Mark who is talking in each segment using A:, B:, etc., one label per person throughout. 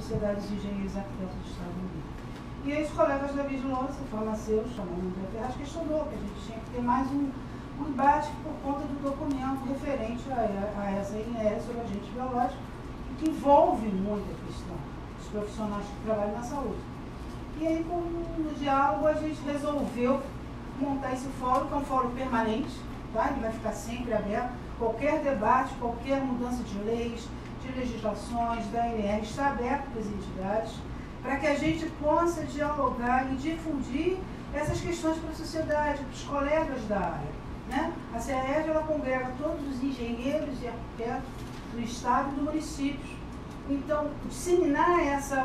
A: Sociedades de Engenheiros e Arquitetos do Estado do Rio. E aí os colegas da vigilância, farmacêuticos, chamando o André Ferraz, questionou que a gente tinha que ter mais um embate por conta do documento referente a essa INR sobre agente biológico, que envolve muito a questão dos profissionais que trabalham na saúde. E aí, no diálogo, a gente resolveu montar esse fórum, que é um fórum permanente, tá? Ele vai ficar sempre aberto. Qualquer debate, qualquer mudança de leis, de legislações, da INR, está aberto para as entidades, para que a gente possa dialogar e difundir essas questões para a sociedade, para os colegas da área. Né? A CERJ, ela congrega todos os engenheiros e arquitetos do Estado e do município. Então, disseminar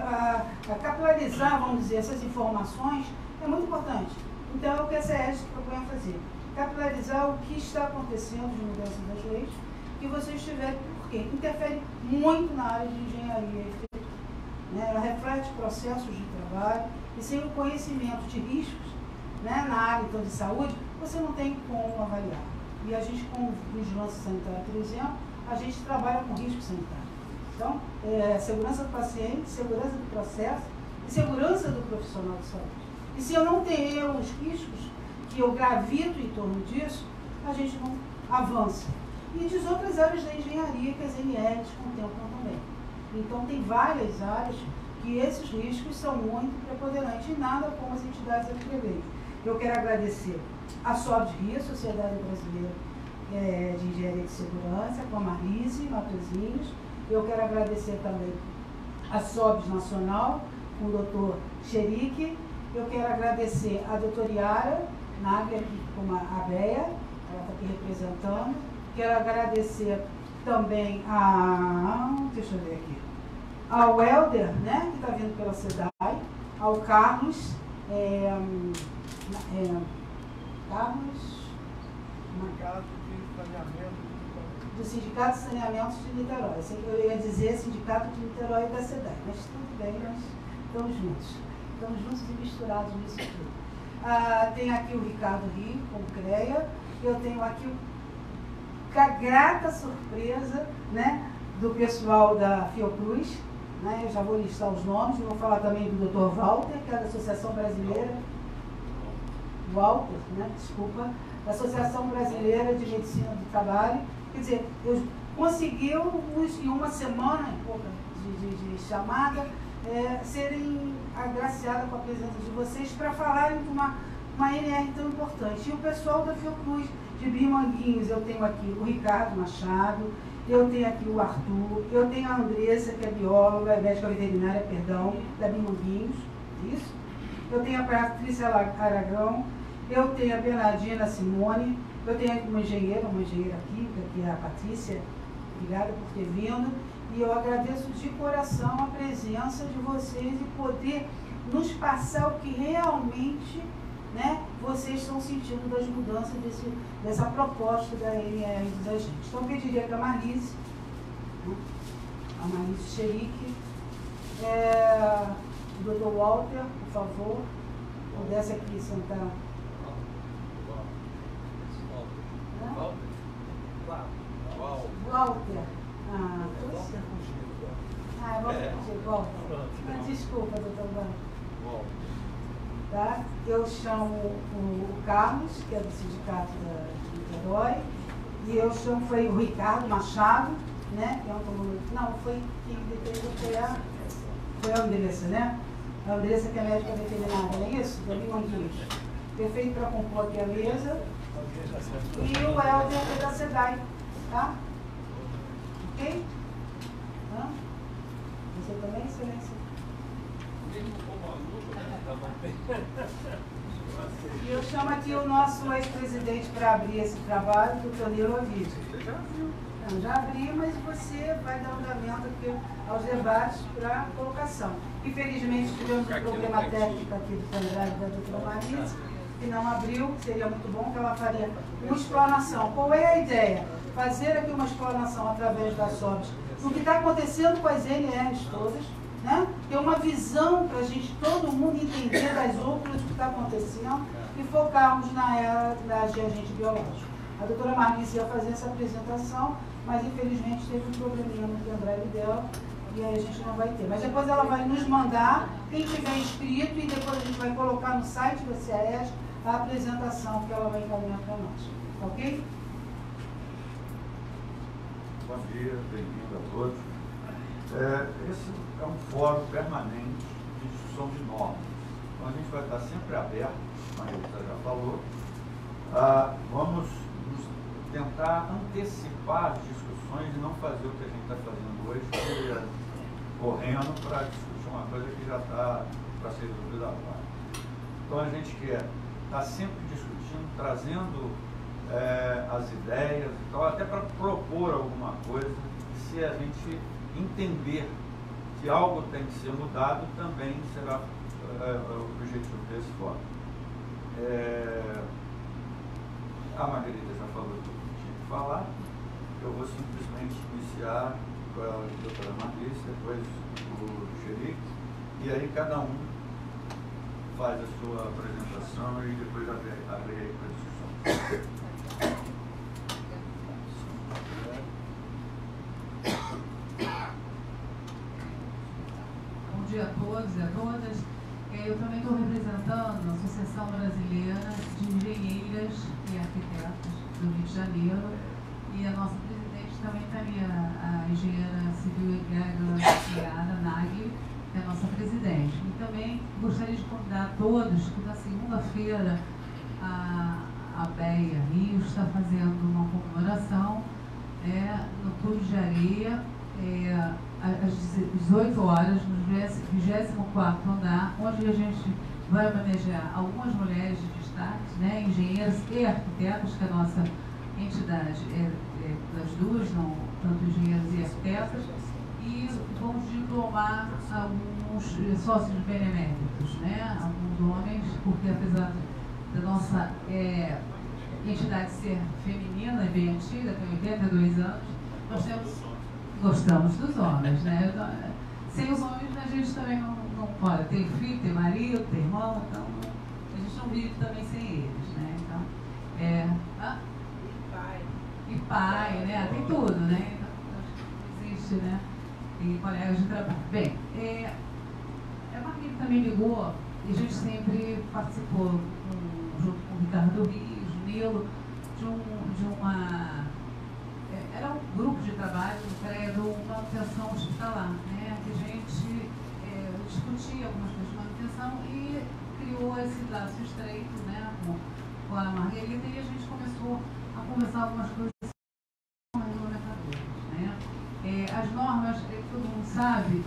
A: a capilarizar, vamos dizer, essas informações é muito importante. Então, é o que a CERJ propõe fazer. Capilarizar o que está acontecendo de mudança das leis, que vocês tiverem, porque interfere muito na área de engenharia. Né? Ela reflete processos de trabalho, e sem o conhecimento de riscos, né, na área então, de saúde, você não tem como avaliar. E a gente, com vigilância sanitária, por exemplo, a gente trabalha com risco sanitário. Então, segurança do paciente, segurança do processo e segurança do profissional de saúde. E se eu não tenho os riscos que eu gravito em torno disso, a gente não avança. E diz outras áreas da engenharia que as NRs contemplam também. Então, tem várias áreas que esses riscos são muito preponderantes e nada como as entidades aqui prevêem. Eu quero agradecer a SOBS Rio, a Sociedade Brasileira de Engenharia de Segurança, com a Marise Matosinhos. Eu quero agradecer também a SOBS Nacional, com o doutor Xerique. Eu quero agradecer a doutora Yara Nagli, aqui com a Bea, ela está aqui representando. Quero agradecer também deixa eu ver aqui, ao Helder, né, que está vindo pela SEDAI, ao Carlos, do Sindicato de Saneamento de Niterói. Eu ia dizer Sindicato de Niterói da SEDAI, mas tudo bem, nós estamos juntos. Estamos juntos e misturados nisso tudo. Tem aqui o Ricardo Rio, com o CREA. Eu tenho aqui a grata surpresa, né, do pessoal da Fiocruz. Né, eu já vou listar os nomes, eu vou falar também do Dr. Walter, que é da Associação Brasileira, da Associação Brasileira de Medicina do Trabalho. Quer dizer, conseguiu em uma semana de chamada serem agraciadas com a presença de vocês para falarem de uma NR tão importante. E o pessoal da Fiocruz de Bimanguinhos, eu tenho aqui o Ricardo Machado, eu tenho aqui o Arthur, eu tenho a Andressa, que é bióloga, médica veterinária, da Bimanguinhos, isso. Eu tenho a Patrícia Aragão, eu tenho a Bernardina Simone, eu tenho aqui uma engenheira química, que é a Patrícia. Obrigada por ter vindo. E eu agradeço de coração a presença de vocês e poder nos passar o que realmente, né, vocês estão sentindo das mudanças dessa proposta da NR da gente. Então, eu pediria que a Marise Xerique, o Dr. Walter, por favor, pudesse aqui sentar. Walter. Walter. Desculpa, doutor Walter. Tá? Eu chamo o Carlos, que é do Sindicato de Niterói, e eu chamo, foi o Ricardo Machado, né? Foi quem deteve, foi a Andressa, né? A Andressa, que é médica veterinária, não é isso? Da Bimanguinhos. Perfeito para compor aqui a mesa. E o Helder, que é da SEDAI, tá? Ok? Você também, excelência? E eu chamo aqui o nosso ex-presidente para abrir esse trabalho, o Tonilo Ovidio. Já abri, mas você vai dar andamento aqui aos debates para colocação. Infelizmente, tivemos um problema técnico aqui do pendrive da doutora Marisa, que não abriu. Seria muito bom que ela faria uma explanação. Qual é a ideia? Fazer aqui uma explanação através das SOBs do que está acontecendo com as NRs todas, né? Ter uma visão para a gente, todo mundo entender das outras, o que está acontecendo e focarmos na era de agente biológico. A doutora Marisa ia fazer essa apresentação, mas infelizmente teve um probleminha no pendrive dela e aí a gente não vai ter. Mas depois ela vai nos mandar, quem tiver inscrito, e depois a gente vai colocar no site da CAESC a apresentação que ela vai encaminhar para nós. Ok?
B: Bom dia, bem-vindo a todos. Esse é um fórum permanente de discussão de normas. Então a gente vai estar sempre aberto, como a Elisa já falou. Vamos tentar antecipar as discussões e não fazer o que a gente está fazendo hoje, que é correndo para discutir uma coisa que já está para ser resolvida agora. Então a gente quer estar sempre discutindo, trazendo as ideias e tal, até para propor alguma coisa, e se a gente entender que algo tem que ser mudado, também será o objetivo desse fórum. A Margarida já falou tudo que tinha que falar. Eu vou simplesmente iniciar com a doutora Margarida, depois o Xerique, e aí cada um faz a sua apresentação e depois abre aí para a discussão.
C: Bom dia a todos e a todas. Eu também estou representando a Associação Brasileira de Engenheiras e Arquitetos do Rio de Janeiro, e a nossa presidente também está ali, a engenheira civil e agrícola Nagli, que é a nossa presidente. E também gostaria de convidar a todos que na segunda-feira a BEA Rio está fazendo uma comemoração no Clube de Areia, às 18 horas, no 24º andar, onde a gente vai homenagear algumas mulheres de destaque, né, engenheiras e arquitetas, que a nossa entidade é das duas, não tanto engenheiros e arquitetas, e vamos diplomar alguns sócios beneméritos, né, alguns homens, porque apesar da nossa entidade ser feminina e bem antiga, tem 82 anos, nós gostamos dos homens, né? Sem os homens a gente também não pode. Tem filho, tem marido, tem irmão, então a gente não vive também sem eles, né? Então, e pai, né? Tem tudo, né? Então, não existe, né? E colegas de trabalho. Bem, a Margarida também ligou, e a gente sempre participou junto com o Ricardo Rios, Nilo, de uma... Era um grupo de trabalho do manutenção hospitalar, né? Que a gente discutia algumas coisas de manutenção e criou esse laço estreito, né? Com a Margarida, e a gente começou a conversar algumas coisas regulamentadoras, né? As normas, todo mundo sabe,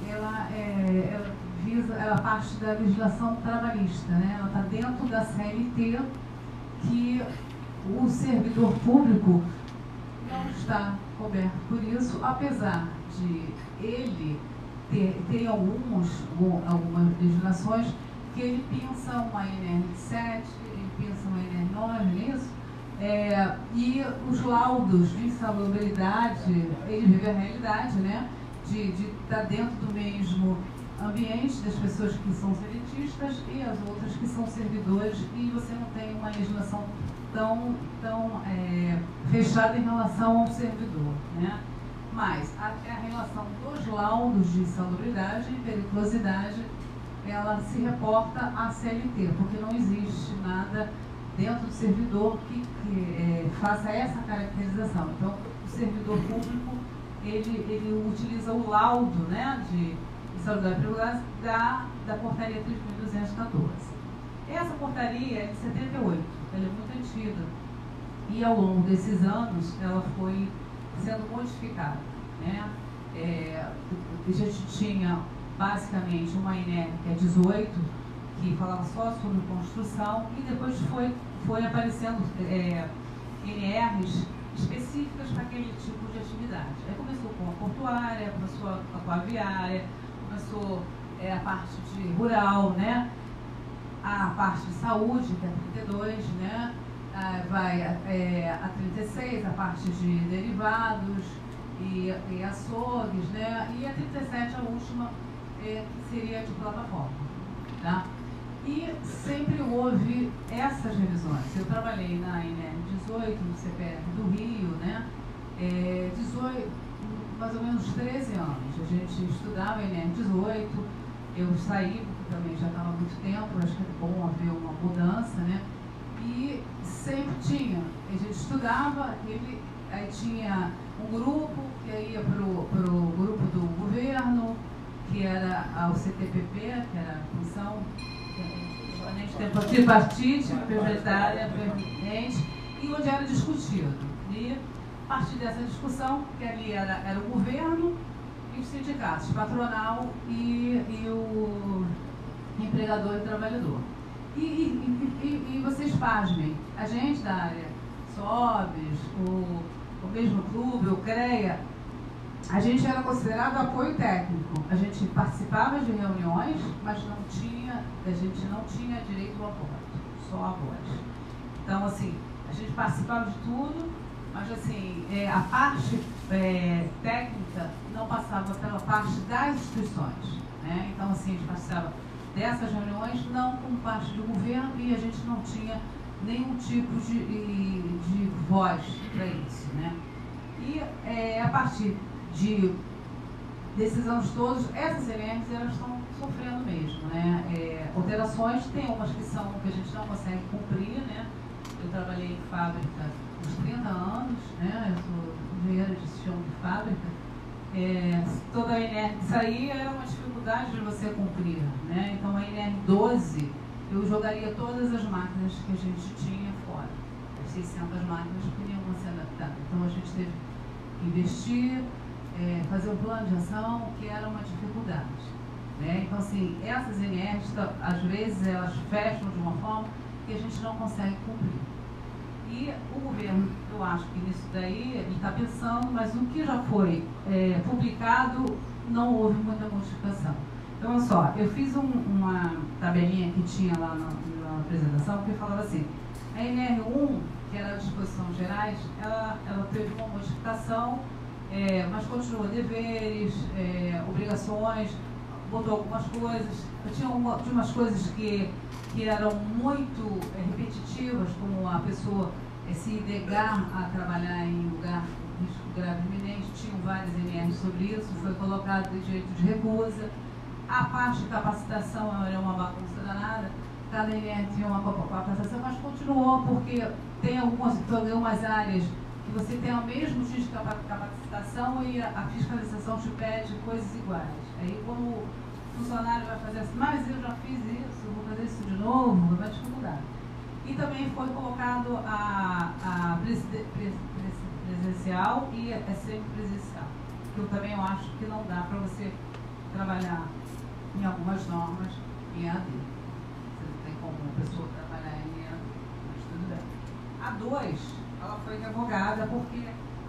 C: ela parte da legislação trabalhista, né? Ela está dentro da CLT, que o servidor público não está coberto por isso, apesar de ele ter algumas legislações que ele pensa uma NR7, ele pensa uma NR9, não é isso? E os laudos de insalubridade, ele vive a realidade, né? De estar dentro do mesmo ambiente das pessoas que são seletistas e as outras que são servidores, e você não tem uma legislação tão fechada em relação ao servidor, né? Mas a relação dos laudos de insalubridade e periculosidade, ela se reporta à CLT, porque não existe nada dentro do servidor que faça essa caracterização. Então, o servidor público, ele utiliza o laudo, né, de insalubridade e periculosidade da portaria 3.214. Essa portaria é de 78, ela é muito antiga, e ao longo desses anos ela foi sendo modificada, né? A gente tinha basicamente uma INR, que é 18, que falava só sobre construção, e depois foi aparecendo INRs específicas para aquele tipo de atividade. Aí começou com a portuária, começou a aquaviária, começou a parte de rural, né? A parte de saúde, que é a 32, né? Vai a 36, a parte de derivados e açougues, né? E a 37, a última, que seria de plataforma, tá? E sempre houve essas revisões. Eu trabalhei na INR 18, no CPF do Rio, né? mais ou menos 13 anos. A gente estudava em NR 18, eu saí, porque também já estava há muito tempo, acho que é bom haver uma mudança, né? E sempre tinha, a gente estudava, aí tinha um grupo que ia para o grupo do governo, que era o CTPP, que era a Comissão Tripartite, Prioritária, Permanente, e onde era discutido. E a partir dessa discussão, que ali era o governo e os sindicatos, patronal e o empregador e trabalhador. E vocês pasmem, a gente da área SOBES, o mesmo clube, o CREA, a gente era considerado apoio técnico. A gente participava de reuniões, mas a gente não tinha direito ao voto, só a voz. Então, assim, a gente participava de tudo, mas assim, a parte técnica não passava pela parte das instituições, né? Então, assim, a gente participava dessas reuniões, não como parte do governo, e a gente não tinha nenhum tipo de voz para isso, né? E a partir desses anos todos, essas NRs elas estão sofrendo mesmo, né? Alterações, tem umas que a gente não consegue cumprir, né? Eu trabalhei em fábrica uns 30 anos, né? Eu sou engenheira de chão de fábrica. Toda a NR que saía era uma dificuldade de você cumprir, né? Então a NR 12, eu jogaria todas as máquinas que a gente tinha fora, as 600 máquinas que nenhuma se adaptar. Então a gente teve que investir, fazer um plano de ação, que era uma dificuldade, né? Então assim, essas NRs, às vezes elas fecham de uma forma que a gente não consegue cumprir. E o governo, eu acho que nisso daí ele está pensando, mas o que já foi publicado não houve muita modificação. Então, olha só, eu fiz uma tabelinha que tinha lá na apresentação que falava assim, a NR1, que era a disposições gerais, ela teve uma modificação, mas continuou deveres, obrigações, botou algumas coisas, tinha umas coisas que eram muito repetitivas, como a pessoa se negar a trabalhar em lugar de risco grave iminente, tinham várias NRs sobre isso, foi colocado de direito de recusa. A parte de capacitação era uma bagunça danada, cada NR tinha uma capacitação, mas continuou, porque tem algumas áreas que você tem o mesmo tipo de capacitação e a fiscalização te pede coisas iguais. Aí como o funcionário vai fazer assim, mas eu já fiz isso, vou fazer isso de novo, vai dificultar. E também foi colocado a presencial e a semipresencial, que eu também acho que não dá para você trabalhar em algumas normas em AD. Você não tem como uma pessoa trabalhar em EAD, mas tudo bem. A 2, ela foi revogada porque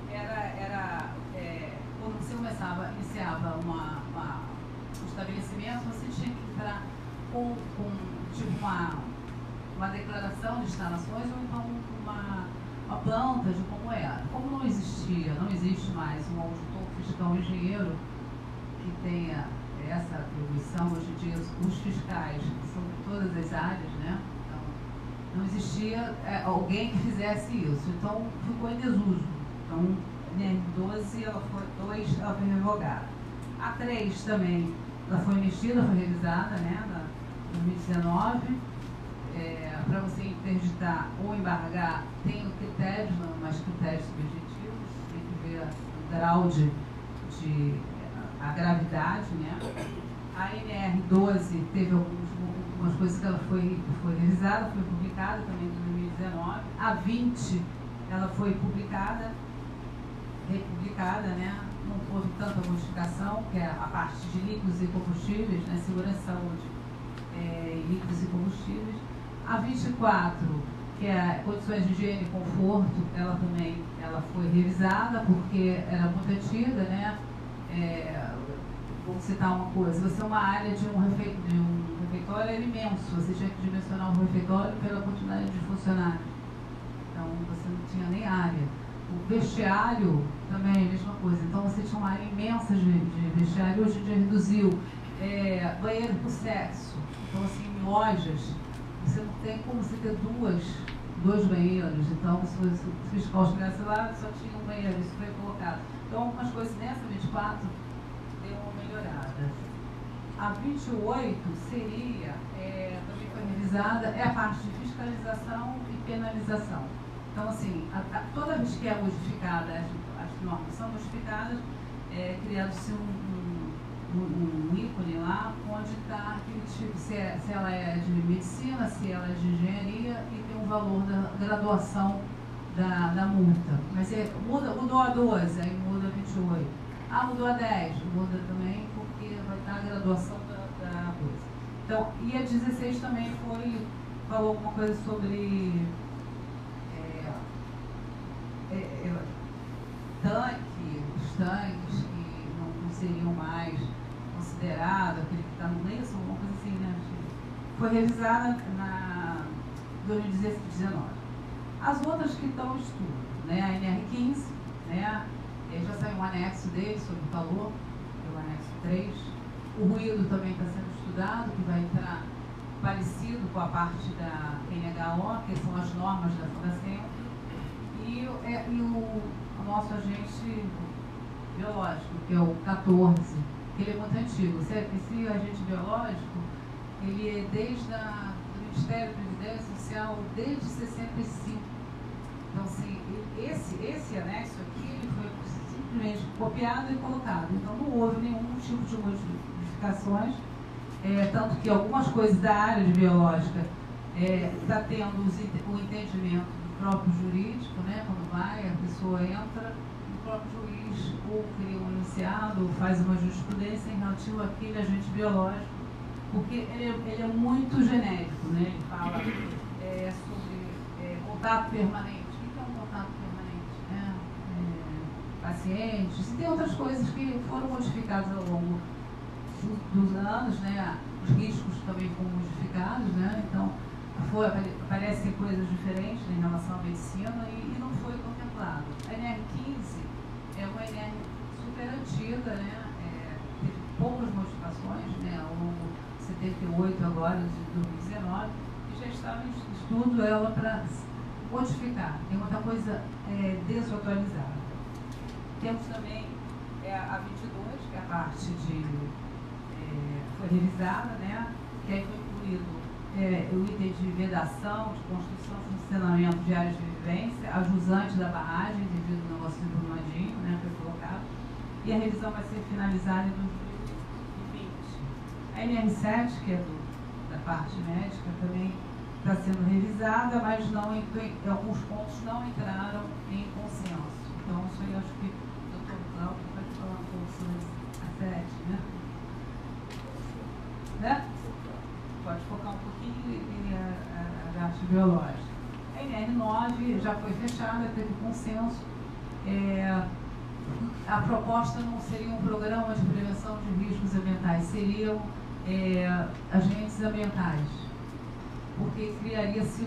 C: quando você iniciava um estabelecimento, você tinha que entrar com tipo uma declaração de instalações ou então uma planta de como era. Como não existe mais um auditor fiscal engenheiro que tenha essa atribuição, hoje em dia os fiscais são de todas as áreas, né? Então, não existia alguém que fizesse isso, então ficou em desuso. Então, em 12, ela foi revogada. A 3 também, ela foi mexida, foi revisada, né, em 2019. Para você interditar ou embargar, tem critérios, não mais critérios subjetivos, tem que ver o grau a gravidade, né? A NR 12 teve algumas coisas que ela foi revisada, foi publicada também em 2019. A 20, ela foi republicada, né? Não houve tanta modificação, que é a parte de líquidos e combustíveis, né? Segurança e saúde, líquidos e combustíveis. A 24, que é condições de higiene e conforto, ela foi revisada porque era muito antiga, né? Vou citar uma coisa, você é uma área de um refeitório, era imenso, você tinha que dimensionar o refeitório pela quantidade de funcionários. Então você não tinha nem área. O vestiário também, a mesma coisa. Então você tinha uma área imensa de vestiário, hoje em dia reduziu. Banheiro por sexo. Então assim, em lojas, você não tem como você ter duas 2 banheiros, então se o fiscal estivesse lá, só tinha um banheiro, isso foi colocado. Então, algumas coisas nessa 24 deu uma melhorada. A 28 seria, também foi revisada, é a parte de fiscalização e penalização. Então, assim, toda vez que é modificada, as normas são modificadas, criado-se um ícone lá, onde está se ela é de medicina, se ela é de engenharia, e tem um valor da graduação da multa. Mas mudou a 12, aí muda a 28. Mudou a 10, muda também, porque vai estar a graduação da 12. Então, e a 16 também falou alguma coisa sobre os tanques que não seriam mais considerados, aquele que está no meio, alguma coisa assim, né? Foi revisada na 2019. As outras que estão em estudo, né? A NR15, né? Já saiu um anexo dele sobre o calor, o anexo 3. O ruído também está sendo estudado, que vai entrar parecido com a parte da NHO, que são as normas da Fundacem, e o nosso agente biológico, que é o 14, que ele é muito antigo. Esse agente biológico, ele é desde o Ministério da Previdência Social, desde 65. Então, assim, esse anexo aqui, ele foi simplesmente copiado e colocado. Então, não houve nenhum tipo de modificações, tanto que algumas coisas da área de biológica está tendo o entendimento do próprio jurídico, né? Quando vai, a pessoa entra, o próprio juiz ou cria um enunciado, ou faz uma jurisprudência em relativo àquele agente biológico, porque ele é muito genérico, né? Ele fala sobre contato permanente. O que é um contato permanente? Né? Pacientes, e tem outras coisas que foram modificadas ao longo dos anos, né? Os riscos também foram modificados, né? Então, aparecem coisas diferentes em relação à medicina e não foi contemplado. A NR15 é uma NR super antiga, né? Teve poucas modificações, né? Ao longo de 78 agora, de 2019, e já estava em estudo ela para modificar. Tem muita coisa desatualizada. Temos também a 22, que é a parte foi revisada, né? Que é incluído o item de vedação, de construção e funcionamento de áreas de vivência, a jusante da barragem, devido ao negócio do Brumadinho, né, foi colocado, e a revisão vai ser finalizada em 2020. A NR7, que é da parte médica, também está sendo revisada, mas alguns pontos não entraram em consenso. Então, isso aí eu acho que o doutor Cláudio pode falar um pouco sobre a 7, né? Pode focar um pouquinho e a arte biológica. A NR9 já foi fechada, teve consenso. A proposta não seria um programa de prevenção de riscos ambientais, seriam agentes ambientais, porque criaria-se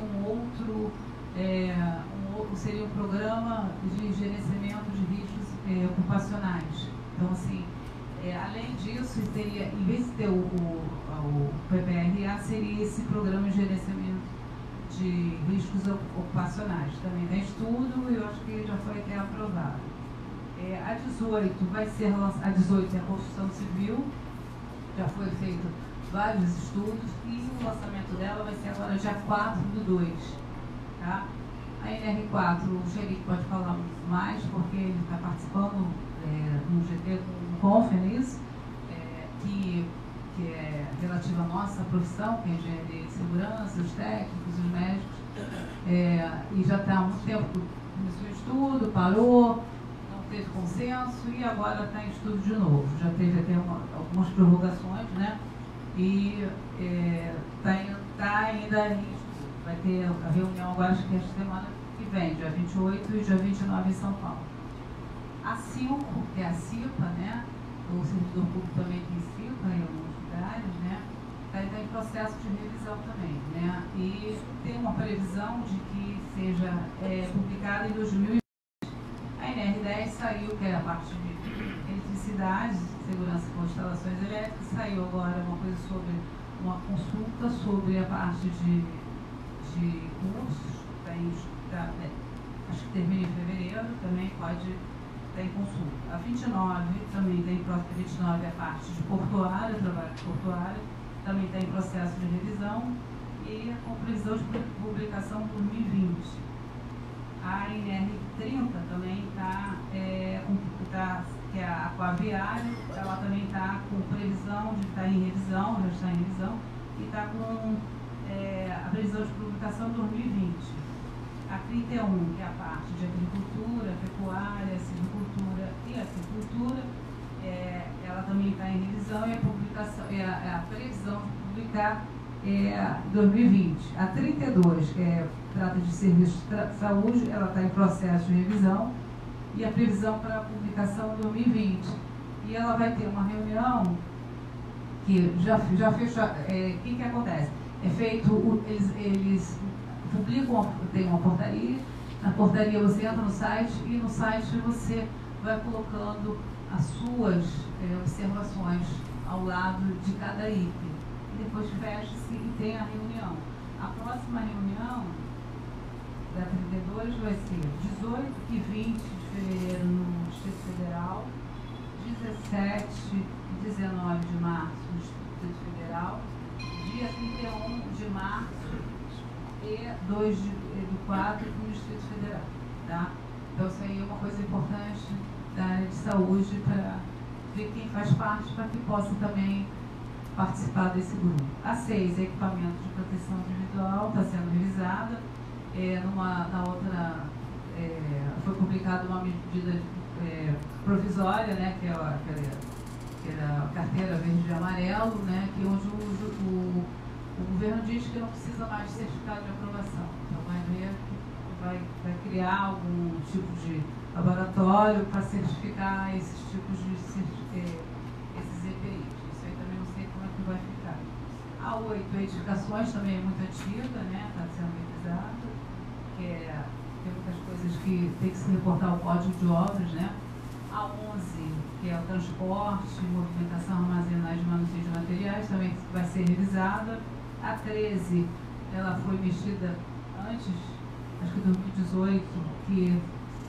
C: seria um programa de gerenciamento de riscos ocupacionais. Então, assim, além disso, teria, em vez de ter o PPRA, seria esse programa de gerenciamento de riscos ocupacionais. Também tem estudo e eu acho que já foi até aprovado. A 18 vai ser a 18 é a construção civil, já foi feito vários estudos e o lançamento dela vai ser agora dia 4/2. Tá? A NR4, o Xerique pode falar mais, porque ele está participando no GT com o CONFERNIS, que é relativa à nossa profissão, que é engenharia de segurança, os técnicos, os médicos, e já está há muito tempo começou o estudo, parou, não teve consenso e agora está em estudo de novo. Já teve até algumas prorrogações, né? E está ainda em estudo. Vai ter a reunião agora, acho que é esta semana que vem, dia 28 e dia 29 em São Paulo. A CILCO, que é a CIPA, né? O servidor público também tem CIPA em alguns lugares, né? Está em processo de revisão também, né? E tem uma previsão de que seja publicada em 2020. A NR10 saiu, que é a parte de eletricidade, segurança com instalações elétricas, saiu agora uma consulta sobre a parte de cursos, acho que termina em fevereiro, também pode estar em consulta. A 29 também tem 29 a parte de portuária, trabalho de portuária, também está em processo de revisão e com previsão de publicação 2020. A NR30 também está, que é a aquaviária, ela também está com previsão de estar em revisão, já está em revisão, e está com a previsão de publicação 2020. A 31, que é a parte de agricultura, pecuária, silvicultura e aquicultura, ela também está em revisão e a publicação, a previsão de publicar 2020. A 32, que trata de serviços de saúde, ela está em processo de revisão e a previsão para a publicação 2020. E ela vai ter uma reunião que já fechou. O que acontece? É feito, eles publicam, tem uma portaria, na portaria você entra no site e no site você vai colocando as suas observações ao lado de cada item. E depois fecha-se e tem a reunião. A próxima reunião da 32 vai ser 18 e 20 de fevereiro no Distrito Federal, 17 e 19 de março no Distrito Federal, dia 31 de março e 2 do 4 no Distrito Federal. Tá? Então, isso aí é uma coisa importante da área de saúde para ver quem faz parte, para que possa também participar desse grupo. A 6, equipamento de proteção individual, está sendo revisada. Na outra, foi publicada uma medida provisória, né, que era a carteira verde e amarelo, né, que onde o governo diz que não precisa mais de certificado de aprovação. Então vai ver que vai criar algum tipo de laboratório para certificar esses tipos de esses EPIs. Isso aí também não sei como é que vai ficar. A 8, edificações, também é muito antiga, né, está sendo revisada, tem muitas coisas que tem que se reportar ao Código de Obras, né. A 11, que é o transporte, movimentação, armazenagem e manuseio de materiais, também vai ser revisada. A 13, ela foi mexida antes, acho que 2018, que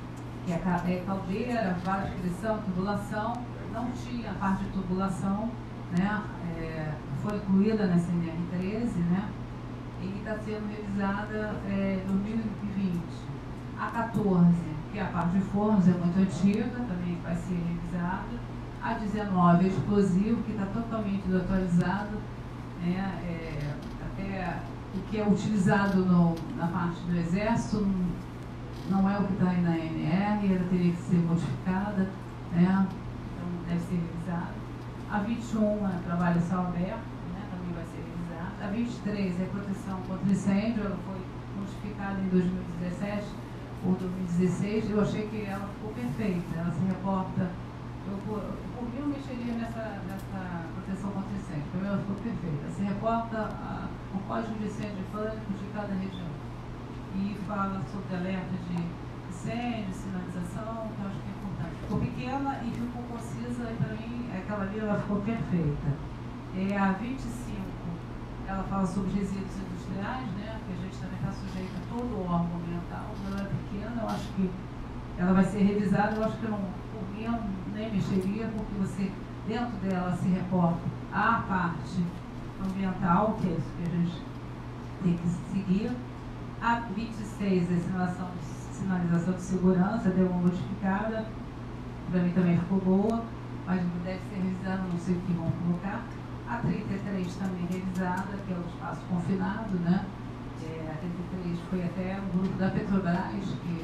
C: é caldeira, vale de inscrição, tubulação, não tinha parte de tubulação, né, foi incluída nessa NR13, né, e está sendo revisada em 2020. A 14, que é a parte de fornos, é muito antiga, também vai ser revisada. A 19, explosivo, que está totalmente desatualizado, né, até o que é utilizado na parte do Exército não é o que está aí na ANR, ela teria que ser modificada, né, então deve ser revisada. A 21 é trabalho a céu aberto, né, também vai ser revisada. A 23 é proteção contra incêndio, ela foi modificada em 2017 ou 2016, eu achei que ela ficou perfeita, ela se reporta, por mim eu mexeria nessa proteção contra incêndio, para mim ela ficou perfeita, se reporta o código de incêndio e pânico de cada região e fala sobre alerta de incêndio, sinalização, que eu acho que é importante. Ficou pequena e ficou concisa, e para mim aquela ali ela ficou perfeita. A 25, ela fala sobre resíduos industriais, né, que a gente também está sujeito a todo o órgão ambiental. Ela é pequena, eu acho que ela vai ser revisada, eu acho que por mim eu nem mexeria, porque você, dentro dela, se reporta a parte ambiental, que é isso que a gente tem que seguir. A 26, a sinalização de segurança, deu uma modificada, para mim também ficou boa, mas deve ser revisada, não sei o que vão colocar. A 33 também revisada, que é o espaço confinado, né? A 33 foi até um grupo da Petrobras que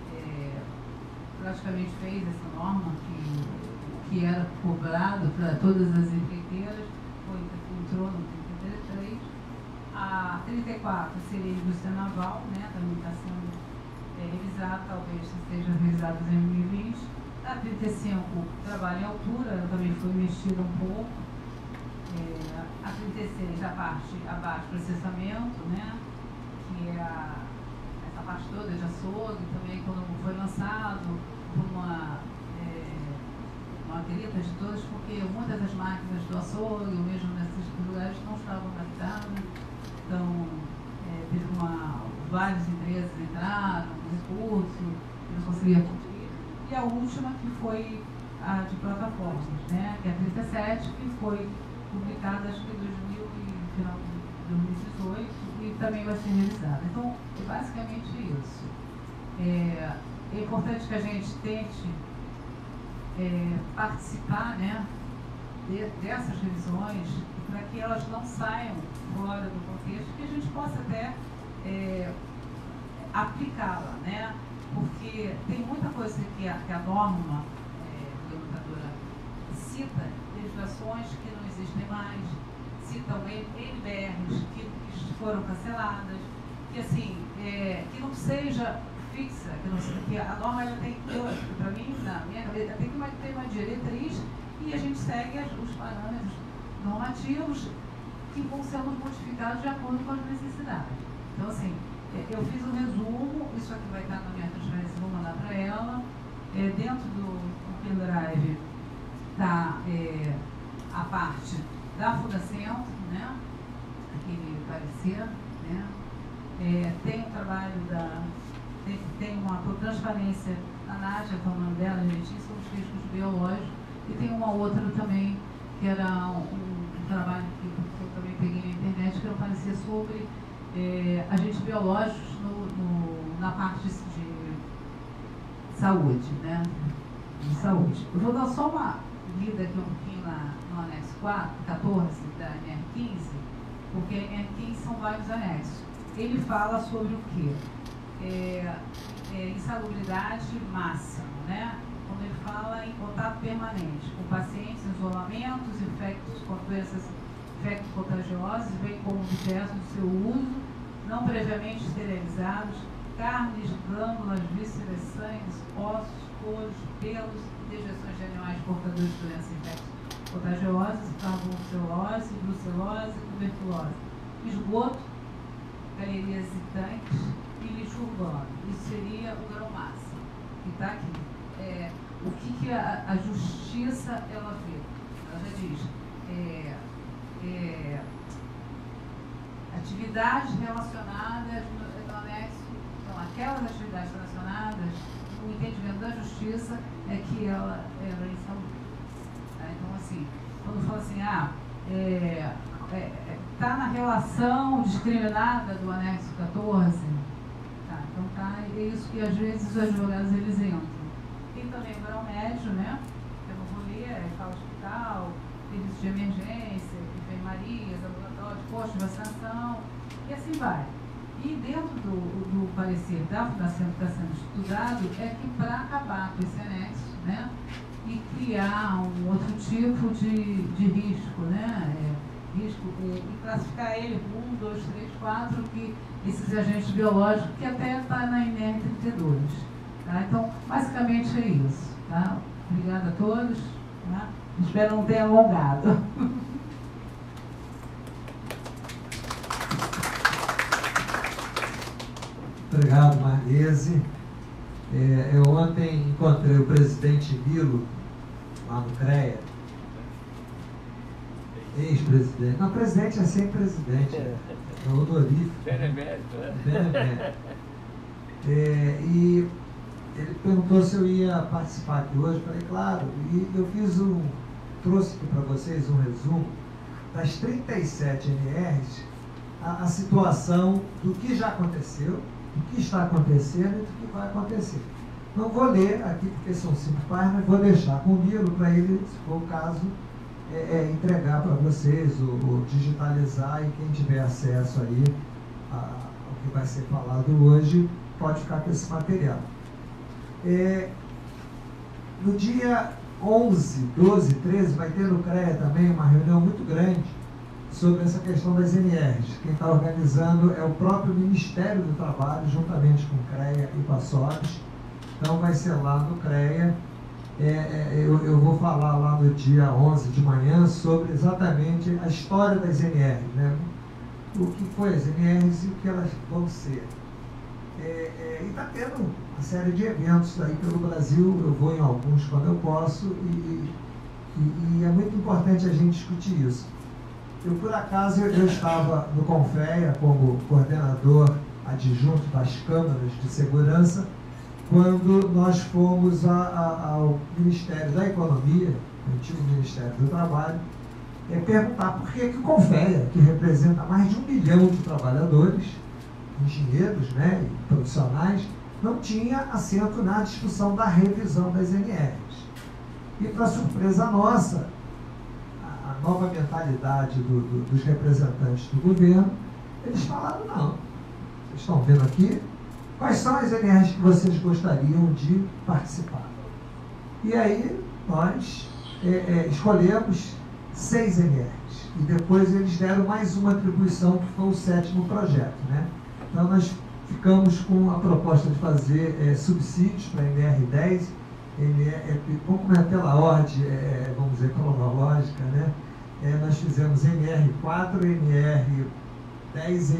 C: praticamente fez essa norma que era cobrado para todas as empreiteiras, entrou no 33. A 34 seria a indústria naval, né? Também está sendo revisada, talvez seja revisada em 2020. A 35, trabalho em altura, ela também foi mexida um pouco. A 36, a parte abaixo, processamento, né? Que é essa parte toda de açougue, também quando foi lançado por uma grita de todos, porque muitas das máquinas do açougue, ou mesmo nesses lugares, não estavam adaptadas. Então, teve várias empresas última, que foi a de plataformas, né? Que é a 37, que foi publicada acho que em final de 2018 e também vai ser revisada. Então, é basicamente isso. É importante que a gente tente participar, né, dessas revisões para que elas não saiam fora do contexto, que a gente possa até aplicá-la, né? Porque tem muita coisa que a norma orientadora cita, legislações que não existem mais, citam NBRs que foram canceladas, que assim, que não seja fixa, que a norma ela tem que, para mim, na minha cabeça, tem que ter uma diretriz e a gente segue os parâmetros normativos que vão sendo modificados de acordo com as necessidades. Então, assim, eu fiz um resumo, isso aqui vai estar na minha transferência, vou mandar para ela. Dentro do pendrive está a parte da Fundacentro, né? Aquele parecer, né? Tem um trabalho tem uma transparência, a Nádia, que é o nome dela, gente, sobre os riscos biológicos, e tem uma outra também, que era um trabalho que eu também peguei na internet, que era um parecer sobre agentes biológicos na parte de saúde, né? De saúde. Eu vou dar só uma lida aqui um pouquinho no anexo 14 da NR15, porque a NR15 são vários anexos. Ele fala sobre o quê? Insalubridade máxima, né? Quando ele fala em contato permanente com pacientes, isolamentos, infectos com doenças infecto-contagiosas, bem como objetos do seu uso, não previamente esterilizados, carnes, glândulas, vísceras, sangues, ossos, couros, pelos, dejeções de animais portadores de doenças infecto-contagiosas, carbocelulose, brucelose, tuberculose, esgoto, galerias e tanques e lixo urbano. Isso seria o grão máximo. E está aqui. O que a justiça ela vê? Ela já diz atividades relacionadas no anexo, então aquelas atividades relacionadas, o entendimento da justiça é que ela é insalubre. Então, assim, quando fala assim, está na relação discriminada do anexo 14, então é isso que às vezes os advogados eles entram. Tem também o grau médio, né? Eu não vou ler, fala hospital, serviço de emergência, enfermarias, laboratórios, postos de vacinação, e assim vai. E dentro do parecer da Fundação que está sendo estudado, é que para acabar com esse anexo, né? E criar um outro tipo de risco, né? E classificar ele 1, 2, 3, 4, que esses agentes biológicos, que até está na NR32. Tá? Então, basicamente é isso. Tá? Obrigada a todos. Tá? Espero não ter alongado.
D: Obrigado, Marlise. Eu ontem encontrei o presidente Milo, lá no CREA, ex-presidente. Não, presidente é sempre presidente. É honorífico.
E: Benemérito, né?
D: Benemérito. E ele perguntou se eu ia participar aqui hoje. Eu falei, claro. E eu trouxe aqui para vocês um resumo das 37 NRs, a situação do que já aconteceu, do que está acontecendo e do que vai acontecer. Não vou ler aqui porque são 5 páginas, vou deixar com o Milo para ele, se for o caso, entregar para vocês, ou digitalizar, e quem tiver acesso aí ao que vai ser falado hoje, pode ficar com esse material. No dia 11, 12, 13, vai ter no CREA também uma reunião muito grande sobre essa questão das NRs. Quem está organizando é o próprio Ministério do Trabalho, juntamente com o CREA e com a SOBS. Então vai ser lá no CREA. Eu vou falar lá no dia 11 de manhã sobre exatamente a história das NRs, né? O que foi as NRs e o que elas vão ser. E está tendo uma série de eventos aí pelo Brasil, eu vou em alguns quando eu posso, e é muito importante a gente discutir isso. Por acaso, eu estava no CONFEA como coordenador adjunto das câmaras de segurança, quando nós fomos ao Ministério da Economia, o antigo Ministério do Trabalho, perguntar por que o Confea, que representa mais de 1 milhão de trabalhadores, engenheiros, né, e profissionais, não tinha assento na discussão da revisão das NRs. E, para surpresa nossa, a nova mentalidade dos representantes do governo, eles falaram: não, vocês estão vendo aqui, quais são as NRs que vocês gostariam de participar? E aí nós escolhemos 6 NRs, e depois eles deram mais uma atribuição, que foi o 7º projeto, né? Então nós ficamos com a proposta de fazer subsídios para NR10, vamos começar pela ordem, vamos dizer, cronológica, né? Nós fizemos NR4, NR10,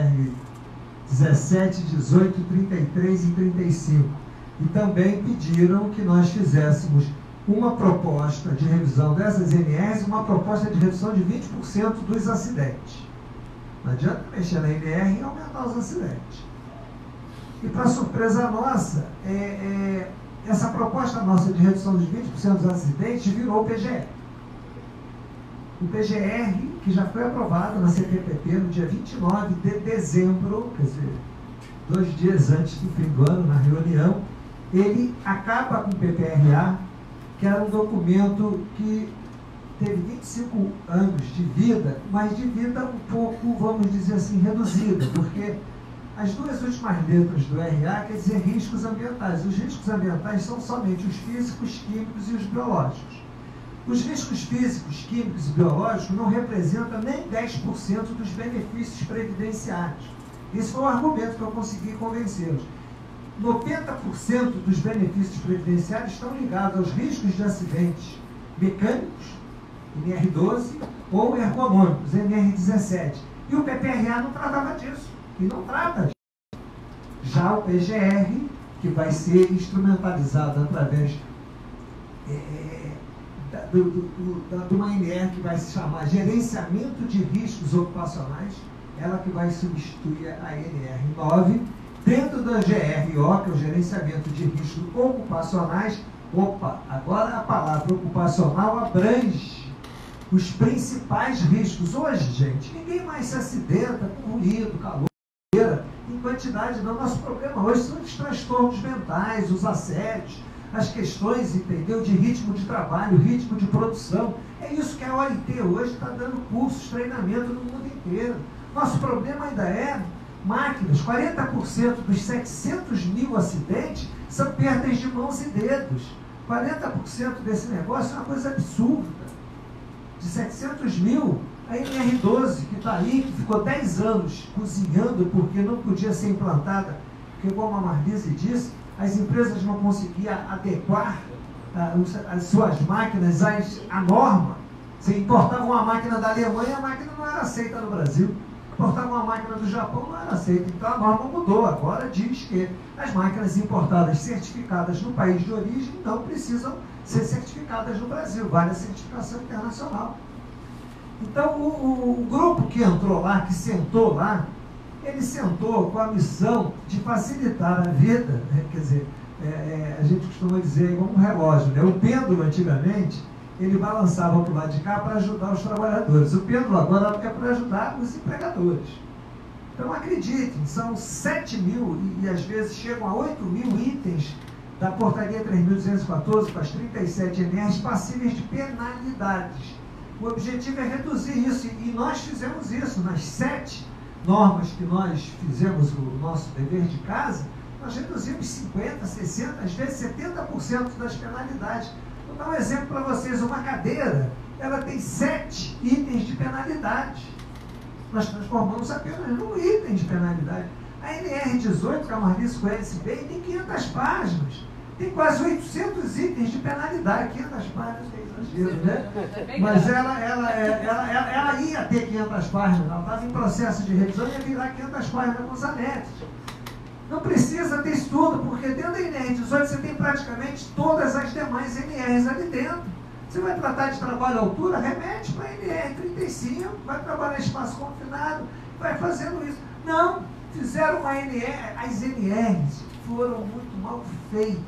D: NR17, 18, 33 e 35. E também pediram que nós fizéssemos uma proposta de revisão dessas NRs, uma proposta de redução de 20% dos acidentes. Não adianta mexer na NR e aumentar os acidentes. E, para surpresa nossa, essa proposta nossa de redução de 20% dos acidentes virou o PGR. O PGR, que já foi aprovado na CPPP no dia 29 de dezembro, quer dizer, 2 dias antes do fim do ano, na reunião, ele acaba com o PPRA, que era um documento que teve 25 anos de vida, mas de vida um pouco, vamos dizer assim, reduzida, porque as 2 últimas letras do RA quer dizer riscos ambientais. Os riscos ambientais são somente os físicos, químicos e os biológicos. Os riscos físicos, químicos e biológicos não representam nem 10% dos benefícios previdenciários. Esse foi o argumento que eu consegui convencê-los. 90% dos benefícios previdenciários estão ligados aos riscos de acidentes mecânicos, NR12, ou ergonômicos, NR17. E o PPRA não tratava disso. E não trata. Já o PGR, que vai ser instrumentalizado através de uma NR que vai se chamar Gerenciamento de Riscos Ocupacionais, ela que vai substituir a NR9, dentro da GRO, que é o Gerenciamento de Riscos Ocupacionais. Opa, agora a palavra ocupacional abrange os principais riscos. Hoje, gente, ninguém mais se acidenta com ruído, calor, em quantidade, não. Nosso problema hoje são os transtornos mentais, os assédios, as questões, entendeu, de ritmo de trabalho, ritmo de produção. É isso que a OIT hoje está dando cursos, treinamento no mundo inteiro. Nosso problema ainda é máquinas. 40% dos 700 mil acidentes são perdas de mãos e dedos. 40% desse negócio é uma coisa absurda. De 700 mil, a NR12, que está aí, que ficou 10 anos cozinhando porque não podia ser implantada, porque, como a Marlise disse, as empresas não conseguiam adequar as suas máquinas à norma. Você importava uma máquina da Alemanha, a máquina não era aceita no Brasil. Importava uma máquina do Japão, não era aceita. Então a norma mudou. Agora diz que as máquinas importadas certificadas no país de origem não precisam ser certificadas no Brasil. Vale a certificação internacional. Então o grupo que entrou lá, que sentou lá, ele sentou com a missão de facilitar a vida, né? Quer dizer, a gente costuma dizer igual um relógio, né? O pêndulo, antigamente, ele balançava para o lado de cá para ajudar os trabalhadores. O pêndulo agora é para ajudar os empregadores. Então, acreditem, são 7 mil e às vezes chegam a 8 mil itens da portaria 3.214 para as 37 NRs passíveis de penalidades. O objetivo é reduzir isso, e nós fizemos isso nas 7 normas que nós fizemos o nosso dever de casa. Nós reduzimos 50%, 60%, às vezes 70% das penalidades. Vou dar um exemplo para vocês. Uma cadeira, ela tem 7 itens de penalidade. Nós transformamos apenas num item de penalidade. A NR18, que a Marlise conhece bem, tem 500 páginas. Tem quase 800 itens de penalidade. 500 páginas é exagero, né? Mas ela ia ter 500 páginas. Ela estava em processo de revisão e ia virar 500 páginas com os anexos. Não precisa ter isso tudo, porque dentro da NR18 você tem praticamente todas as demais NRs ali dentro. Você vai tratar de trabalho à altura, remete para a NR35, vai trabalhar espaço confinado, vai fazendo isso. Não, fizeram uma NR, as NRs foram muito mal feitas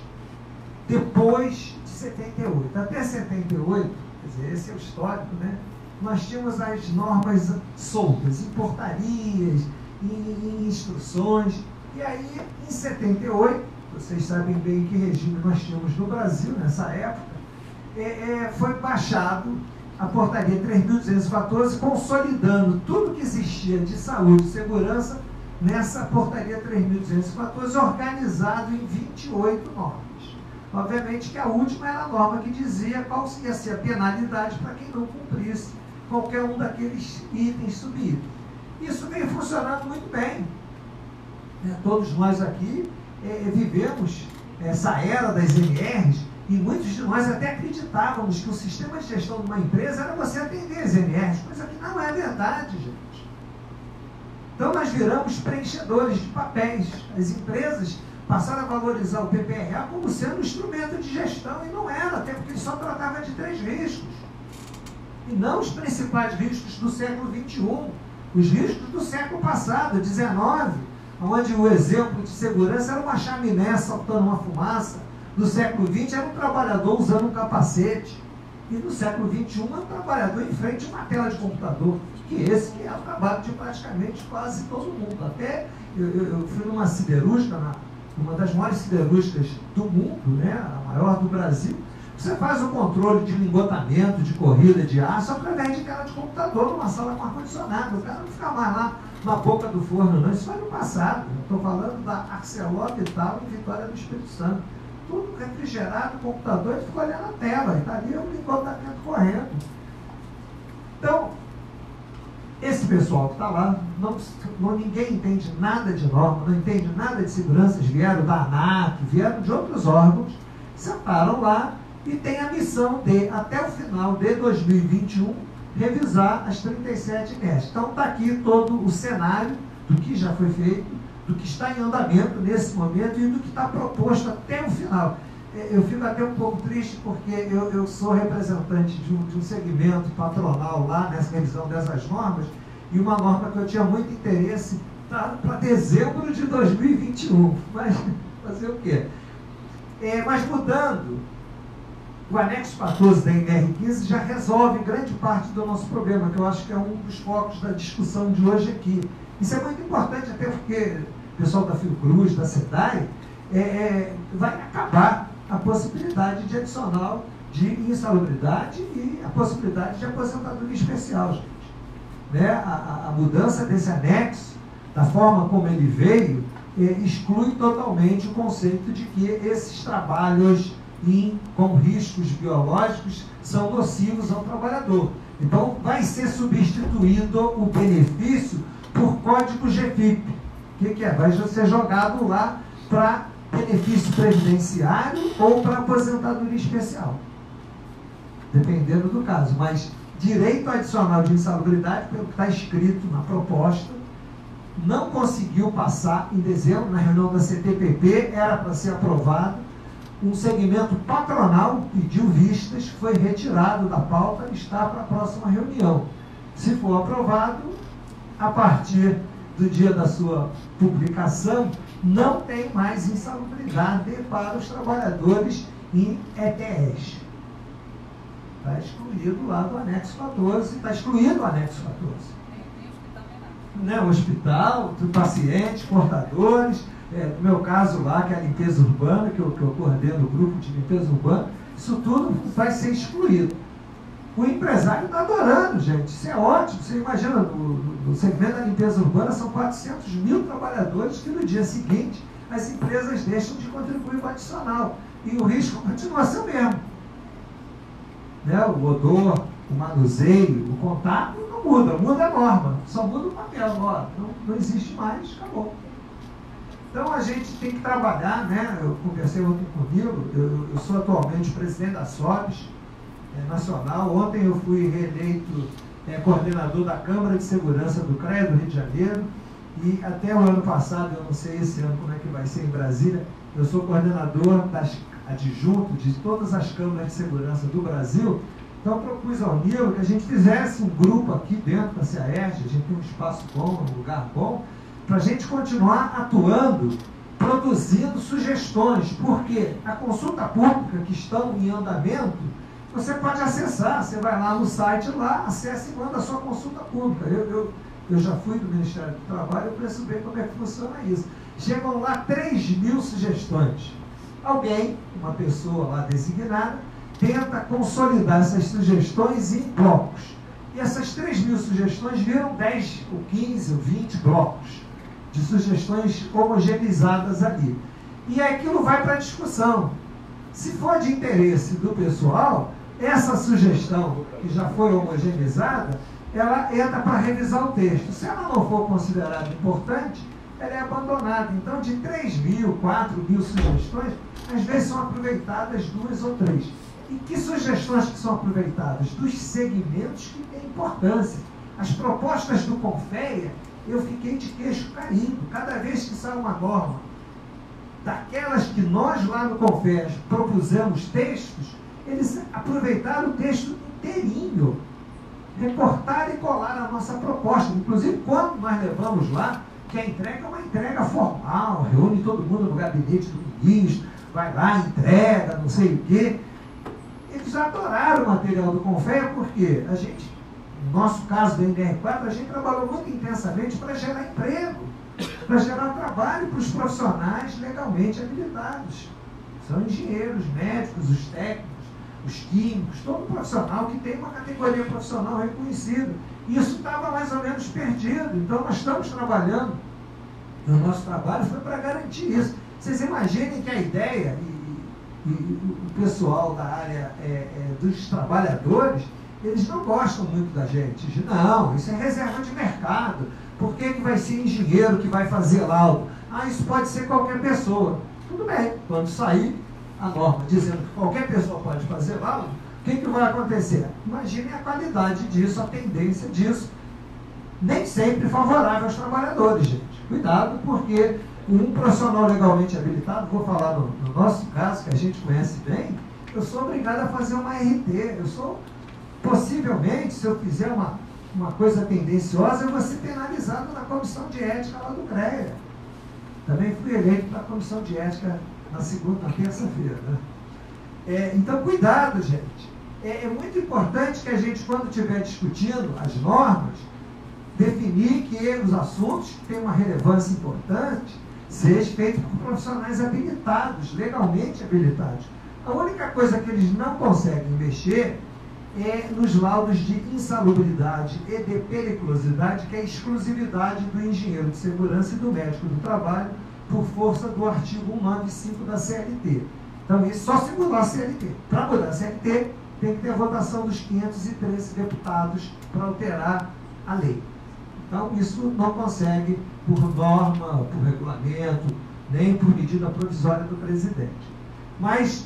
D: depois de 78. Até 78, quer dizer, esse é o histórico, né? Nós tínhamos as normas soltas, em portarias, em instruções, e aí, em 78, vocês sabem bem que regime nós tínhamos no Brasil nessa época, foi baixado a portaria 3.214, consolidando tudo que existia de saúde e segurança nessa portaria 3.214, organizado em 28 normas. Obviamente que a última era a norma que dizia qual ia ser a penalidade para quem não cumprisse qualquer um daqueles itens, subitens. Isso vem funcionando muito bem. Todos nós aqui vivemos essa era das NRs, e muitos de nós até acreditávamos que o sistema de gestão de uma empresa era você atender as NRs, coisa que não é verdade, gente. Então nós viramos preenchedores de papéis. As empresas passaram a valorizar o PPRA como sendo um instrumento de gestão, e não era, até porque ele só tratava de 3 riscos. E não os principais riscos do século XXI, os riscos do século passado, XIX, onde o exemplo de segurança era uma chaminé soltando uma fumaça. No século XX era um trabalhador usando um capacete. E no século XXI é um trabalhador em frente a uma tela de computador. Que esse que é o trabalho de praticamente quase todo mundo. Até eu fui numa siderúrgica, uma das maiores siderúrgicas do mundo, né, a maior do Brasil. Você faz o controle de lingotamento, de corrida de aço, através de tela de computador, numa sala com ar-condicionado. O cara não fica mais lá na boca do forno, não. Isso foi no passado. Estou falando da ArcelorMittal em Vitória do Espírito Santo. Tudo refrigerado, computador, e ficou olhando a tela. E está ali o lingotamento correndo. Então, esse pessoal que está lá, ninguém entende nada de norma, não entende nada de segurança. Eles vieram da ANAC, vieram de outros órgãos, sentaram lá e tem a missão de, até o final de 2021, revisar as 37 NERs. Então está aqui todo o cenário do que já foi feito, do que está em andamento nesse momento e do que está proposto até o final. Eu fico até um pouco triste porque eu sou representante de um segmento patronal lá nessa revisão dessas normas, e uma norma que eu tinha muito interesse está para dezembro de 2021. Mas fazer o quê? Mas mudando, o anexo 14 da NR15 já resolve grande parte do nosso problema, que eu acho que é um dos focos da discussão de hoje aqui. Isso é muito importante, até porque o pessoal da Fiocruz, da SEDAI, vai acabar a possibilidade de adicional de insalubridade e a possibilidade de aposentadoria especial, gente. Né? A mudança desse anexo, da forma como ele veio, exclui totalmente o conceito de que esses trabalhos com riscos biológicos são nocivos ao trabalhador. Então, vai ser substituído o benefício por código GFIP. O que é? Vai ser jogado lá para benefício previdenciário ou para aposentadoria especial, dependendo do caso. Mas direito adicional de insalubridade, pelo que está escrito na proposta, não conseguiu passar em dezembro, na reunião da CTPP, era para ser aprovado. Um segmento patronal pediu vistas, foi retirado da pauta e está para a próxima reunião. Se for aprovado, a partir do dia da sua publicação, não tem mais insalubridade para os trabalhadores em ETS. Está excluído lá do anexo 14, está excluído o anexo 14. Né, o hospital, pacientes, portadores, no meu caso lá, que é a limpeza urbana, que eu coordeno o grupo de limpeza urbana, isso tudo vai ser excluído. O empresário está adorando, gente, isso é ótimo. Você imagina, no segmento da limpeza urbana são 400 mil trabalhadores que no dia seguinte as empresas deixam de contribuir com o adicional. E o risco continua sendo o mesmo. Né? O odor, o manuseio, o contato não muda, muda a norma, só muda o papel, não existe mais, acabou. Então a gente tem que trabalhar, né? Eu conversei ontem comigo, eu sou atualmente presidente da SOBS nacional. Ontem eu fui reeleito coordenador da Câmara de Segurança do CREA do Rio de Janeiro, e até o ano passado, eu não sei esse ano como é que vai ser em Brasília, eu sou coordenador adjunto de todas as câmaras de segurança do Brasil. Então eu propus ao Nilo que a gente fizesse um grupo aqui dentro da CAERJ, a gente tem um espaço bom, um lugar bom, para a gente continuar atuando produzindo sugestões, porque a consulta pública que estão em andamento, você pode acessar, você vai lá no site, lá, acessa e manda a sua consulta pública. Eu já fui do Ministério do Trabalho, eu preciso ver como é que funciona isso. Chegam lá 3.000 sugestões. Alguém, uma pessoa lá designada, tenta consolidar essas sugestões em blocos. E essas 3.000 sugestões viram 10, ou 15, ou 20 blocos de sugestões homogeneizadas ali. E aquilo vai para a discussão. Se for de interesse do pessoal, essa sugestão que já foi homogeneizada, ela entra para revisar o texto. Se ela não for considerada importante, ela é abandonada. Então, de 3.000, 4.000 sugestões, às vezes são aproveitadas 2 ou 3. E que sugestões que são aproveitadas? Dos segmentos que têm importância. As propostas do CONFEA, eu fiquei de queixo caído. Cada vez que sai uma norma, daquelas que nós lá no CONFEA propusemos textos, eles aproveitaram o texto inteirinho, recortaram e colaram a nossa proposta. Inclusive, quando nós levamos lá, que a entrega é uma entrega formal, reúne todo mundo no gabinete do ministro, vai lá, entrega, não sei o quê. Eles adoraram o material do CONFEA, porque a gente, no nosso caso do NR4, a gente trabalhou muito intensamente para gerar emprego, para gerar trabalho para os profissionais legalmente habilitados. São engenheiros, médicos, os técnicos, os químicos, todo profissional que tem uma categoria profissional reconhecida. Isso estava mais ou menos perdido. Então, nós estamos trabalhando, e o nosso trabalho foi para garantir isso. Vocês imaginem que a ideia, e o pessoal da área dos trabalhadores, eles não gostam muito da gente. Não, isso é reserva de mercado. Por que vai ser engenheiro que vai fazer laudo? Isso pode ser qualquer pessoa. Tudo bem, quando sair a norma dizendo que qualquer pessoa pode fazer laudo, o que vai acontecer? Imagine a qualidade disso, a tendência disso, nem sempre favorável aos trabalhadores, gente. Cuidado, porque um profissional legalmente habilitado, vou falar no nosso caso, que a gente conhece bem, eu sou obrigado a fazer uma RT. Eu sou, possivelmente, se eu fizer uma coisa tendenciosa, eu vou ser penalizado na comissão de ética lá do CREA. Também fui eleito para a comissão de ética na terça-feira. Né? Então, cuidado, gente. É muito importante que a gente, quando estiver discutindo as normas, definir que os assuntos que têm uma relevância importante sejam feitos por profissionais habilitados, legalmente habilitados. A única coisa que eles não conseguem mexer é nos laudos de insalubridade e de periculosidade, que é a exclusividade do engenheiro de segurança e do médico do trabalho, por força do artigo 195 da CLT. Então, isso só se mudar a CLT. Para mudar a CLT, tem que ter a votação dos 513 deputados para alterar a lei. Então, isso não consegue por norma, por regulamento, nem por medida provisória do presidente. Mas,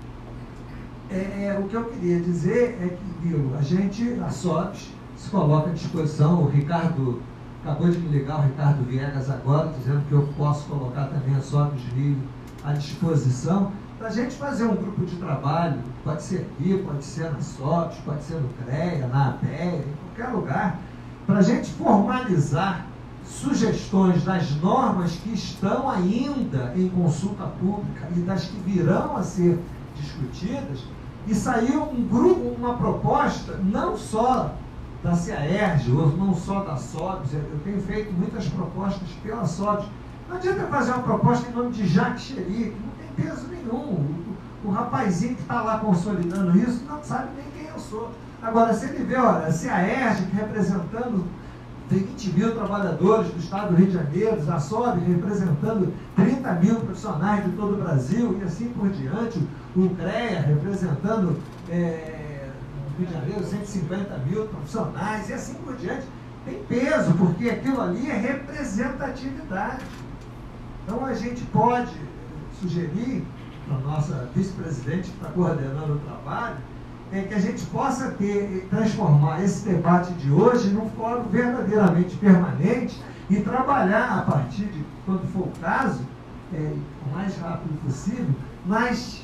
D: o que eu queria dizer é que, a SOPS, se coloca à disposição. O Ricardo, acabou de me ligar, o Ricardo Viegas agora, dizendo que eu posso colocar também a SOPS Rio à disposição, para a gente fazer um grupo de trabalho, pode ser aqui, pode ser na SOPS, pode ser no CREA, na APEA, em qualquer lugar, para a gente formalizar sugestões das normas que estão ainda em consulta pública e das que virão a ser discutidas, e saiu um grupo, uma proposta, não só da CAERJ, ou não só da SOPS. Eu tenho feito muitas propostas pela SOPS. Não adianta fazer uma proposta em nome de Jacques Cheric, não tem peso nenhum. O rapazinho que está lá consolidando isso não sabe nem quem eu sou. Agora, se ele vê, olha, a CAERJ representando 20.000 trabalhadores do estado do Rio de Janeiro, a SOB representando 30.000 profissionais de todo o Brasil, e assim por diante, o CREA representando no Rio de Janeiro 150.000 profissionais, e assim por diante, tem peso, porque aquilo ali é representatividade. Então a gente pode sugerir para a nossa vice-presidente que está coordenando o trabalho, que a gente possa transformar esse debate de hoje num fórum verdadeiramente permanente e trabalhar a partir de, quando for o caso, o mais rápido possível, nas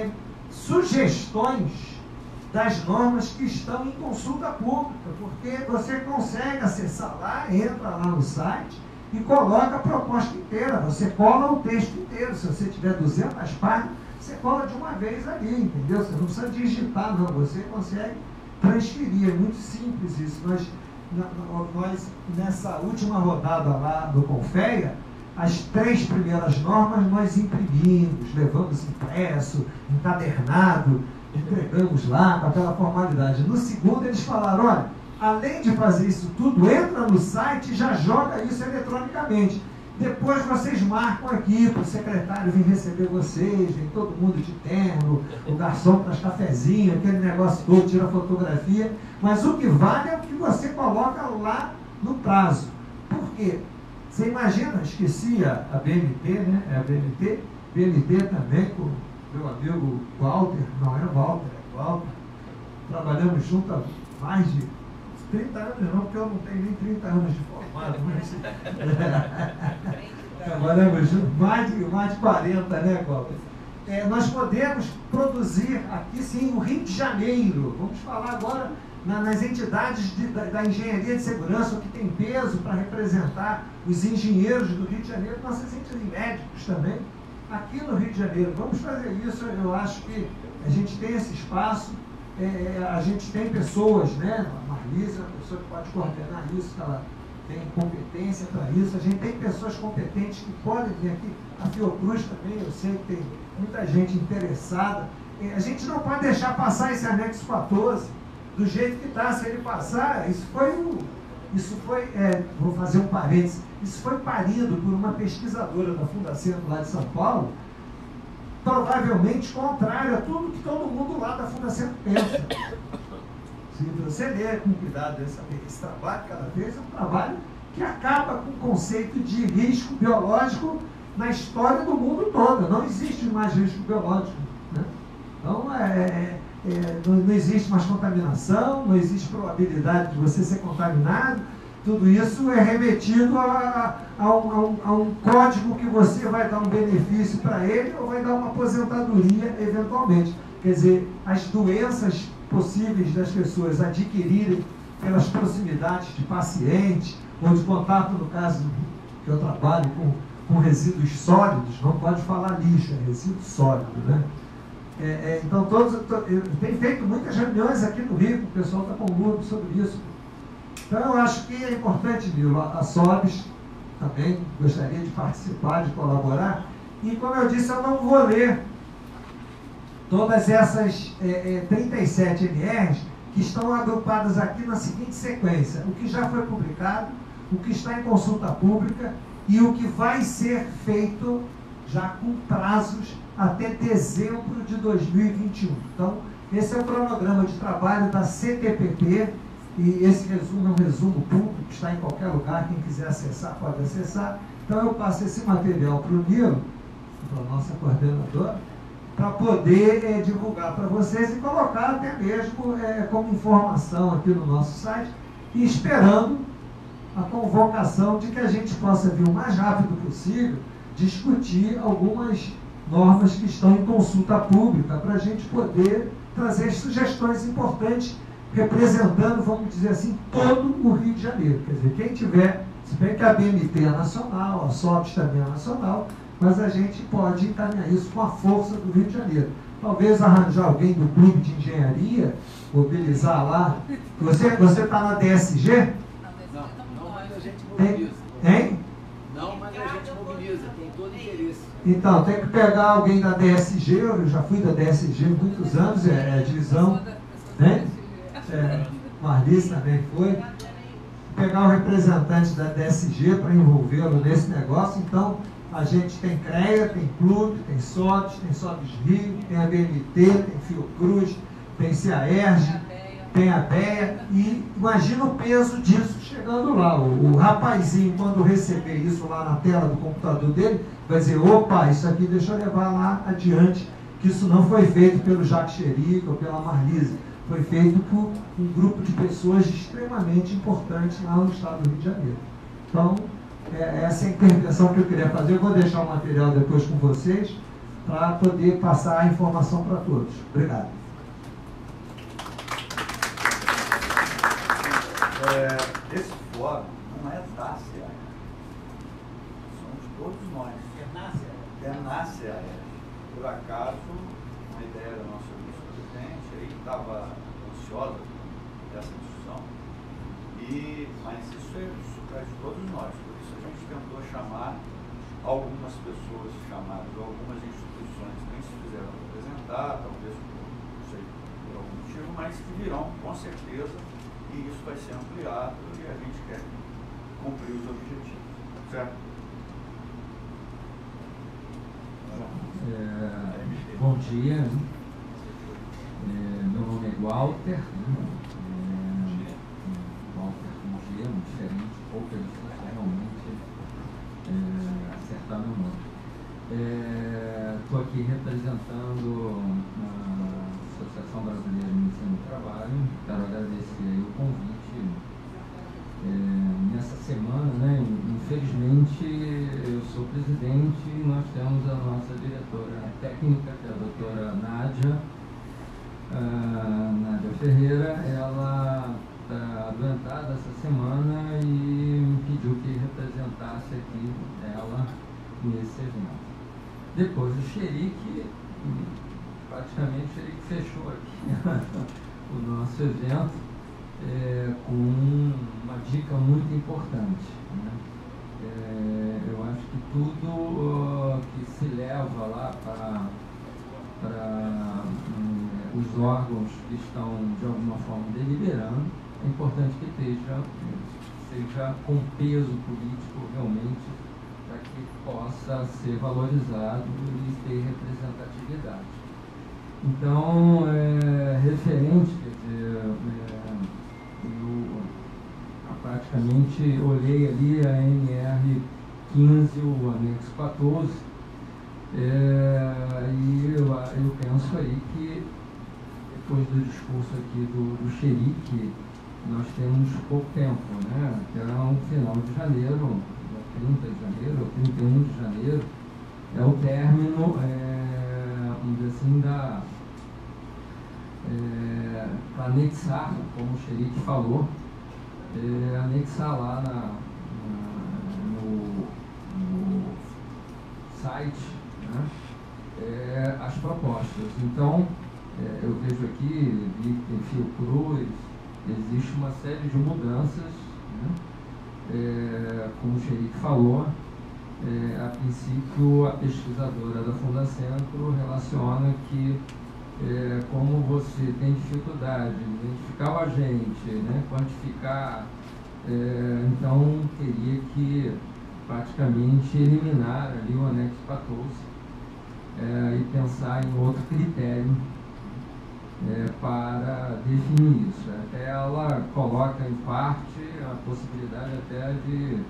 D: sugestões das normas que estão em consulta pública, porque você consegue acessar lá, entra lá no site e coloca a proposta inteira. Você cola o texto inteiro. Se você tiver 200 páginas, você cola de uma vez ali, entendeu? Você não precisa digitar, não. Você consegue transferir. É muito simples isso. Nós nessa última rodada lá do Confeia, as 3 primeiras normas nós imprimimos, levamos impresso, encadernado, entregamos lá com aquela formalidade. No segundo eles falaram, olha, além de fazer isso tudo, entra no site e já joga isso eletronicamente. Depois vocês marcam aqui para o secretário vir receber vocês, vem todo mundo de terno, o garçom traz cafezinho, aquele negócio todo, tira fotografia, mas o que vale é o que você coloca lá no prazo. Por quê? Você imagina, esqueci a BNT, né? É a BNT também, com o meu amigo Walter, não é Walter, é Walter. Trabalhamos junto há mais de 30 anos, não, porque eu não tenho nem 30 anos de formado, mas trabalhamos junto, mais de 40, né, Walter? Nós podemos produzir aqui, sim, no Rio de Janeiro. Vamos falar agora nas entidades da engenharia de segurança, o que tem peso para representar os engenheiros do Rio de Janeiro, nossas entidades médicos também, aqui no Rio de Janeiro. Vamos fazer isso, eu acho que a gente tem esse espaço, a gente tem pessoas, né? A Marlise é uma pessoa que pode coordenar isso, que ela tem competência para isso, a gente tem pessoas competentes que podem vir aqui, a Fiocruz também, eu sei que tem muita gente interessada. A gente não pode deixar passar esse anexo 14 do jeito que está. Se ele passar, isso foi, vou fazer um parênteses, isso foi parido por uma pesquisadora da Fundacentro lá de São Paulo, provavelmente contrário a tudo que todo mundo lá da Fundacentro pensa. Se você ler com cuidado esse trabalho que ela fez, é um trabalho que acaba com o conceito de risco biológico na história do mundo todo. Não existe mais risco biológico, né? Então, não existe mais contaminação, não existe probabilidade de você ser contaminado. Tudo isso é remetido a um código que você vai dar um benefício para ele ou vai dar uma aposentadoria eventualmente. Quer dizer, as doenças possíveis das pessoas adquirirem pelas proximidades de pacientes ou de contato, no caso que eu trabalho com resíduos sólidos, não pode falar lixo, é resíduo sólido, né? Então, eu tenho feito muitas reuniões aqui no Rio, o pessoal está com muito sobre isso. Então, eu acho que é importante, Nilo, a SOBES também gostaria de participar, de colaborar. E, como eu disse, eu não vou ler todas essas 37 NRs que estão agrupadas aqui na seguinte sequência: o que já foi publicado, o que está em consulta pública e o que vai ser feito já com prazos até dezembro de 2021. Então, esse é o cronograma de trabalho da CTPP, e esse resumo é um resumo público, está em qualquer lugar, quem quiser acessar pode acessar. Então, eu passo esse material para o Nilo, para a nossa coordenadora, para poder divulgar para vocês e colocar até mesmo como informação aqui no nosso site, e esperando a convocação de que a gente possa vir o mais rápido possível discutir algumas normas que estão em consulta pública, para a gente poder trazer sugestões importantes, representando, vamos dizer assim, todo o Rio de Janeiro. Quer dizer, quem tiver, se bem que a BNT é nacional, a SOBES também é nacional, mas a gente pode encaminhar isso com a força do Rio de Janeiro. Talvez arranjar alguém do clube de engenharia, mobilizar lá. Você está na DSG?
E: Não, mas a gente mobiliza.
D: Hein?
E: Não, mas a gente mobiliza, tem todo interesse.
D: Então, tem que pegar alguém da DSG, eu já fui da DSG há muitos anos, a divisão, né? Marlise também foi. Pegar o representante da DSG para envolvê-lo nesse negócio. Então, a gente tem CREA, tem clube, tem SOBES Rio, tem a BNT, tem Fiocruz, tem CAERJ, tem a BEA, e imagina o peso disso chegando lá. O rapazinho, quando receber isso lá na tela do computador dele, vai dizer: opa, isso aqui deixa eu levar lá adiante, que isso não foi feito pelo Jacques Chéric ou pela Marlise, foi feito por um grupo de pessoas extremamente importantes lá no estado do Rio de Janeiro. Então, essa é a intervenção que eu queria fazer. Eu vou deixar o material depois com vocês, para poder passar a informação para todos. Obrigado.
B: Esse fórum não é da CAE. todos nós. Nasce a ERG. Por acaso, uma ideia da nossa vice-presidente, aí estava ansiosa dessa discussão, mas isso é de todos nós. Por isso a gente tentou chamar algumas pessoas chamadas, algumas instituições que nem se fizeram representar, talvez não sei por algum motivo, mas que virão com certeza, e isso vai ser ampliado e a gente quer cumprir os objetivos. Certo?
F: Bom dia, meu nome é Walter, Walter com G, muito diferente, poucas pessoas realmente acertar meu nome. Estou aqui representando a Associação Brasileira de Medicina do Trabalho. Quero agradecer aí o convite. Nessa semana, né, infelizmente, eu sou presidente e nós temos a nossa diretora técnica, que é a doutora Nádia Ferreira. Ela está adoentada essa semana e me pediu que representasse aqui ela nesse evento. Depois o xerique, praticamente o xerique fechou aqui o nosso evento. Com uma dica muito importante, né? Eu acho que tudo que se leva lá para os órgãos que estão de alguma forma deliberando, é importante que seja com peso político realmente, para que possa ser valorizado e ter representatividade. Então, referente, quer dizer, eu praticamente olhei ali a NR 15, o anexo 14, e eu penso aí que depois do discurso aqui do xerique, nós temos pouco tempo, né? Terá um final de janeiro, 30 de janeiro, ou 31 de janeiro, é o término, vamos dizer assim, para anexar, como o xerique falou, anexar lá no site, né, as propostas. Então, eu vejo aqui, vi que tem Fiocruz, existe uma série de mudanças, né, como o xerique falou. A princípio, a pesquisadora da Fundacentro relaciona que como você tem dificuldade de identificar o agente, né, quantificar, então teria que praticamente eliminar ali o anexo 14 e pensar em outro critério para definir isso. Até ela coloca em parte a possibilidade até de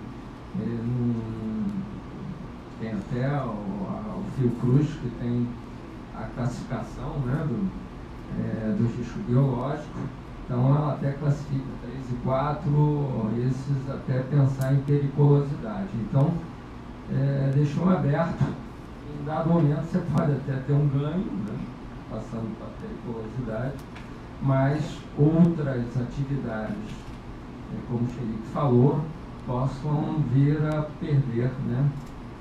F: tem até o Fiocruz, que tem a classificação, né, do risco biológico. Então ela até classifica 3 e 4, esses até pensar em periculosidade. Então deixou aberto. Em dado momento você pode até ter um ganho, né, passando para a periculosidade, mas outras atividades, como o xerique falou, possam vir a perder, né,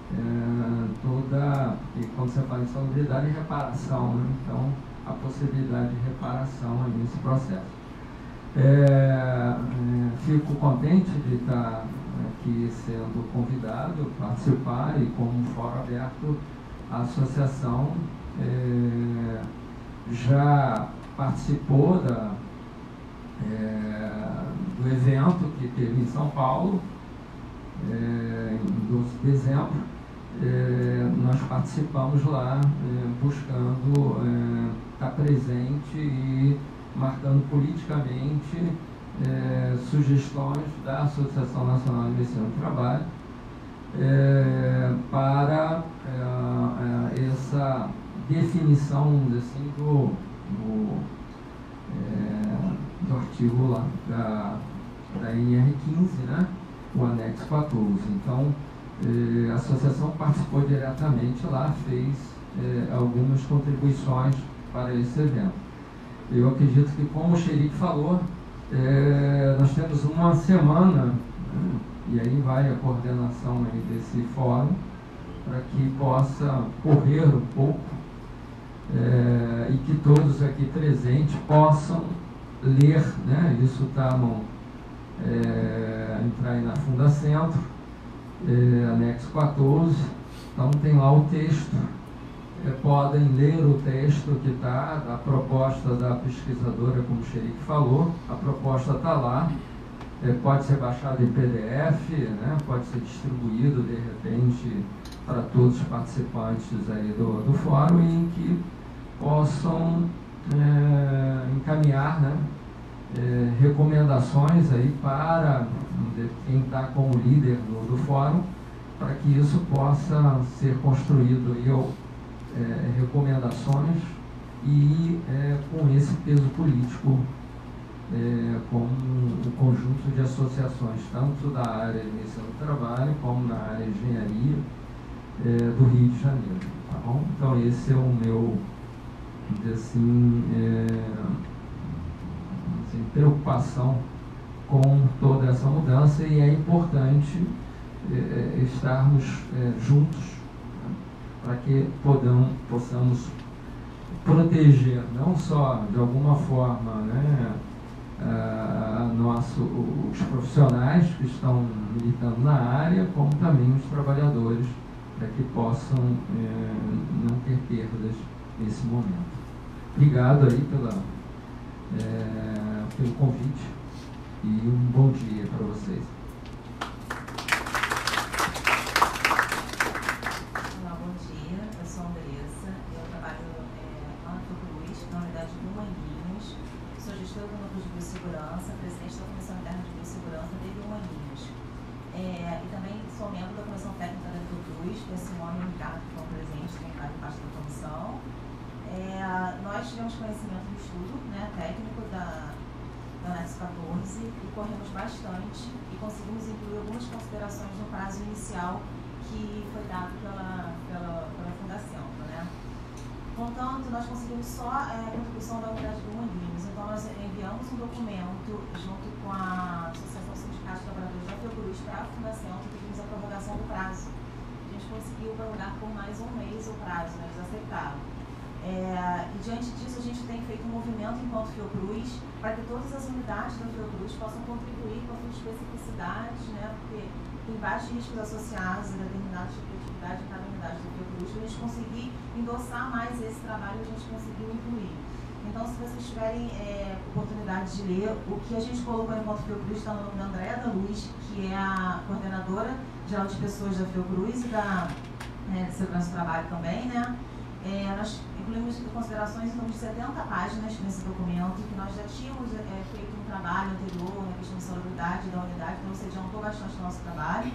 F: e quando você fala em salubridade e reparação, né? Então a possibilidade de reparação aí nesse processo. Fico contente de estar aqui sendo convidado a participar, e como fórum aberto, a associação já participou do evento que teve em São Paulo, em 12 de dezembro. Nós participamos lá buscando estar presente e marcando politicamente sugestões da Associação Nacional de Medicina do Trabalho para essa definição, assim, do artigo lá da NR15, né, o anexo 14. Então, a associação participou diretamente lá, fez algumas contribuições para esse evento. Eu acredito que, como o xerique falou, nós temos uma semana, né, e aí vai a coordenação aí desse fórum, para que possa correr um pouco e que todos aqui presentes possam ler, né? Isso está entrar aí na Fundacentro, anexo 14, então tem lá o texto, podem ler o texto que está, a proposta da pesquisadora, como o Xerique falou, a proposta está lá, pode ser baixado em PDF, né? Pode ser distribuído de repente para todos os participantes aí do fórum, em que possam encaminhar, né? Recomendações aí para quem está como líder do fórum, para que isso possa ser construído aí, recomendações e com esse peso político, com o conjunto de associações, tanto da área de medicina do trabalho como na área de engenharia do Rio de Janeiro, tá bom? Então esse é o meu, assim, preocupação com toda essa mudança, e é importante estarmos juntos, né, para que possamos proteger não só de alguma forma, né, os profissionais que estão militando na área, como também os trabalhadores, para que possam não ter perdas nesse momento. Obrigado aí pelo convite e um bom dia para vocês.
G: Olá, bom dia. Eu sou a Andressa, eu trabalho lá na Fiocruz, na unidade de Manguinhos. Sou gestora do Núcleo de Biossegurança, presidente da Comissão Interna de Biossegurança de Manguinhos. E também sou membro da Comissão Técnica da Fiocruz, que é Simone e Ricardo, que estão presentes, que fazem parte da comissão. Nós tivemos conhecimento do estudo, né, técnico da anexo 14 e corremos bastante e conseguimos incluir algumas considerações no prazo inicial que foi dado pela Fundação, né? Contanto, nós conseguimos só a contribuição da unidade do Manguinhos, então nós enviamos um documento junto com a Associação Sindical de Trabalhadores da Fiocruz para a Fundação, que pedimos a prorrogação do prazo. A gente conseguiu prorrogar por mais um mês o prazo, né? Eles aceitaram. E diante disso a gente tem feito um movimento enquanto Fiocruz para que todas as unidades da Fiocruz possam contribuir com as suas especificidades, né, porque tem vários riscos associados a determinados tipos de atividade em cada unidade da Fiocruz, para a gente conseguir endossar mais esse trabalho, a gente conseguiu incluir. Então, se vocês tiverem oportunidade de ler, o que a gente colocou enquanto Fiocruz está no nome da Andréa da Luz, que é a coordenadora geral de pessoas da Fiocruz e da Segurança do Trabalho também, né? Nós incluímos considerações em torno de 70 páginas nesse documento, que nós já tínhamos feito um trabalho anterior na questão de salubridade da unidade, então você adiantou bastante o nosso trabalho.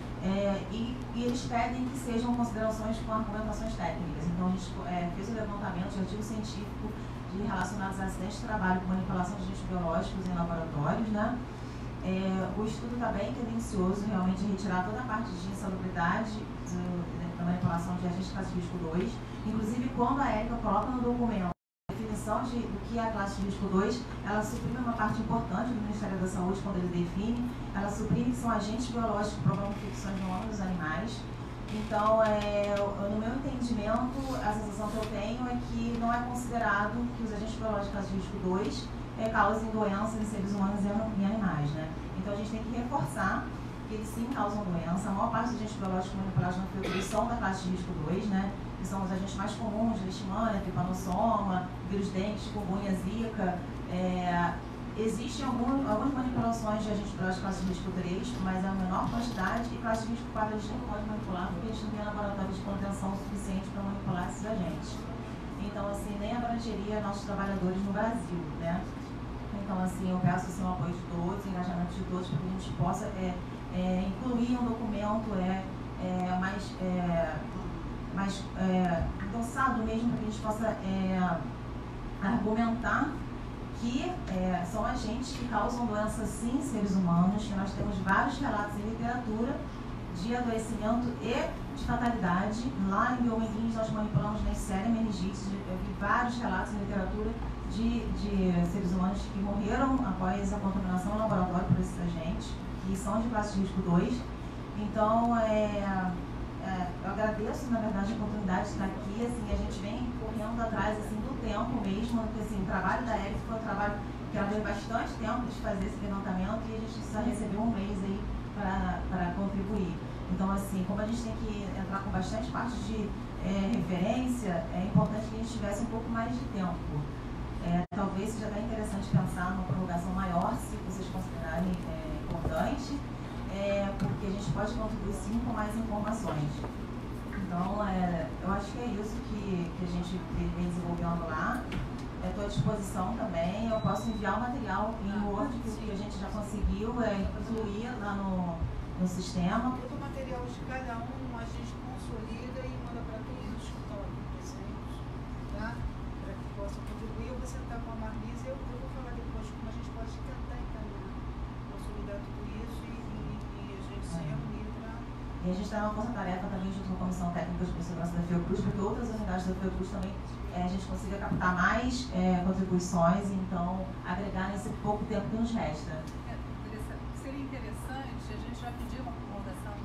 G: E eles pedem que sejam considerações com argumentações técnicas. Então a gente fez o levantamento de artigos científicos relacionados a acidentes de trabalho com manipulação de agentes biológicos em laboratórios, né? O estudo está bem tendencioso realmente a retirar toda a parte de insalubridade da manipulação de agentes de classe de risco 2. Inclusive, quando a Érica coloca no documento a definição do que é a classe de risco 2, ela suprime uma parte importante do Ministério da Saúde quando ele define. Ela suprime que são agentes biológicos que provocam infecções no homem e nos animais. Então, no meu entendimento, a sensação que eu tenho é que não é considerado que os agentes biológicos de classe de risco 2 causem doenças em seres humanos e animais, né? Então, a gente tem que reforçar que eles sim causam doença. A maior parte dos agentes biológicos manipulados na Fiocruz são da classe de risco 2, né? Que são os agentes mais comuns, leishmania, trypanosoma, vírus dengue, chikungunya, zika. Existem algumas manipulações de agentes biológicos de classe de risco 3, mas é a menor quantidade, e classe de risco 4 a gente não pode manipular porque a gente não tem laboratório de contenção suficiente para manipular esses agentes. Então, assim, nem abrangeria nossos trabalhadores no Brasil, né? Então, assim, eu peço assim, o apoio de todos, o engajamento de todos, para que a gente possa incluir um documento mais endossado mesmo, para que a gente possa argumentar que são agentes que causam doenças sim em seres humanos, que nós temos vários relatos em literatura de adoecimento e de fatalidade. Lá em Biomanguinhos nós manipulamos Neisseria meningite, eu vi vários relatos em literatura de seres humanos que morreram após a contaminação no laboratório por esses agentes, que são de classe de risco 2. Então, eu agradeço, na verdade, a oportunidade de estar aqui. Assim, a gente vem correndo atrás assim, do tempo mesmo, porque assim, o trabalho da Érica foi um trabalho que ela deu bastante tempo de fazer esse levantamento e a gente só recebeu um mês aí para contribuir. Então, assim, como a gente tem que entrar com bastante parte de referência, é importante que a gente tivesse um pouco mais de tempo. Talvez seja bem interessante pensar numa prorrogação maior, se vocês considerarem importante, porque a gente pode contribuir sim com mais informações. Então, eu acho que é isso que a gente vem desenvolvendo lá. Estou à disposição também. Eu posso enviar o material em Word que a gente já conseguiu incluir lá no sistema.
A: O material de cada um a gente consolida e manda para todos os que estão aqui presentes, tá? Para que possam contribuir. Eu vou sentar com a Marlise e eu vou falar depois como a gente pode tentar encaminhar, consolidar tudo isso e a gente se reunir para...
G: E a gente está numa força-tarefa também junto com a Comissão Técnica de Biossegurança da Fiocruz, porque outras unidades da Fiocruz também a gente consiga captar mais contribuições e então agregar nesse pouco tempo que nos resta.
C: Seria interessante, a gente já pediu uma prorrogação.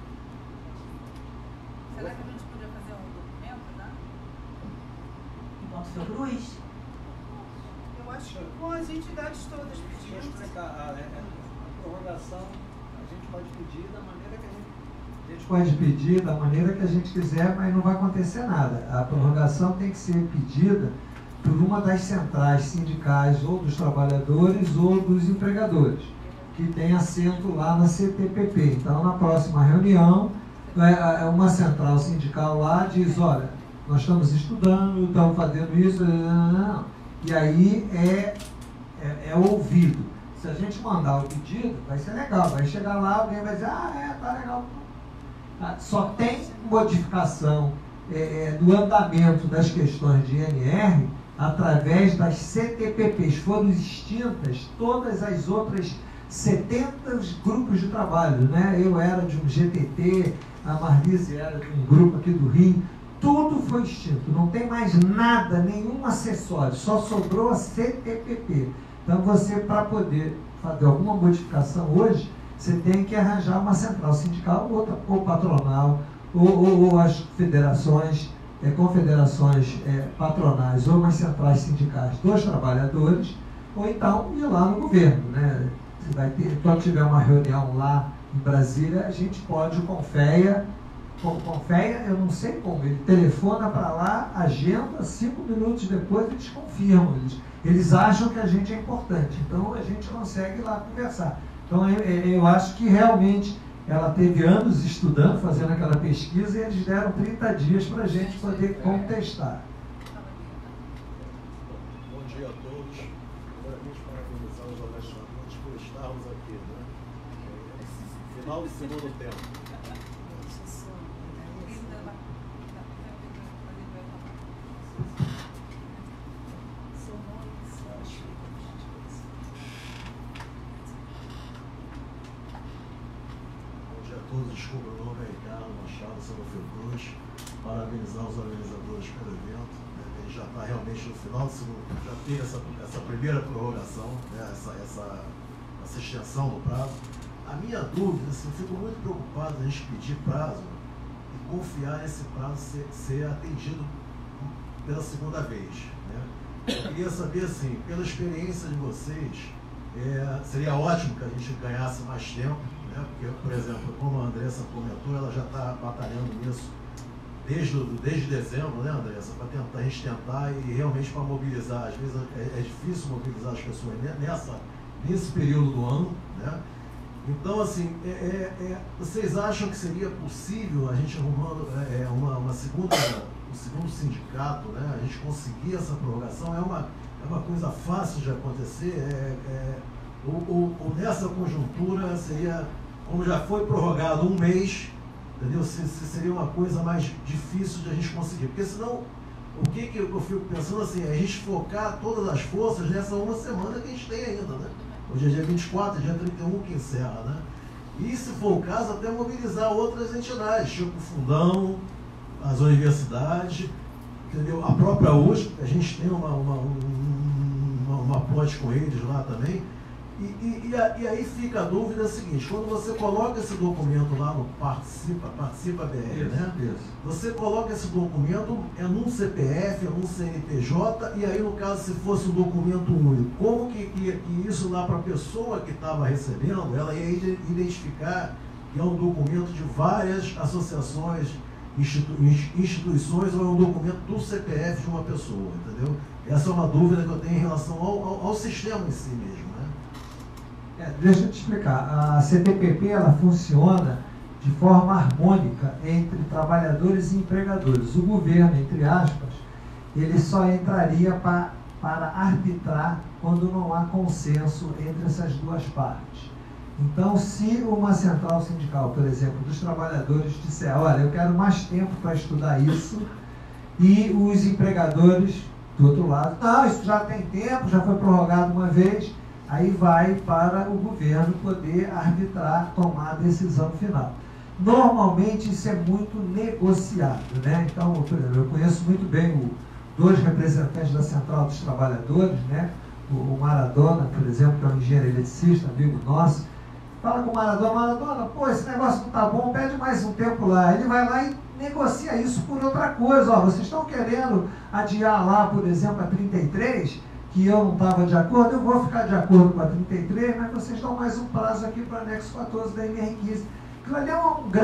C: Será que a gente podia fazer um documento, né?
G: Enquanto Fiocruz?
A: Eu acho que com as entidades todas pedindo.
H: Deixa eu explicar. A prorrogação a gente pode pedir da maneira que a gente
D: pode pedir da maneira que a gente quiser, mas não vai acontecer nada. A prorrogação tem que ser pedida por uma das centrais sindicais, ou dos trabalhadores ou dos empregadores, que tem assento lá na CTPP. Então, na próxima reunião, uma central sindical lá diz, olha, nós estamos estudando, estamos fazendo isso, e aí é ouvido. Se a gente mandar o pedido, vai ser legal, vai chegar lá, alguém vai dizer, tá legal. Só tem modificação do andamento das questões de INR através das CTPPs. Foram extintas todas as outras 70 grupos de trabalho, né? Eu era de um GTT, a Marlise era de um grupo aqui do Rio. Tudo foi extinto, não tem mais nada, nenhum acessório, só sobrou a CTPP. Então você, para poder fazer alguma modificação hoje, você tem que arranjar uma central sindical, ou patronal, ou as federações, confederações patronais, ou as centrais sindicais dos trabalhadores, ou então ir lá no governo, né? Você vai ter, quando tiver uma reunião lá em Brasília, a gente pode, o Confeia, eu não sei como, ele telefona para lá, agenda, 5 minutos depois eles confirmam, eles acham que a gente é importante, então a gente consegue ir lá conversar. Então eu acho que realmente ela teve anos estudando, fazendo aquela pesquisa, e eles deram 30 dias para a gente poder contestar.
H: Bom dia a todos. Primeiramente, parabenizar os organizadores por estarmos aqui, né? Final do segundo tempo. Desculpa, meu nome é Ricardo Machado, sou da Fiocruz. Parabenizar os organizadores pelo evento. Ele já está realmente no final do segundo, já teve essa primeira prorrogação, né, essa extensão do prazo. A minha dúvida, assim, eu fico muito preocupado a gente pedir prazo e confiar nesse prazo ser atendido pela segunda vez. Né? Eu queria saber, assim, pela experiência de vocês, seria ótimo que a gente ganhasse mais tempo. Porque, por exemplo, como a Andressa comentou, ela já está batalhando nisso desde dezembro, né, Andressa? Para tentar, a gente tentar e realmente para mobilizar. Às vezes é difícil mobilizar as pessoas nesse período do ano, né? Então, assim, vocês acham que seria possível a gente arrumando um segundo sindicato, né? A gente conseguir essa prorrogação? É uma coisa fácil de acontecer? Ou nessa conjuntura seria, como já foi prorrogado um mês, entendeu? Se seria uma coisa mais difícil de a gente conseguir. Porque senão, o que eu fico pensando assim, é a gente focar todas as forças nessa uma semana que a gente tem ainda, né? Hoje é dia 24, é dia 31 que encerra, né? E se for o caso, até mobilizar outras entidades, tipo o Fundão, as universidades, entendeu? A própria USP, a gente tem uma ponte com eles lá também. E aí fica a dúvida seguinte, quando você coloca esse documento lá no Participa BR, né?
D: Isso.
H: Você coloca esse documento num CPF, num CNPJ, e aí no caso se fosse um documento único, como que isso lá para a pessoa que estava recebendo, ela ia identificar que é um documento de várias associações, instituições, ou é um documento do CPF de uma pessoa, entendeu? Essa é uma dúvida que eu tenho em relação ao sistema em si mesmo.
D: Deixa eu te explicar. A CTPP ela funciona de forma harmônica entre trabalhadores e empregadores. O governo, entre aspas, ele só entraria para arbitrar quando não há consenso entre essas duas partes. Então, se uma central sindical, por exemplo, dos trabalhadores disser, olha, eu quero mais tempo para estudar isso, e os empregadores do outro lado, não, isso já tem tempo, já foi prorrogado uma vez, aí vai para o governo poder arbitrar, tomar a decisão final. Normalmente isso é muito negociado, né? Então, por exemplo, eu conheço muito bem dois representantes da Central dos Trabalhadores, né? O Maradona, por exemplo, que é um engenheiro eletricista, amigo nosso, fala com o Maradona, pô, esse negócio não tá bom, pede mais um tempo lá. Ele vai lá e negocia isso por outra coisa. Ó, vocês estão querendo adiar lá, por exemplo, a 33, que eu não estava de acordo, eu vou ficar de acordo com a 33, mas vocês dão mais um prazo aqui para o anexo 14 da NR15. Aquilo ali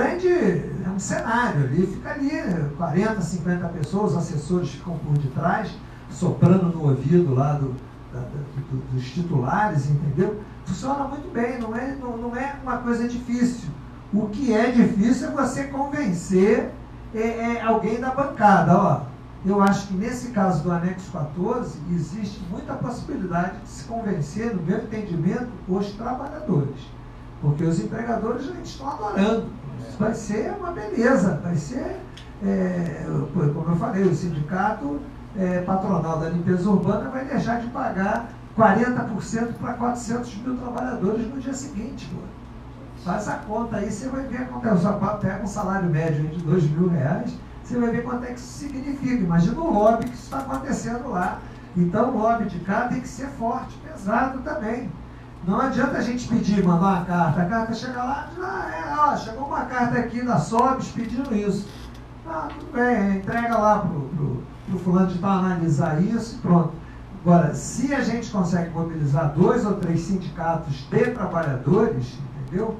D: é um cenário ali, fica ali 40, 50 pessoas, os assessores ficam por detrás, soprando no ouvido lá dos titulares, entendeu? Funciona muito bem, não é uma coisa difícil. O que é difícil é você convencer alguém da bancada, ó. Eu acho que nesse caso do anexo 14, existe muita possibilidade de se convencer, no meu entendimento, os trabalhadores. Porque os empregadores já estão adorando. Isso vai ser uma beleza, vai ser, como eu falei, o sindicato patronal da limpeza urbana vai deixar de pagar 40% para 400 mil trabalhadores no dia seguinte. Pô. Faz a conta aí, você vai ver quanto pega um salário médio de R$2.000, você vai ver quanto é que isso significa. Imagina o lobby que isso está acontecendo lá. Então o lobby de cá tem que ser forte, pesado também. Não adianta a gente pedir, mandar uma carta. A carta chega lá, chegou uma carta aqui da SOBS pedindo isso. Tudo bem, entrega lá pro fulano de tal analisar isso e pronto. Agora, se a gente consegue mobilizar 2 ou 3 sindicatos de trabalhadores, entendeu?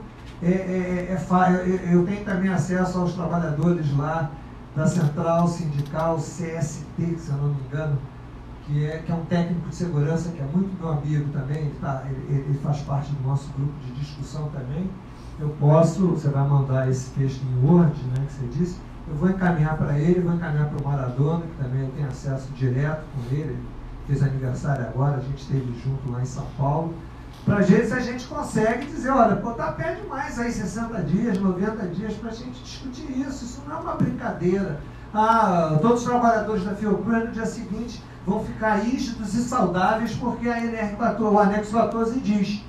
D: Eu tenho também acesso aos trabalhadores lá da Central Sindical CST, se eu não me engano, que é um técnico de segurança que é muito meu amigo também, ele faz parte do nosso grupo de discussão também. Você vai mandar esse texto em Word, né, que você disse, eu vou encaminhar para ele, vou encaminhar para o Maradona, que também eu tenho acesso direto com ele, fez aniversário agora, a gente esteve junto lá em São Paulo, para ver se a gente consegue dizer, olha, pede mais aí 60 dias, 90 dias para a gente discutir isso não é uma brincadeira. Todos os trabalhadores da Fiocruz no dia seguinte vão ficar rígidos e saudáveis porque a NR14, o anexo 14 diz.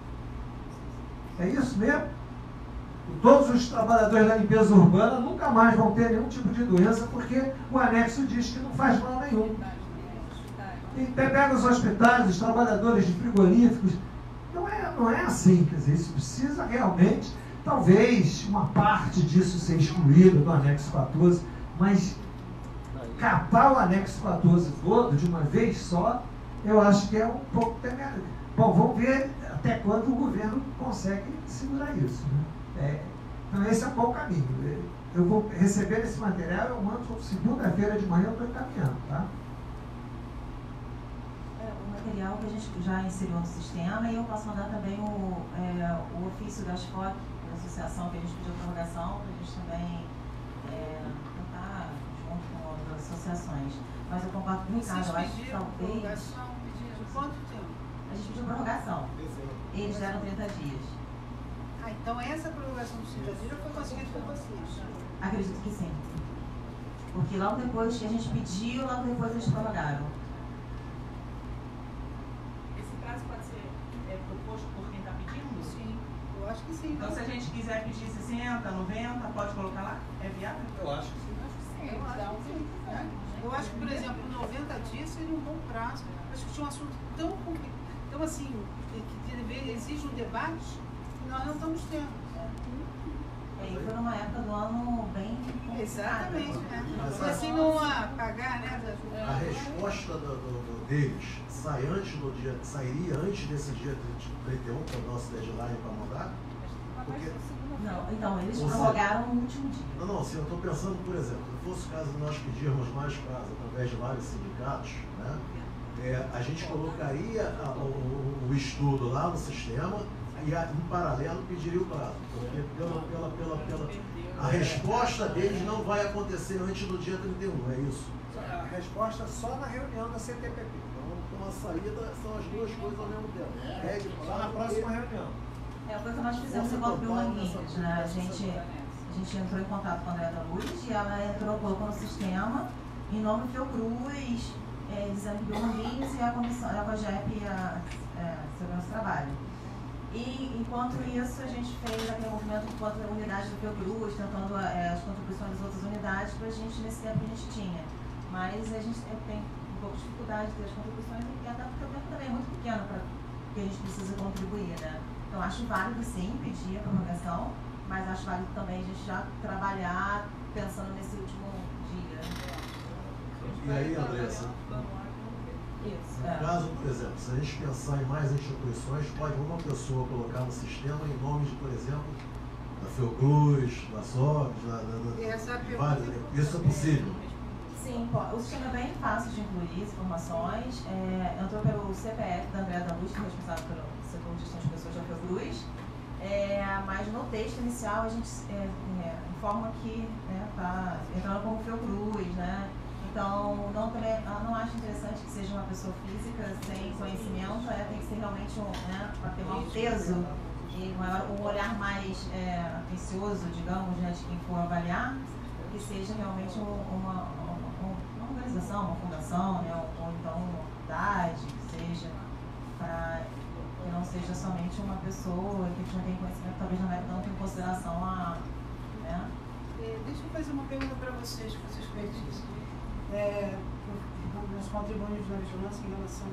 D: É isso mesmo? Todos os trabalhadores da limpeza urbana nunca mais vão ter nenhum tipo de doença porque o anexo diz que não faz mal nenhum. E pega os hospitais, os trabalhadores de frigoríficos. Não é assim, quer dizer, isso precisa realmente, talvez uma parte disso ser excluída do anexo 14, mas capar o anexo 14 todo de uma vez só, eu acho que é um pouco temerário. Bom, vamos ver até quando o governo consegue segurar isso. Né? Então esse é um bom caminho. Eu vou receber esse material, eu mando segunda-feira de manhã, eu estou encaminhando, tá?
G: Material que a gente já inseriu no sistema e eu posso mandar também o ofício da ASFOC, da associação que a gente pediu prorrogação, para a gente também tentar junto com outras associações. Mas eu concordo com o Ricardo, eu acho que talvez...
A: Quanto tempo?
G: A gente pediu prorrogação. Eles deram 30 dias.
A: Então essa prorrogação dos 30 dias foi conseguida por vocês?
G: Acredito que sim. Porque logo depois que a gente pediu, logo depois eles prorrogaram.
A: Acho que sim.
I: Então, se a gente quiser pedir 60, 90, pode colocar lá? É viável?
E: Eu acho que sim.
A: Eu acho que, por exemplo, 90 dias seria um bom prazo. Acho que tinha um assunto tão complicado, Então, assim, exige um debate que nós não estamos tendo.
G: E foi numa época do ano bem complicada.
A: Exatamente, né? Se assim não apagar, né?
H: A resposta deles sairia antes desse dia 31, que é o nosso deadline para mandar? Porque...
G: Não, então, eles prorrogaram no último dia.
H: Não, assim, eu estou pensando, por exemplo, se fosse o caso de nós pedirmos mais prazo através de vários sindicatos, né, a gente colocaria o estudo lá no sistema e, em paralelo, pediria o prazo. Porque a resposta deles não vai acontecer antes do dia 31, é isso?
D: A resposta só na reunião da CTPP.
H: Então, a saída são as duas coisas ao mesmo tempo.
D: Só na próxima reunião.
G: Foi o que nós fizemos enquanto Bilanguinhos, né? A gente entrou em contato com a Andréa da Luz e ela colocou no sistema em nome do Fiocruz, dizendo que Bilanguinhos e a comissão, a COGEP e a Segurança do Trabalho. E enquanto isso, a gente fez aquele movimento enquanto unidade do Fiocruz, tentando as contribuições das outras unidades para a gente, nesse tempo que a gente tinha. Mas a gente tem um pouco de dificuldade de ter as contribuições, e até porque o tempo também é muito pequeno para que a gente precisa contribuir, né? Então, acho válido, sim, pedir a prorrogação, mas acho válido também a gente já trabalhar pensando nesse último dia.
H: E aí, Andressa? No caso, por exemplo, se a gente pensar em mais instituições, pode uma pessoa colocar no sistema em nome de, por exemplo, da Fiocruz, da SOP, de vários. Isso é possível?
G: Sim, o sistema é bem fácil de incluir informações. Entrou pelo CPF da Andréa da Luz, que é responsável pelo setor de gestão de pessoas da Fiocruz. Mas no texto inicial a gente informa que está entrando como Fiocruz, né? Então, não acho interessante que seja uma pessoa física sem conhecimento, tem que ser realmente para ter um peso e um olhar mais atencioso, digamos, né, de quem for avaliar, que seja realmente uma organização, uma fundação, né, ou então uma entidade, que não seja somente uma pessoa que a gente não tem conhecimento, talvez não tenha em consideração
A: Deixa eu fazer uma pergunta para vocês, que vocês fez nós contribuímos na vigilância em relação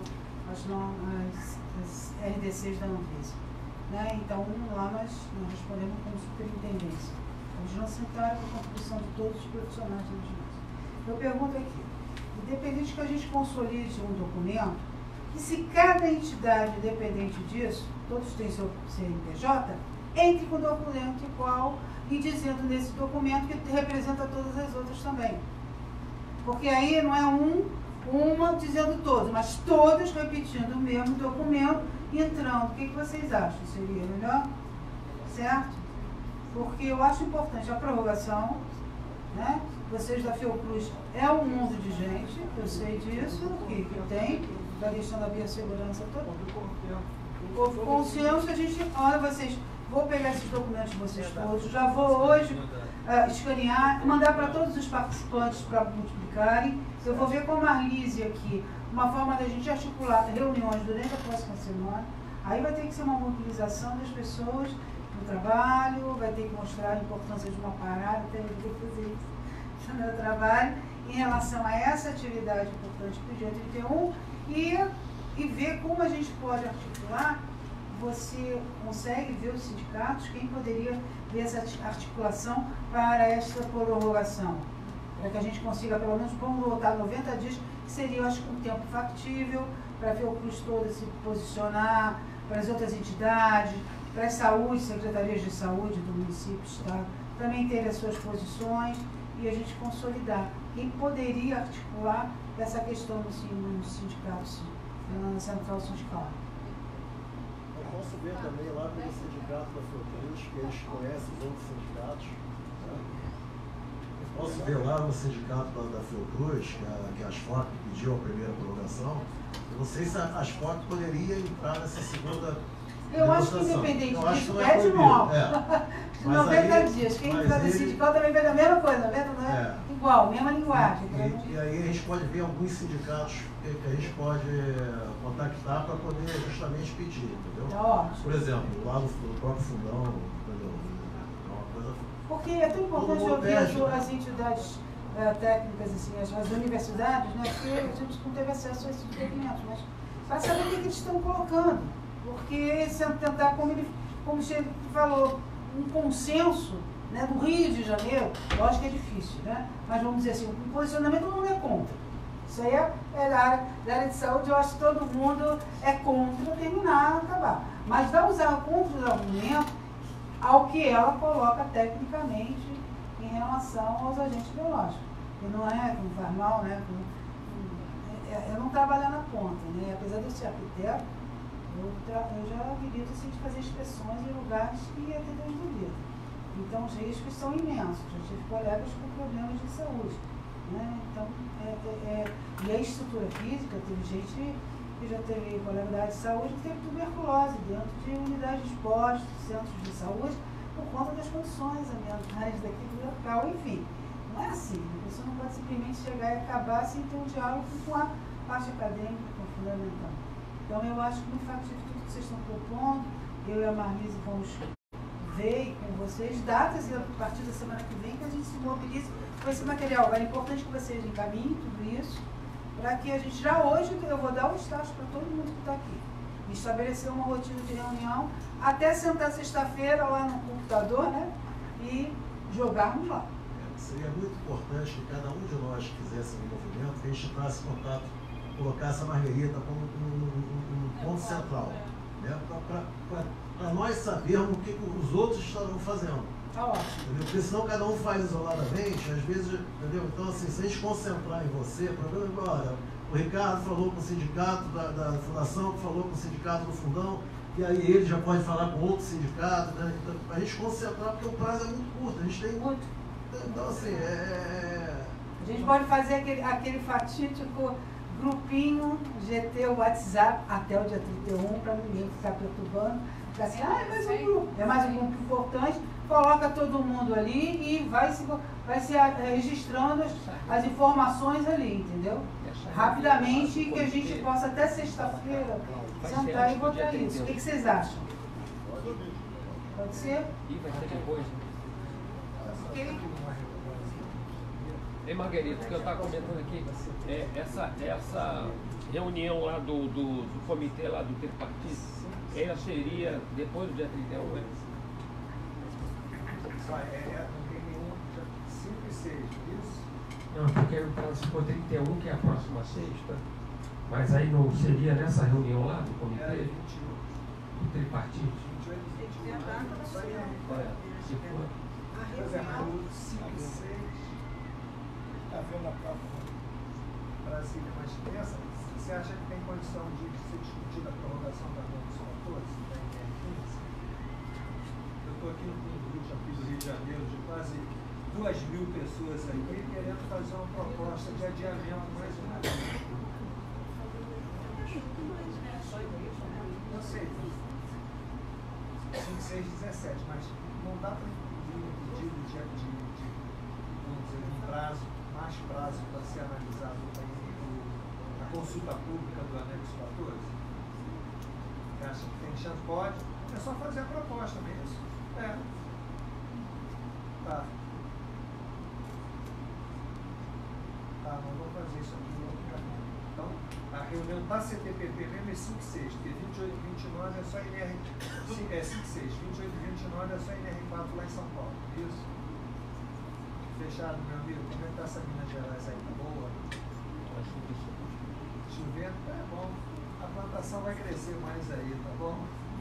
A: às RDCs da Anvisa. Né? Então, lá nós respondemos como superintendência. A vigilância sanitária com a contribuição de todos os profissionais da vigilância. Eu pergunto aqui, independente que a gente consolide um documento, e se cada entidade, independente disso, todos têm seu CNPJ, entre com o documento igual e dizendo nesse documento que representa todas as outras também. Porque aí não é uma dizendo todos, mas todas repetindo o mesmo documento, entrando. O que vocês acham? Seria melhor? Certo? Porque eu acho importante a prorrogação, né? Vocês da Fiocruz é um mundo de gente, eu sei disso, que tem, da questão da biossegurança toda. O consenso, a gente, olha, vocês, vou pegar esses documentos de vocês todos, já vou hoje escanear, mandar para todos os participantes para multiplicarem. Eu vou ver com a Marlise aqui uma forma da gente articular reuniões durante a próxima semana. Aí vai ter que ser uma mobilização das pessoas no trabalho, vai ter que mostrar a importância de uma parada, até eu vou fazer isso no meu trabalho, em relação a essa atividade importante do dia 31 e ver como a gente pode articular. Você consegue ver os sindicatos, quem poderia ver essa articulação para esta prorrogação? Para que a gente consiga, pelo menos, vamos voltar 90 dias, que seria, eu acho, um tempo factível, para a Fiocruz toda se posicionar, para as outras entidades, para a saúde, secretarias de saúde do município, estado, também ter as suas posições e a gente consolidar. Quem poderia articular essa questão no sindicato, na central sindical?
H: Eu posso ver também lá pelo sindicato da Fiocruz, que eles conhecem os outros sindicatos. Eu posso ver lá no sindicato da Fiocruz, que a Asfoc pediu a primeira prorrogação. Eu não sei se a Asfoc poderia entrar nessa segunda.
A: Eu acho que independente disso, pede novo. 90 dias. Quem entrar no sindical também vai dar a mesma coisa, não é? Igual, mesma linguagem.
H: E aí a gente pode ver alguns sindicatos que a gente pode contactar para poder justamente pedir, entendeu?
A: Tá ótimo.
H: Por exemplo, lá no próprio fundão, entendeu? É uma coisa.
A: Porque é tão importante ouvir as entidades técnicas, assim, as universidades, né? Porque a gente não teve acesso a esses documentos, mas para saber o que eles estão colocando. Porque se tentar, como o Chico falou, um consenso, né, do Rio de Janeiro, lógico que é difícil, né? Mas vamos dizer assim, o posicionamento todo mundo é contra. Isso aí é da área de saúde, eu acho que todo mundo é contra terminar, acabar. Mas dá usar contra o argumento ao que ela coloca tecnicamente em relação aos agentes biológicos. E não é, não faz mal, né? Eu não trabalho na ponta, né? Apesar de eu ser arquiteto, eu já vivi assim, de fazer inspeções em lugares que ia ter Deus do dedo. Então os riscos são imensos. Já tive colegas com problemas de saúde. Né? Então, e a estrutura física, teve gente que já teve colega da área de saúde que teve tuberculose dentro de unidades de postos, centros de saúde, por conta das condições ambientais daquele local, enfim. Não é assim, a pessoa não pode simplesmente chegar e acabar sem ter um diálogo com a parte acadêmica, que é fundamental. Então eu acho que no fato de tudo que vocês estão propondo, eu e a Marlise vamos ver com vocês datas e a partir da semana que vem que a gente se mobilize com esse material. É importante que vocês encaminhem tudo isso, para que a gente já hoje, eu vou dar o estágio para todo mundo que está aqui. Estabelecer uma rotina de reunião, até sentar sexta-feira lá no computador, né? E jogarmos lá.
H: Seria muito importante que cada um de nós que fizesse um movimento, que a gente entrasse em contato, colocasse a Margarita como um ponto central, né? Para nós sabermos o que os outros estarão fazendo. Entendeu? Porque senão cada um faz isoladamente, às vezes, entendeu? Então, assim, se a gente concentrar em você, o problema é agora. O Ricardo falou com o sindicato da Fundação, falou com o sindicato do Fundão, e aí ele já pode falar com outro sindicato, né? Então, a gente concentrar, porque o prazo é muito curto, a gente tem muito. Então, assim,
A: A gente pode fazer aquele fatídico grupinho GT, o WhatsApp, até o dia 31, para ninguém ficar perturbando. Ficar assim, é mais um grupo. É mais um grupo importante. Coloca todo mundo ali e vai se registrando as informações ali, entendeu? Rapidamente, que a gente possa até sexta-feira sentar e votar isso. O que vocês acham? Pode ser?
J: E vai ser depois. Ei, Margarida, o que eu estava comentando aqui, essa reunião lá do comitê lá do tripartite, ela seria depois do dia 31, né?
K: reunião 5 e 6, isso?
J: Não, porque se for 31, que é a próxima sexta, mas aí não seria nessa reunião lá do comitê? Do tripartite?
K: 28 e 29.
J: Se for.
K: Por exemplo, 5 e 6, está vendo a própria Brasília mais tensa, você acha que tem condição de ser discutida a prorrogação da Constituição 14, da NR15? Eu estou aqui num grupo aqui do Rio de Janeiro de quase 2.000 pessoas aqui querendo fazer uma proposta de adiamento mais uma vez. Eu sei, 5, 6, 17, mas não dá para incluir um pedido vamos dizer, mais prazo para ser analisado na consulta pública do anexo 14? Você acha que tem chance? Pode. É só fazer a proposta mesmo. Tá, não vou fazer isso aqui no outro caminho. Então, a reunião da CTPP mesmo é 5 e 6, porque 28 e 29 é só NR... 5 e 6, 28 e 29 é só NR4 lá em São Paulo. Isso? Fechado, meu amigo. Como é que tá essa Minas Gerais aí? Tá boa? Chovendo? É bom. A plantação vai crescer mais aí, tá bom?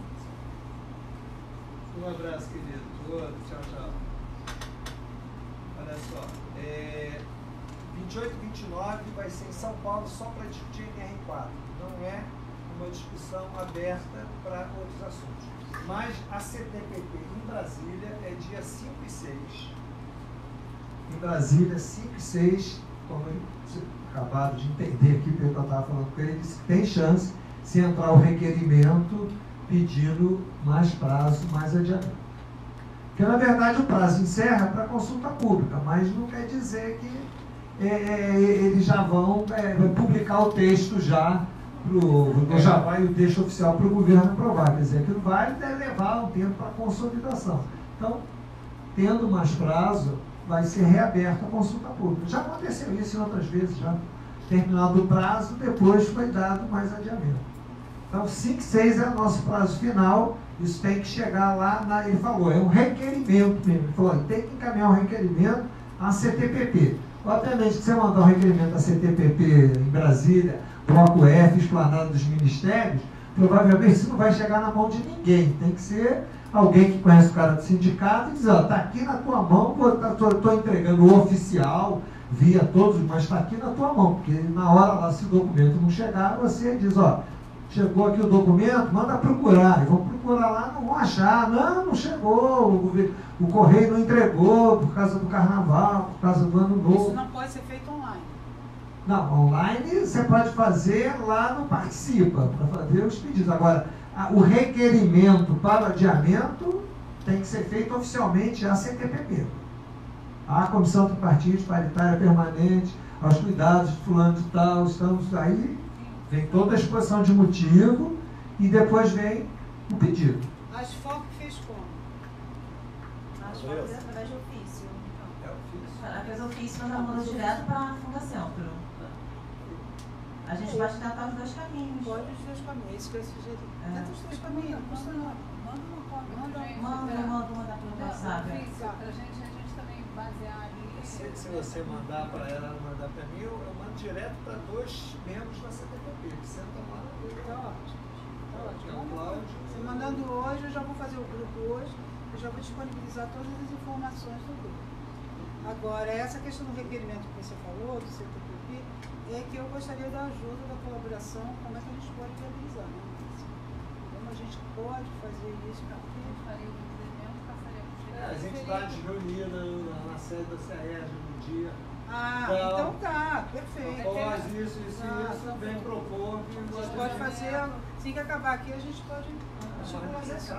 K: Um abraço, querido. Outro. Tchau, tchau. Olha só. 28 e 29 vai ser em São Paulo só para discutir NR4. Não é uma discussão aberta para outros assuntos. Mas a CTPP em Brasília é dia 5 e 6.
D: Em Brasília, 5 e 6, como vocês acabaram de entender aqui, porque eu estava falando com ele, disse que tem chance se entrar o requerimento pedindo mais prazo, mais adiamento. Porque, na verdade, o prazo encerra para consulta pública, mas não quer dizer que eles já vão publicar o texto já, já vai o texto oficial para o governo aprovar. Quer dizer, aquilo vai levar um tempo para consolidação. Então, tendo mais prazo, vai ser reaberta a consulta pública. Já aconteceu isso em outras vezes, já terminado o prazo, depois foi dado mais adiamento. Então, 5, 6 é o nosso prazo final. Isso tem que chegar lá, ele falou, é um requerimento mesmo. Ele falou, tem que encaminhar um requerimento à CTPP. Obviamente, se você mandar um requerimento à CTPP em Brasília, Bloco F, Esplanada dos Ministérios, provavelmente isso não vai chegar na mão de ninguém. Tem que ser alguém que conhece o cara do sindicato e diz, ó, está aqui na tua mão, estou entregando o oficial, via todos, mas está aqui na tua mão, porque na hora lá, se o documento não chegar, você diz, ó, chegou aqui o documento, manda procurar, e vão procurar lá, não vão achar, não chegou, o correio não entregou por causa do carnaval, por causa do ano novo.
A: Isso não pode ser feito online.
D: Não, online você pode fazer lá no Participa, para fazer os pedidos. Agora, o requerimento para o adiamento tem que ser feito oficialmente à CTPP. A Comissão Tripartite Paritária Permanente, aos cuidados de fulano de tal, estamos aí, vem toda a exposição de motivo e depois vem o pedido.
A: A Asfoc fez como?
G: A Asfoc fez através de ofício. Através de ofício, nós mandamos direto para a fundação. A gente pode tentar os dois caminhos.
A: Pode os dois caminhos, isso que eu sugeri. Tenta os dois caminhos, não custa nada.
G: Manda uma da WhatsApp.
C: Pra gente também basear ali.
K: Se você mandar para ela, mandar para mim, eu mando direto para 2 membros da CTPP, que sentam lá.
A: Tá ótimo. Tá ótimo. Você mandando hoje, eu já vou fazer o grupo hoje, eu já vou disponibilizar todas as informações do grupo. Agora, essa questão do requerimento que você falou, do CTPP, é que eu gostaria da ajuda, da colaboração, como é que a gente pode viabilizar, né? Como a gente pode fazer isso para que a gente faria um evento, passaria por
K: as entidades reunidas na sede da CERJ no dia.
A: Então tá, perfeito.
K: Após isso, vem propor.
A: A gente pode fazer, assim que acabar aqui, a gente pode estimular isso.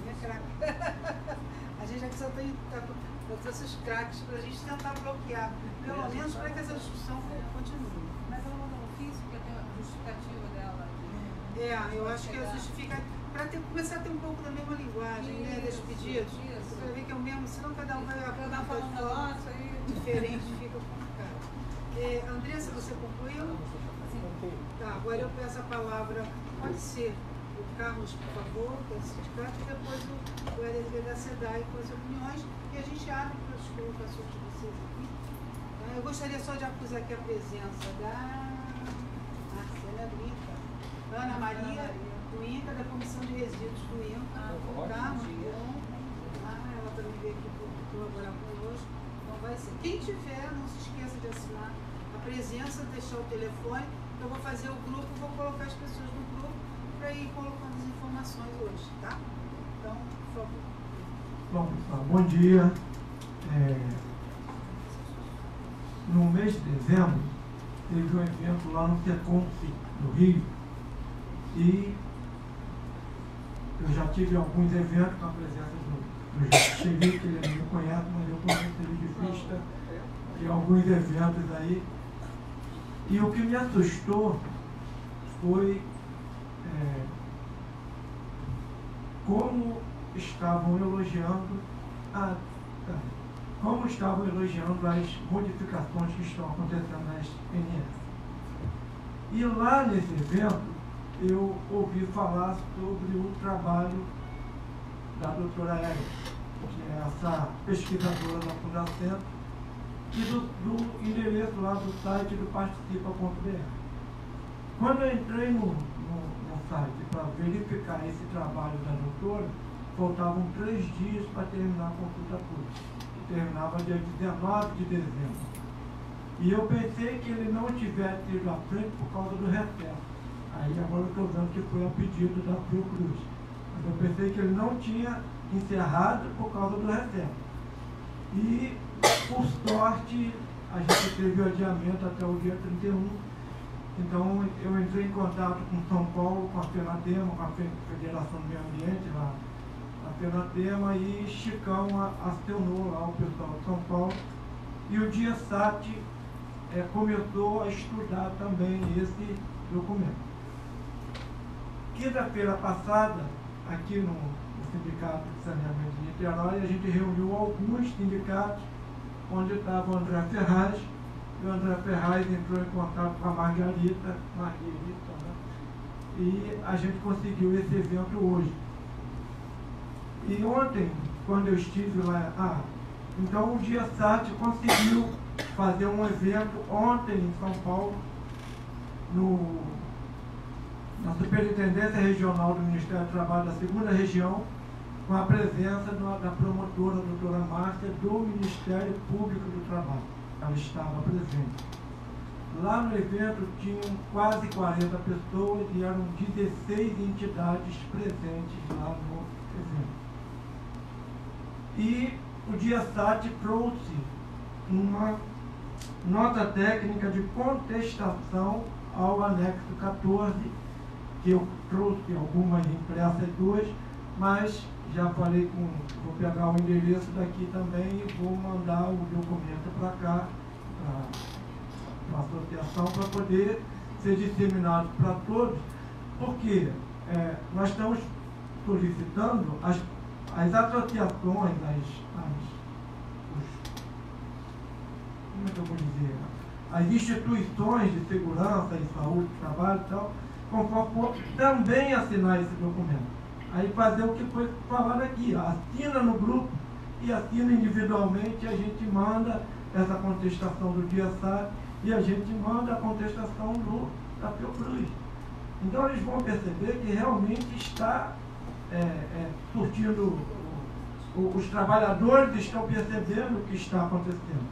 A: A gente aqui só tem esses craques para a gente tentar bloquear, pelo menos para que essa discussão continue.
C: Mas ela mandou um ofício, porque tem a justificativa dela.
A: Eu acho que justifica para começar a ter um pouco da mesma linguagem, né, desses pedidos. Para ver que é o mesmo, senão cada um vai apontar de forma diferente, fica complicado. Andressa, você concluiu? Sim. Tá, agora eu peço a palavra, pode ser o Carlos, por favor, do sindicato, e depois o LSB da SEDAI com as opiniões, e a gente abre para as colocações de vocês aqui. Eu gostaria só de acusar aqui a presença da Marcela Brita, Ana Maria, do INCA, da Comissão de Resíduos do INCA, tá? Muito bom. Ela também veio aqui colaborar conosco. Então vai ser. Quem tiver, não se esqueça de assinar a presença, deixar o telefone. Eu vou fazer o grupo, vou colocar as pessoas no grupo para ir colocando as informações hoje, tá? Então, por favor.
L: Bom, pessoal, bom dia. No mês de dezembro, teve um evento lá no Teconf, no Rio, e eu já tive alguns eventos com a presença do Felipe, que ele não me conhece, mas eu conheço ele de vista de alguns eventos aí. E o que me assustou foi como estavam elogiando as modificações que estão acontecendo na SPNS. E lá nesse evento, eu ouvi falar sobre o trabalho da doutora Érica, que é essa pesquisadora da Fundacentro, e do endereço lá do site do participa.br. Quando eu entrei no site para verificar esse trabalho da doutora, faltavam 3 dias para terminar a consulta pública, que terminava dia 19 de dezembro. E eu pensei que ele não tivesse ido à frente por causa do recesso. Aí agora eu estou vendo que foi a pedido da Fiocruz. Mas eu pensei que ele não tinha encerrado por causa do recesso. E, por sorte, a gente teve o adiamento até o dia 31. Então, eu entrei em contato com São Paulo, com a FENATEMA, com a Federação do Meio Ambiente, lá, a FENATEMA, e Chicão acionou lá o pessoal de São Paulo. E o DIASAT começou a estudar também esse documento. Quinta-feira passada, aqui no Sindicato de Saneamento de Niterói, a gente reuniu alguns sindicatos, onde estava o André Ferraz, e o André Ferraz entrou em contato com a Margarita, né? e a gente conseguiu esse evento hoje. E ontem, quando eu estive lá, então o DIASAT conseguiu fazer um evento ontem em São Paulo, na Superintendência Regional do Ministério do Trabalho da 2ª Região, com a presença da promotora, doutora Márcia, do Ministério Público do Trabalho. Ela estava presente. Lá no evento tinham quase 40 pessoas e eram 16 entidades presentes lá no evento. E o DIASAT trouxe uma nota técnica de contestação ao anexo 14, que eu trouxe algumas impressas duas, mas já falei vou pegar o endereço daqui também e vou mandar o documento para cá, para a associação, para poder ser disseminado para todos, porque nós estamos solicitando as associações, como é que eu vou dizer, as instituições de segurança e saúde, trabalho e tal, conforme também assinar esse documento. Aí fazer o que foi falado aqui, assina no grupo e assina individualmente, a gente manda essa contestação do DIASAT e a gente manda a contestação da Fiocruz. Então eles vão perceber que realmente está surtindo, os trabalhadores estão percebendo o que está acontecendo.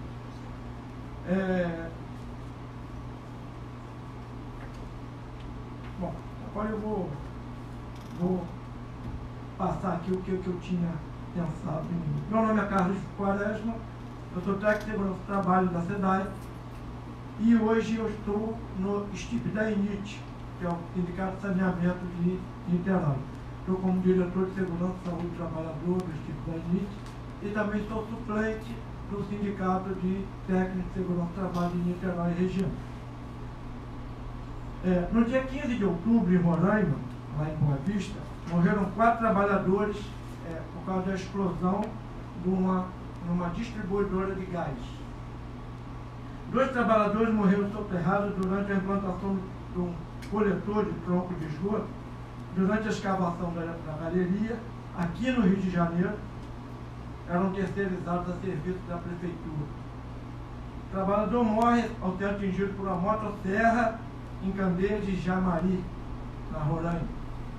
L: Bom, agora eu vou passar aqui o que eu tinha pensado em mim. Meu nome é Carlos Quaresma, eu sou técnico de segurança do trabalho da SEDAI e hoje eu estou no STIP da INIT, que é o Sindicato de Saneamento de Niterói. Estou como diretor de segurança e saúde do trabalhador do STIP da INIT e também sou suplente do Sindicato de Técnicos de Segurança do Trabalho de Niterói e região. No dia 15 de outubro, em Roraima, lá em Boa Vista, morreram 4 trabalhadores por causa da explosão numa distribuidora de gás. 2 trabalhadores morreram soterrados durante a implantação de um coletor de tronco de esgoto, durante a escavação da galeria, aqui no Rio de Janeiro, eram terceirizados a serviço da prefeitura. O trabalhador morre ao ser atingido por uma motosserra em Candeias de Jamari, na Roraima.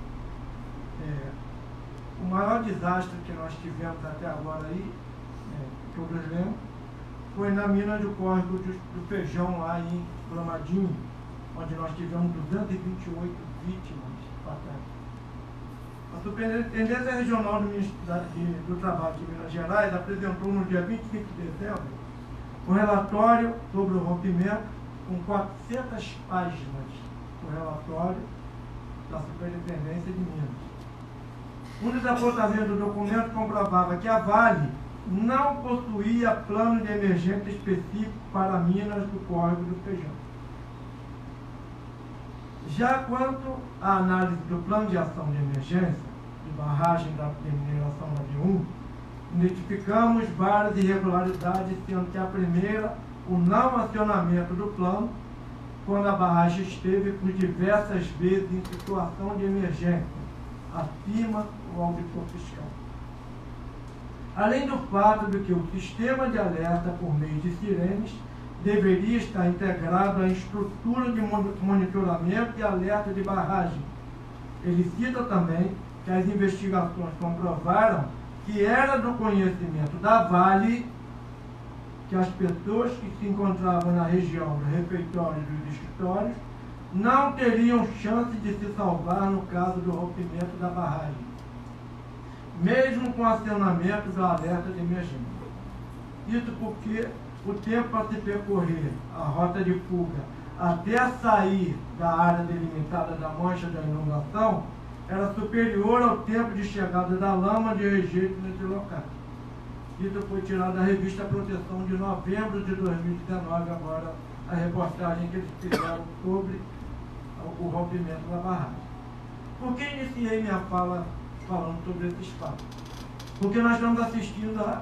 L: O maior desastre que nós tivemos até agora aí, que eu lembro, foi na mina do córrego do Feijão, lá em Brumadinho, onde nós tivemos 228 vítimas fatais. A Superintendência Regional do Trabalho de Minas Gerais apresentou no dia 25 de dezembro um relatório sobre o rompimento, com 400 páginas, o relatório da Superintendência de Minas. Um dos apontamentos do documento comprovava que a Vale não possuía plano de emergência específico para Minas do córrego do Feijão. Já quanto à análise do plano de ação de emergência, de barragem da mineração da B1, identificamos várias irregularidades, sendo que a primeira, o não acionamento do plano, quando a barragem esteve por diversas vezes em situação de emergência, acima do auditor fiscal. Além do fato de que o sistema de alerta por meio de sirenes deveria estar integrado à estrutura de monitoramento e alerta de barragem. Ele cita também que as investigações comprovaram que era do conhecimento da Vale que as pessoas que se encontravam na região do refeitório e dos escritórios não teriam chance de se salvar no caso do rompimento da barragem, mesmo com acionamento do alerta de emergência. Isso porque o tempo para se percorrer a rota de fuga até sair da área delimitada da mancha da inundação era superior ao tempo de chegada da lama de rejeito nesse local. Isso foi tirado da revista Proteção de novembro de 2019, agora a reportagem que eles fizeram sobre o rompimento da barragem. Por que iniciei minha fala falando sobre esses fatos? Porque nós estamos assistindo à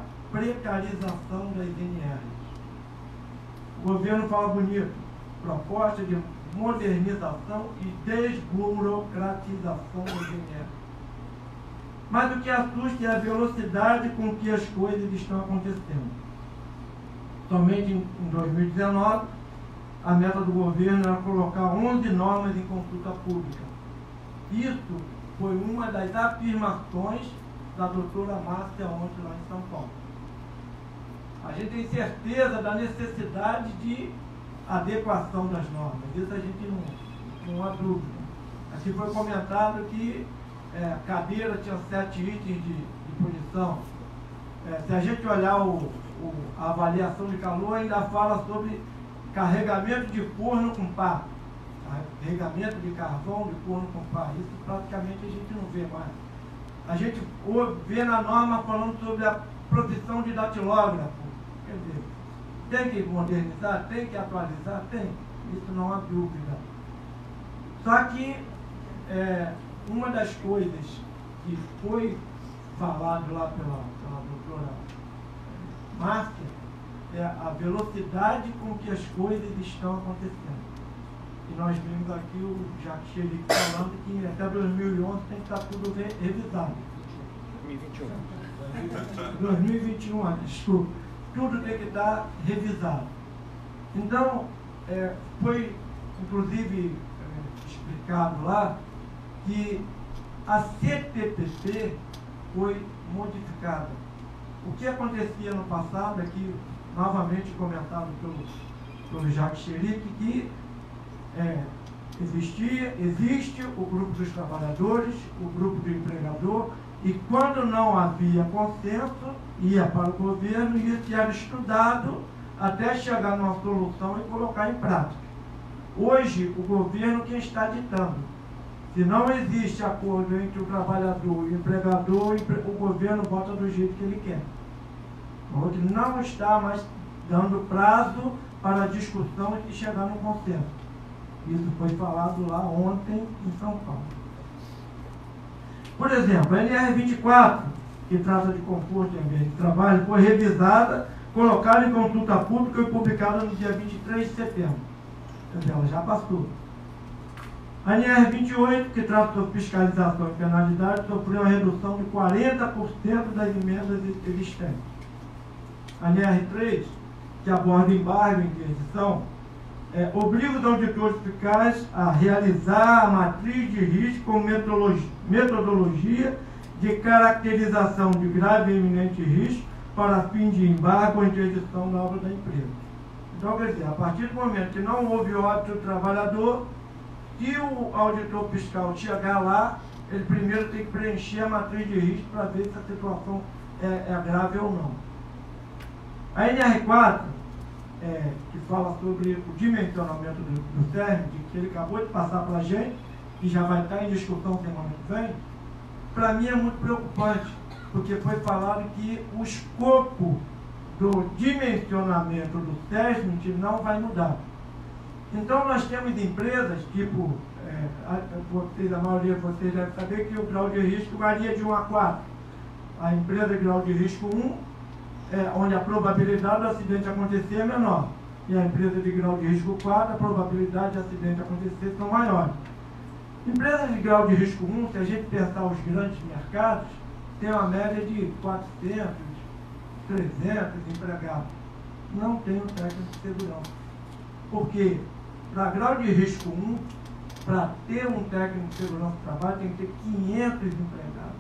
L: precarização das NRs. O governo fala bonito, proposta de modernização e desburocratização do INR. Mas o que assusta é a velocidade com que as coisas estão acontecendo. Somente em 2019, a meta do governo era colocar 11 normas em consulta pública. Isso foi uma das afirmações da doutora Márcia ontem lá em São Paulo. A gente tem certeza da necessidade de adequação das normas. Isso a gente não há dúvida. Aqui foi comentado que a cadeira tinha 7 itens de posição. Se a gente olhar a avaliação de calor, ainda fala sobre carregamento de forno com pá. Carregamento de carvão de forno com pá. Isso praticamente a gente não vê mais. A gente vê na norma falando sobre a profissão de datilógrafo. Quer dizer, tem que modernizar, tem que atualizar, tem. Isso não há dúvida. Só que uma das coisas que foi falado lá pela doutora Márcia é a velocidade com que as coisas estão acontecendo. E nós vimos aqui o Jacques Cheric falando que até 2011 tem que estar tudo revisado. 2021, desculpa. Tudo tem que estar revisado. Então, foi inclusive explicado lá que a CPPP foi modificada. O que acontecia no passado é que, novamente comentado pelo Jacques Cheric, que existe o grupo dos trabalhadores, o grupo do empregador, e quando não havia consenso, ia para o governo e isso era estudado até chegar numa solução e colocar em prática. Hoje, o governo quem está ditando. Se não existe acordo entre o trabalhador e o empregador, o governo vota do jeito que ele quer. Hoje não está mais dando prazo para a discussão e chegar no consenso. Isso foi falado lá ontem em São Paulo. Por exemplo, a NR24, que trata de conforto e ambiente de trabalho, foi revisada, colocada em consulta pública e publicada no dia 23 de setembro. Quer dizer, ela já passou. A NR28, que trata sobre fiscalização e penalidade, sofreu uma redução de 40% das emendas existentes. A NR3, que aborda embargo e interdição, obriga os auditores fiscais a realizar a matriz de risco com metodologia de caracterização de grave e iminente risco para fim de embargo ou interdição da obra da empresa. Então, quer dizer, a partir do momento que não houve óbito do trabalhador, se o auditor fiscal chegar lá, ele primeiro tem que preencher a matriz de risco para ver se a situação é grave ou não. A NR4, que fala sobre o dimensionamento do CERN, que ele acabou de passar para a gente, e já vai estar em discussão semana que vem, para mim é muito preocupante, porque foi falado que o escopo do dimensionamento do CERN não vai mudar. Então nós temos empresas, tipo, a maioria de vocês deve saber que o grau de risco varia de 1 a 4. A empresa de grau de risco 1, onde a probabilidade do acidente acontecer é menor. E a empresa de grau de risco 4, a probabilidade de acidente acontecer são maiores. Empresas de grau de risco 1, se a gente pensar os grandes mercados, tem uma média de 400, 300 empregados. Não tem um técnico de segurança. Porque para grau de risco 1, para ter um técnico de segurança do trabalho, tem que ter 500 empregados.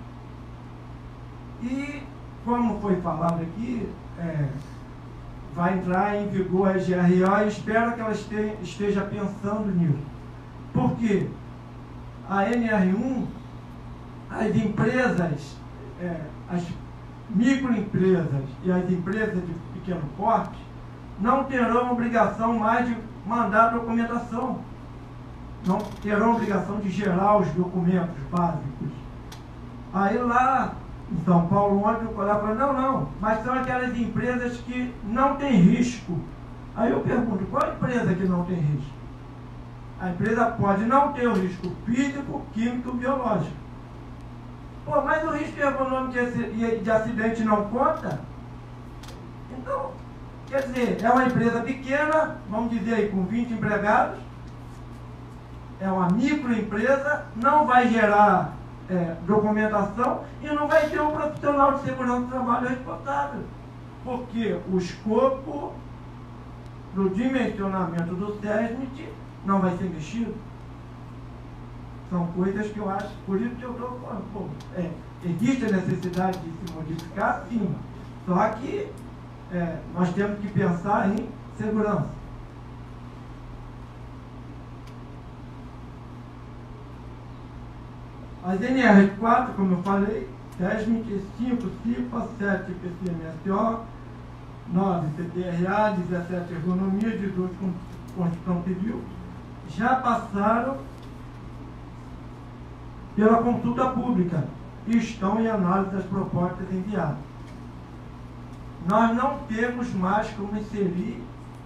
L: E, como foi falado aqui, vai entrar em vigor a GRA e espero que ela esteja pensando nisso. Por quê? A NR1, as empresas, as microempresas e as empresas de pequeno porte não terão obrigação mais de mandar documentação. Não terão obrigação de gerar os documentos básicos. Aí lá em São Paulo, ontem o colega falou, não, mas são aquelas empresas que não têm risco. Aí eu pergunto, qual empresa que não tem risco? A empresa pode não ter o risco físico, químico e biológico. Pô, mas o risco econômico e de acidente não conta? Então, quer dizer, é uma empresa pequena, vamos dizer aí, com 20 empregados, é uma microempresa, não vai gerar documentação e não vai ter um profissional de segurança do trabalho responsável. Porque o escopo do dimensionamento do SESMIT não vai ser mexido. São coisas que eu acho, por isso que eu estou falando, existe a necessidade de se modificar, sim. Só que nós temos que pensar em segurança. As NR4, como eu falei, SESMIT, 5 CIPA, 7 PCMSO, 9 CTRA, 17 Ergonomia, 18 Constituição Civil, já passaram pela consulta pública e estão em análise das propostas enviadas. Nós não temos mais como inserir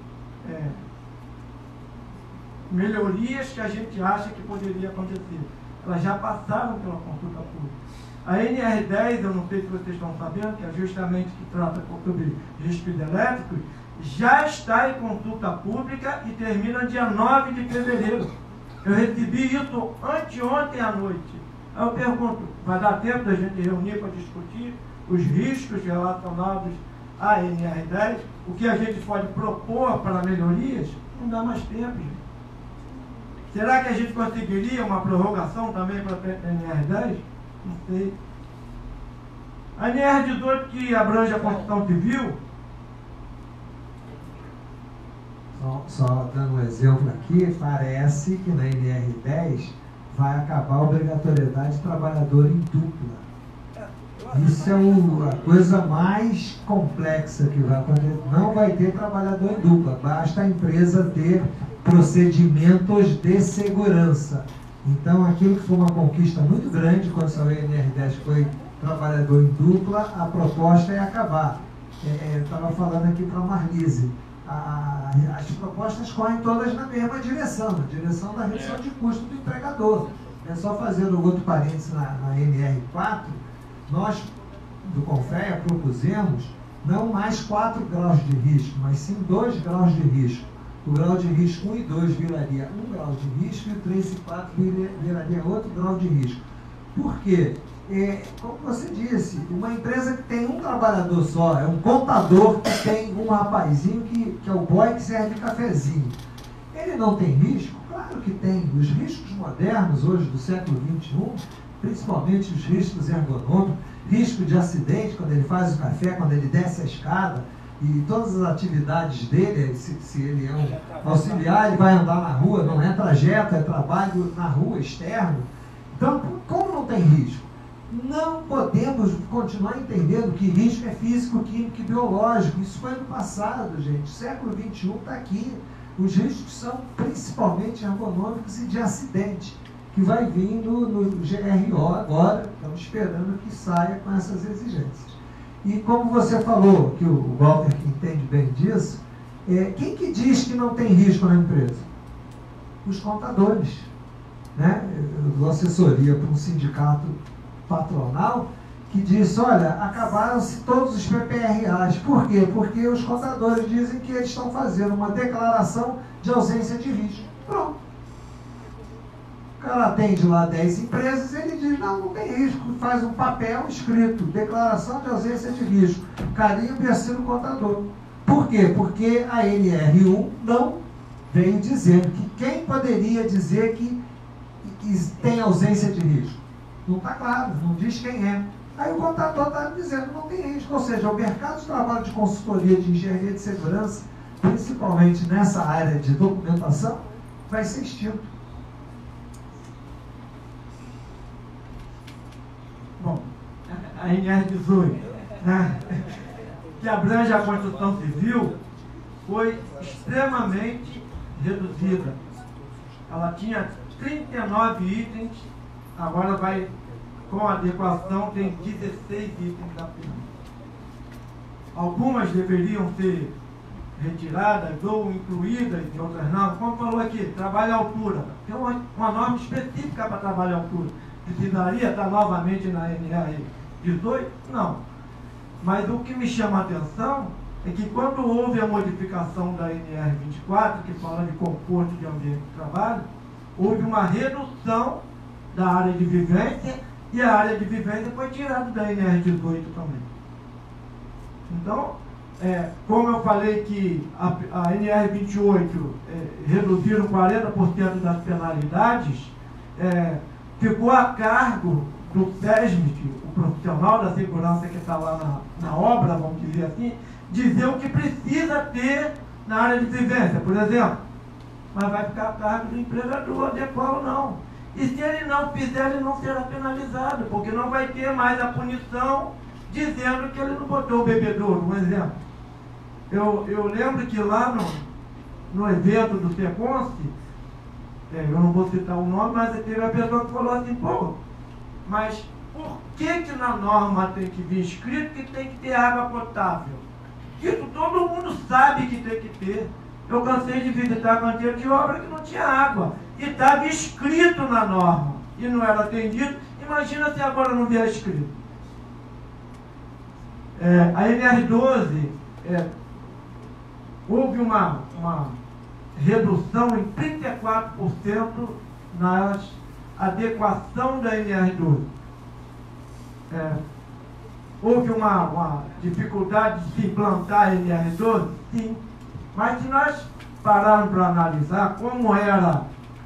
L: melhorias que a gente acha que poderia acontecer. Elas já passaram pela consulta pública. A NR10, eu não sei se vocês estão sabendo, que é justamente que trata sobre riscos elétricos, já está em consulta pública e termina dia 9 de fevereiro. Eu recebi isso anteontem à noite. Aí eu pergunto, vai dar tempo da gente reunir para discutir os riscos relacionados à NR10? O que a gente pode propor para melhorias? Não dá mais tempo, gente. Será que a gente conseguiria uma prorrogação também para a NR10? Não sei. A NR18, que abrange a Constituição Civil.
D: Só dando um exemplo aqui, parece que na NR10 vai acabar a obrigatoriedade de trabalhador em dupla. Isso é a coisa mais complexa que vai acontecer. Não vai ter trabalhador em dupla, basta a empresa ter procedimentos de segurança. Então, aquilo que foi uma conquista muito grande quando saiu a NR10 foi trabalhador em dupla, a proposta é acabar. Eu estava falando aqui para a Marlise, as propostas correm todas na mesma direção, na direção da redução de custo do empregador. É só fazendo outro parênteses na NR4, nós do CONFEA propusemos não mais 4 graus de risco, mas sim 2 graus de risco. O grau de risco 1 e 2 viraria 1 grau de risco e o 3 e 4 viraria outro grau de risco. Por quê? Como você disse, uma empresa que tem um trabalhador só, é um contador que tem um rapazinho que é o boy que serve cafezinho. Ele não tem risco? Claro que tem. Os riscos modernos hoje do século XXI, principalmente os riscos ergonômicos, risco de acidente quando ele faz o café, quando ele desce a escada, e todas as atividades dele, se ele é um auxiliar, ele vai andar na rua, não é trajeto, é trabalho na rua, externo. Então, como não tem risco? Não podemos continuar entendendo que risco é físico, químico e biológico. Isso foi no passado, gente. O século XXI está aqui. Os riscos são principalmente ergonômicos e de acidente, que vai vindo no GRO agora. Estamos esperando que saia com essas exigências. E como você falou, que o Walter que entende bem disso, quem que diz que não tem risco na empresa? Os contadores. Né? Eu dou assessoria para um sindicato patronal que disse, olha, acabaram-se todos os PPRAs. Por quê? Porque os contadores dizem que eles estão fazendo uma declaração de ausência de risco. Pronto. O cara atende lá 10 empresas, ele diz, não tem risco, faz um papel escrito, declaração de ausência de risco, carimbo e assina o contador. Por quê? Porque a NR1 não veio dizendo que quem poderia dizer que tem ausência de risco. Não está claro, não diz quem é. Aí o contador está dizendo não tem risco. Ou seja, o mercado de trabalho de consultoria de engenharia de segurança, principalmente nessa área de documentação, vai ser extinto.
L: Bom, a NR18, né, que abrange a Constituição Civil, foi extremamente reduzida. Ela tinha 39 itens, agora vai, com a adequação, tem 16 itens apenas. Algumas deveriam ser retiradas ou incluídas e outras não. Como falou aqui, trabalho à altura. Tem uma norma específica para trabalho à altura. Precisaria estar novamente na NR18? Não. Mas o que me chama a atenção é que quando houve a modificação da NR24, que fala de conforto de ambiente de trabalho, houve uma redução da área de vivência e a área de vivência foi tirada da NR18 também. Então, como eu falei que a NR28 reduziram 40% das penalidades, ficou a cargo do SESMIC, o profissional da segurança que está lá na obra, vamos dizer assim, dizer o que precisa ter na área de vivência, por exemplo. Mas vai ficar a cargo do empregador adequado, não. E se ele não fizer, ele não será penalizado, porque não vai ter mais a punição dizendo que ele não botou o bebedouro, um exemplo. Eu lembro que lá no evento do Seconce, eu não vou citar o nome, mas teve a pessoa que falou assim, pô, mas por que na norma tem que vir escrito que tem que ter água potável? Isso todo mundo sabe que tem que ter. Eu cansei de visitar canteiro de obra que não tinha água. E estava escrito na norma. E não era atendido. Imagina se agora não vier escrito. A NR12, houve uma redução em 34% na adequação da NR12. Houve uma dificuldade de se implantar a NR12? Sim. Mas se nós pararmos para analisar como era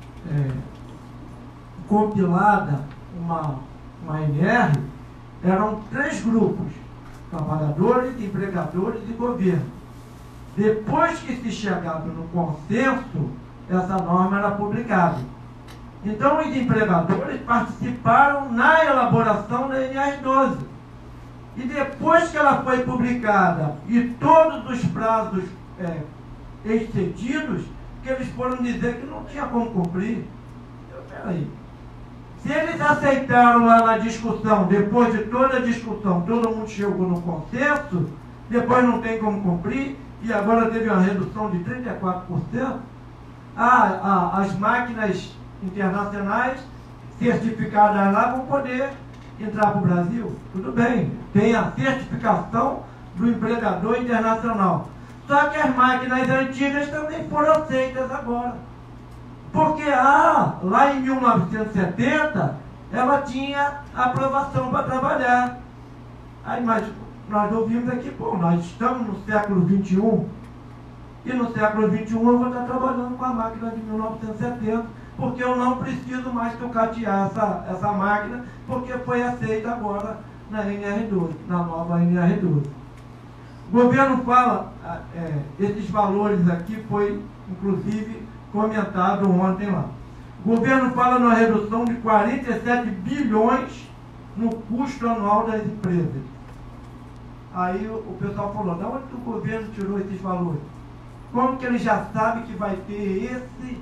L: compilada uma NR, eram 3 grupos: trabalhadores, empregadores e governo. Depois que se chegava no consenso, essa norma era publicada. Então os empregadores participaram na elaboração da NR12. E depois que ela foi publicada e todos os prazos excedidos, que eles foram dizer que não tinha como cumprir. Peraí. Se eles aceitaram lá na discussão, depois de toda a discussão, todo mundo chegou no consenso, depois não tem como cumprir, e agora teve uma redução de 34%, as máquinas internacionais certificadas lá vão poder entrar para o Brasil. Tudo bem, tem a certificação do empregador internacional. Só que as máquinas antigas também foram aceitas agora. Porque lá em 1970, ela tinha aprovação para trabalhar. Aí, mas nós ouvimos aqui, pô, nós estamos no século XXI, e no século XXI eu vou estar trabalhando com a máquina de 1970, porque eu não preciso mais tocatear essa máquina, porque foi aceita agora na NR12, na nova NR12. O governo fala, esses valores aqui foi, inclusive, comentado ontem lá. O governo fala numa redução de 47 bilhões no custo anual das empresas. Aí o pessoal falou, de onde o governo tirou esses valores? Como que ele já sabe que vai ter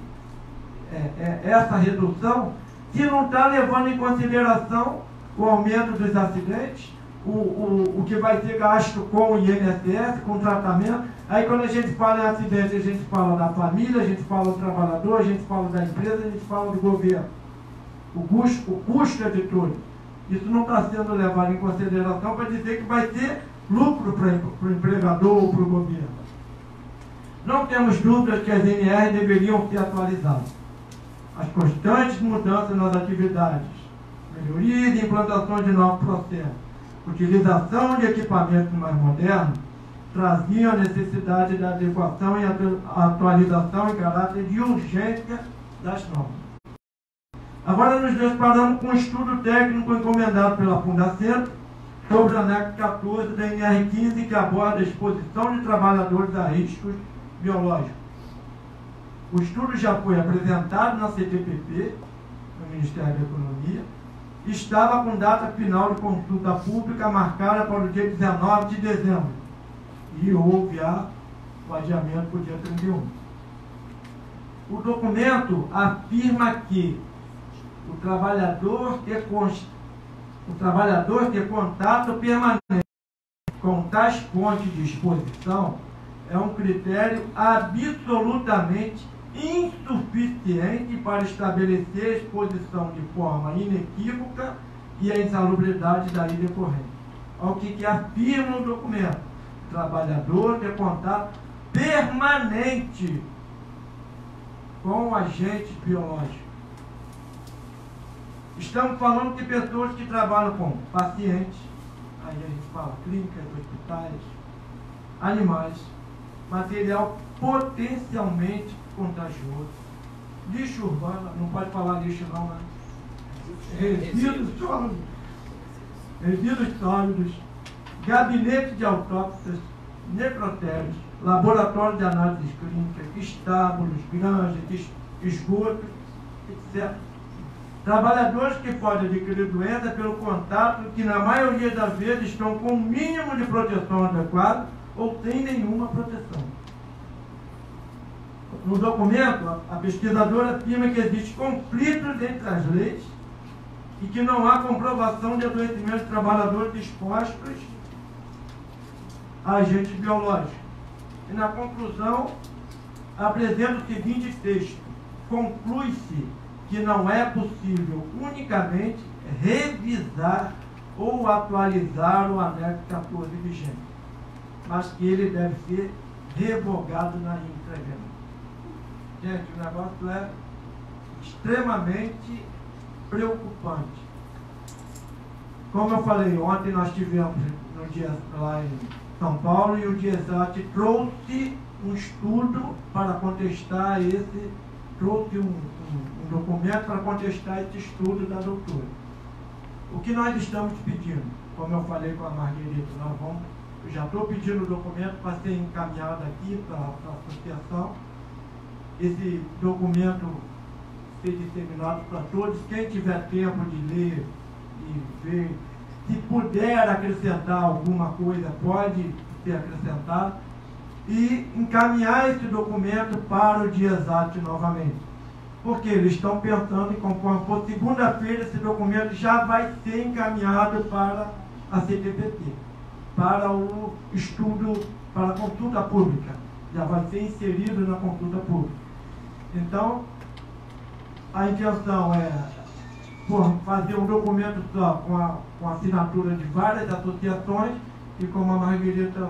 L: essa redução, se não está levando em consideração o aumento dos acidentes, o que vai ser gasto com o INSS, com o tratamento. Aí quando a gente fala em acidente, a gente fala da família, a gente fala do trabalhador, a gente fala da empresa, a gente fala do governo. O custo é de tudo. Isso não está sendo levado em consideração para dizer que vai ter lucro para o empregador ou para o governo. Não temos dúvidas que as NR deveriam ser atualizadas. As constantes mudanças nas atividades, melhoria e implantação de novos processos, utilização de equipamentos mais modernos, traziam a necessidade da adequação e atualização em caráter de urgência das normas. Agora nos deparamos com um estudo técnico encomendado pela Fundacentro sobre o anexo 14 da NR15, que aborda a exposição de trabalhadores a riscos biológicos. O estudo já foi apresentado na CTPP, no Ministério da Economia, estava com data final de consulta pública marcada para o dia 19 de dezembro. E houve o adiamento para o dia 31. O documento afirma que o trabalhador ter contato permanente com tais fontes de exposição é um critério absolutamente insuficiente para estabelecer a exposição de forma inequívoca e a insalubridade daí decorrente. Ao que afirma o documento: o trabalhador ter contato permanente com agentes biológicos. Estamos falando de pessoas que trabalham com pacientes, aí a gente fala clínicas, hospitais, animais, material potencialmente contagioso, lixo urbano, não pode falar lixo não, né? Resíduos sólidos, gabinete de autópsias, necrotérios, laboratório de análises clínicas, estábulos, granjas, esgotos, etc. Trabalhadores que podem adquirir doença pelo contato, que na maioria das vezes estão com o mínimo de proteção adequado ou sem nenhuma proteção. No documento, a pesquisadora afirma que existem conflitos entre as leis e que não há comprovação de adoecimento de trabalhadores expostos a agentes biológicos. E na conclusão, apresenta o seguinte texto: conclui-se que não é possível unicamente revisar ou atualizar o anexo 14 vigente, mas que ele deve ser revogado na íntegra. Gente, o negócio é extremamente preocupante. Como eu falei, ontem nós tivemos no dia lá em São Paulo e o DIESAT trouxe um estudo para contestar trouxe um documento para contestar esse estudo da doutora. O que nós estamos pedindo, como eu falei com a Margarita, eu já estou pedindo o documento para ser encaminhado aqui para a associação, esse documento ser disseminado para todos, quem tiver tempo de ler e ver, se puder acrescentar alguma coisa, pode ser acrescentado, e encaminhar esse documento para o DIESAT novamente. Porque eles estão pensando em, conforme for segunda-feira, esse documento já vai ser encaminhado para a CTPT, para o estudo, para a consulta pública. Já vai ser inserido na consulta pública. Então, a intenção é fazer um documento só com a assinatura de várias associações e, como a Margarita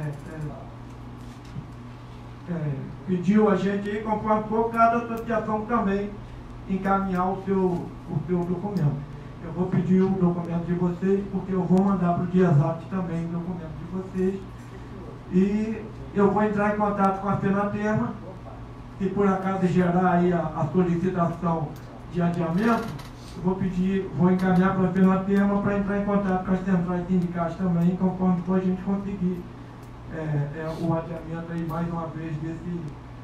L: pediu a gente aí, conforme for, cada associação também encaminhar o seu documento. Eu vou pedir o documento de vocês, porque eu vou mandar para o DIESAT também o documento de vocês. E eu vou entrar em contato com a FENATERMA, se por acaso gerar aí a solicitação de adiamento, eu vou encaminhar para a FENATERMA para entrar em contato com as centrais sindicais também, conforme for a gente conseguir o adiamento aí mais uma vez desse.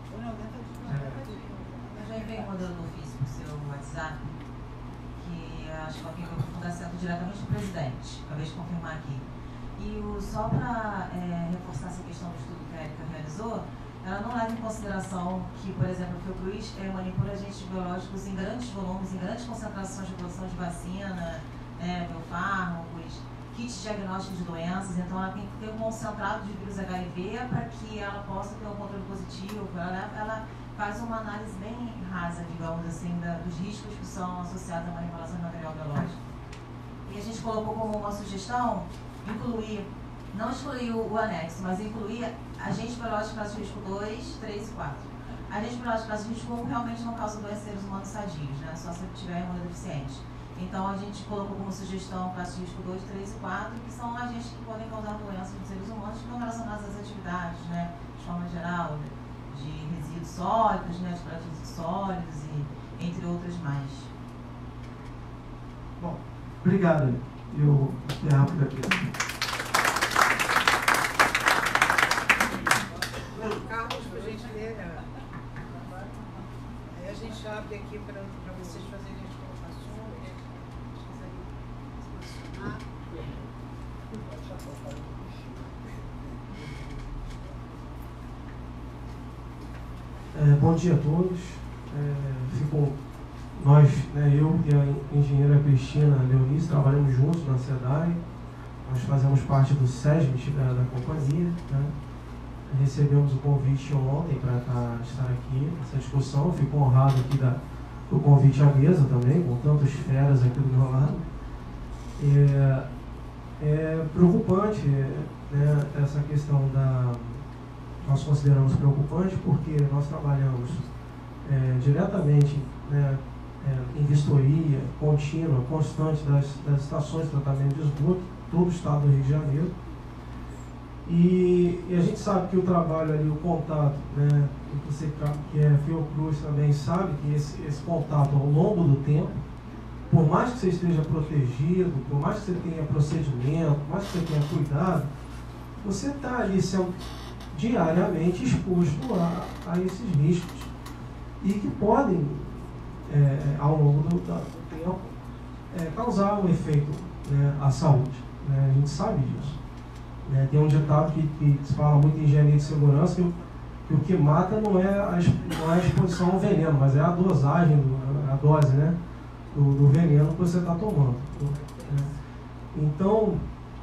G: Eu já enviei um modelo do ofício no seu WhatsApp, que acho que alguém vai fundar sendo diretamente do presidente, acabei de confirmar aqui. E só para reforçar essa questão do estudo que a Érica realizou, ela não leva em consideração que, por exemplo, o Fiocruz manipula agentes biológicos em grandes volumes, em grandes concentrações de produção de vacina, biofármacos, kits diagnósticos de doenças. Então ela tem que ter um concentrado de vírus HIV para que ela possa ter um controle positivo. Ela faz uma análise bem rasa, digamos assim, dos riscos que são associados à manipulação de material biológico. E a gente colocou como uma sugestão incluir, não excluir o anexo, mas incluir agentes biológicos classe de risco 2, 3 e 4. Agentes biológicos classe de risco 1 realmente não causam doenças em seres humanos sadios, né? Só se tiver imunodeficiente. Então a gente colocou como sugestão classe de risco 2, 3 e 4, que são agentes que podem causar doenças nos seres humanos que estão relacionadas às atividades, né? De forma geral, de resíduos sólidos, né? De produtos sólidos e entre outras mais.
L: Bom, obrigado. Eu encerro por aqui.
A: Carlos, por gentileza. Aí a gente abre aqui para vocês fazerem as colocações, se quiserem
M: posicionar. Bom dia a todos. Nós, eu e a engenheira Cristina Leonice, trabalhamos juntos na SEDAI. Nós fazemos parte do SESMIT da companhia. Né? Recebemos o convite ontem para estar aqui nessa discussão. Eu fico honrado aqui do convite à mesa também, com tantas feras aqui do meu lado. É preocupante, né, essa questão nós consideramos preocupante porque nós trabalhamos diretamente, né, em vistoria contínua, constante das estações de tratamento de esgoto, todo o estado do Rio de Janeiro. E a gente sabe que o trabalho ali, o contato, né, você que é Fiocruz também sabe que esse contato ao longo do tempo, por mais que você esteja protegido, por mais que você tenha procedimento, por mais que você tenha cuidado, você está ali sendo diariamente exposto a esses riscos e que podem, ao longo do tempo, causar um efeito, né, à saúde. Né? A gente sabe disso. Tem um ditado que se fala muito em engenharia de segurança, que o que mata não é a exposição ao veneno, mas é a dosagem, a dose, né, do veneno que você está tomando. Então,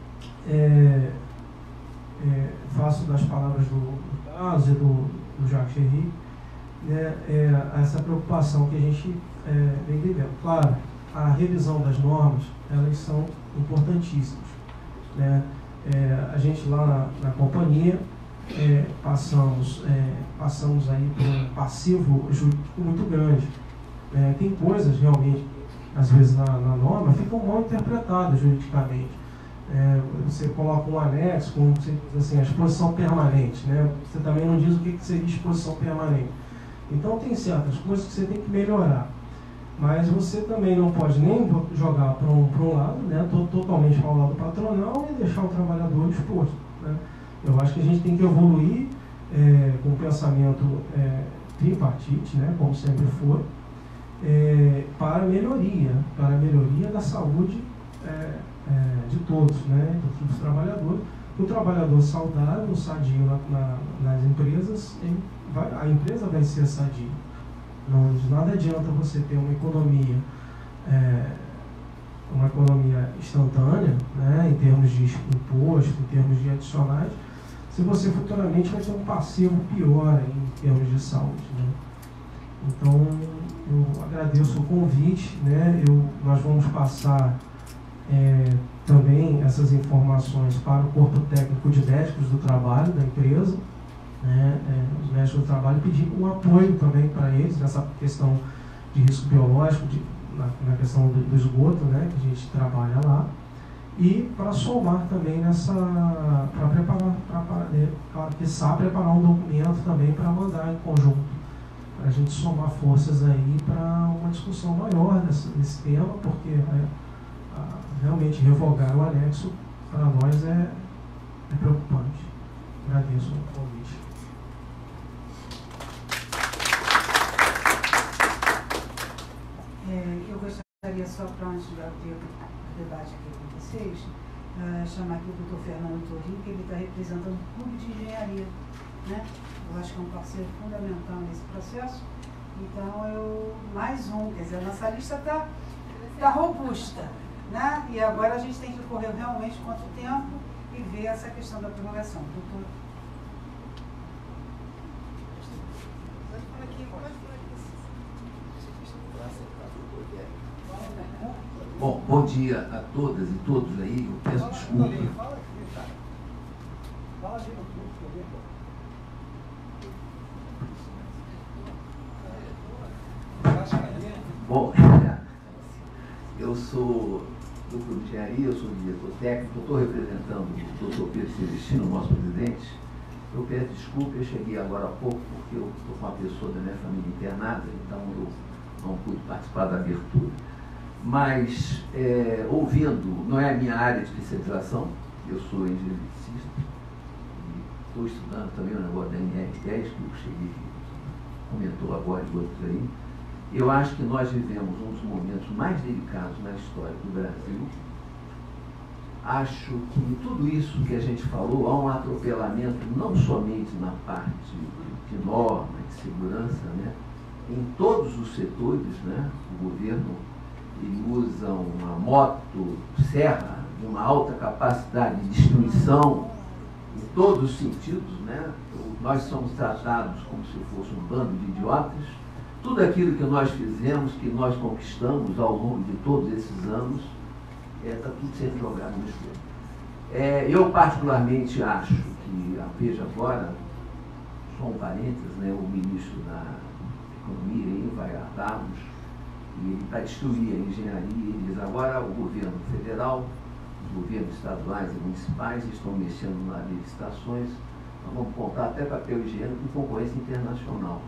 M: faço das palavras do Carlos e do Jacques Cherry, né, essa preocupação que a gente vem vivendo. Claro, a revisão das normas, elas são importantíssimas. Né? A gente lá na companhia passamos aí por um passivo jurídico muito grande. Tem coisas realmente, às vezes na norma, ficam mal interpretadas juridicamente. Você coloca um anexo com assim, a exposição permanente, né? Você também não diz o que seria exposição permanente. Então tem certas coisas que você tem que melhorar. Mas você também não pode nem jogar para um lado, né, totalmente para o lado patronal e deixar o trabalhador exposto. Né? Eu acho que a gente tem que evoluir com o pensamento tripartite, né, como sempre foi, para a melhoria da saúde de todos, né, dos trabalhadores. O trabalhador saudável, sadio nas empresas, a empresa vai ser sadia. Não, de nada adianta você ter uma economia instantânea, né, em termos de imposto, em termos de adicionais, se você futuramente vai ter um passivo pior em termos de saúde. Né? Então, eu agradeço o convite, né, nós vamos passar também essas informações para o corpo técnico de médicos do trabalho da empresa, né, os médicos do trabalho, pedir um apoio também para eles nessa questão de risco biológico, na questão do esgoto, né, que a gente trabalha lá, e para somar também para preparar um documento também para mandar em conjunto, para a gente somar forças aí para uma discussão maior desse tema, porque realmente revogar o anexo para nós é preocupante. Agradeço o convite.
A: Eu gostaria só, para antes de abrir o debate aqui com vocês, chamar aqui o doutor Fernando Torrinho, que ele está representando o Clube de Engenharia. Né? Eu acho que é um parceiro fundamental nesse processo. Então, mais um, quer dizer, a nossa lista está robusta. Né? E agora a gente tem que correr realmente contra o tempo e ver essa questão da prorrogação. Doutor.
N: Bom, bom dia a todas e todos aí. Eu peço desculpa. Bom, eu sou do Clube de Engenharia, eu sou diretor técnico, estou representando o doutor Pedro Celestino, nosso presidente. Eu peço desculpa, eu cheguei agora há pouco porque eu estou com uma pessoa da minha família internada, então eu não pude participar da abertura. Mas, ouvindo, não é a minha área de especialização, eu sou engenheiricista, e estou estudando também o negócio da NR10, que eu cheguei, comentou agora e outros aí. Eu acho que nós vivemos um dos momentos mais delicados na história do Brasil. Acho que em tudo isso que a gente falou, há um atropelamento não somente na parte de norma, de segurança, né? Em todos os setores, né? O governo ele usa uma moto serra de uma alta capacidade de destruição em todos os sentidos, né? Nós somos tratados como se fosse um bando de idiotas. Tudo aquilo que nós fizemos, que nós conquistamos ao longo de todos esses anos, está tudo sendo jogado no esgoto. Eu particularmente acho que, veja agora, só um parênteses, né, o ministro da Economia aí vai a Davos e para destruir a engenharia, ele diz, agora o governo federal, os governos estaduais e municipais estão mexendo nas licitações, nós vamos comprar até papel higiênico com concorrência internacional.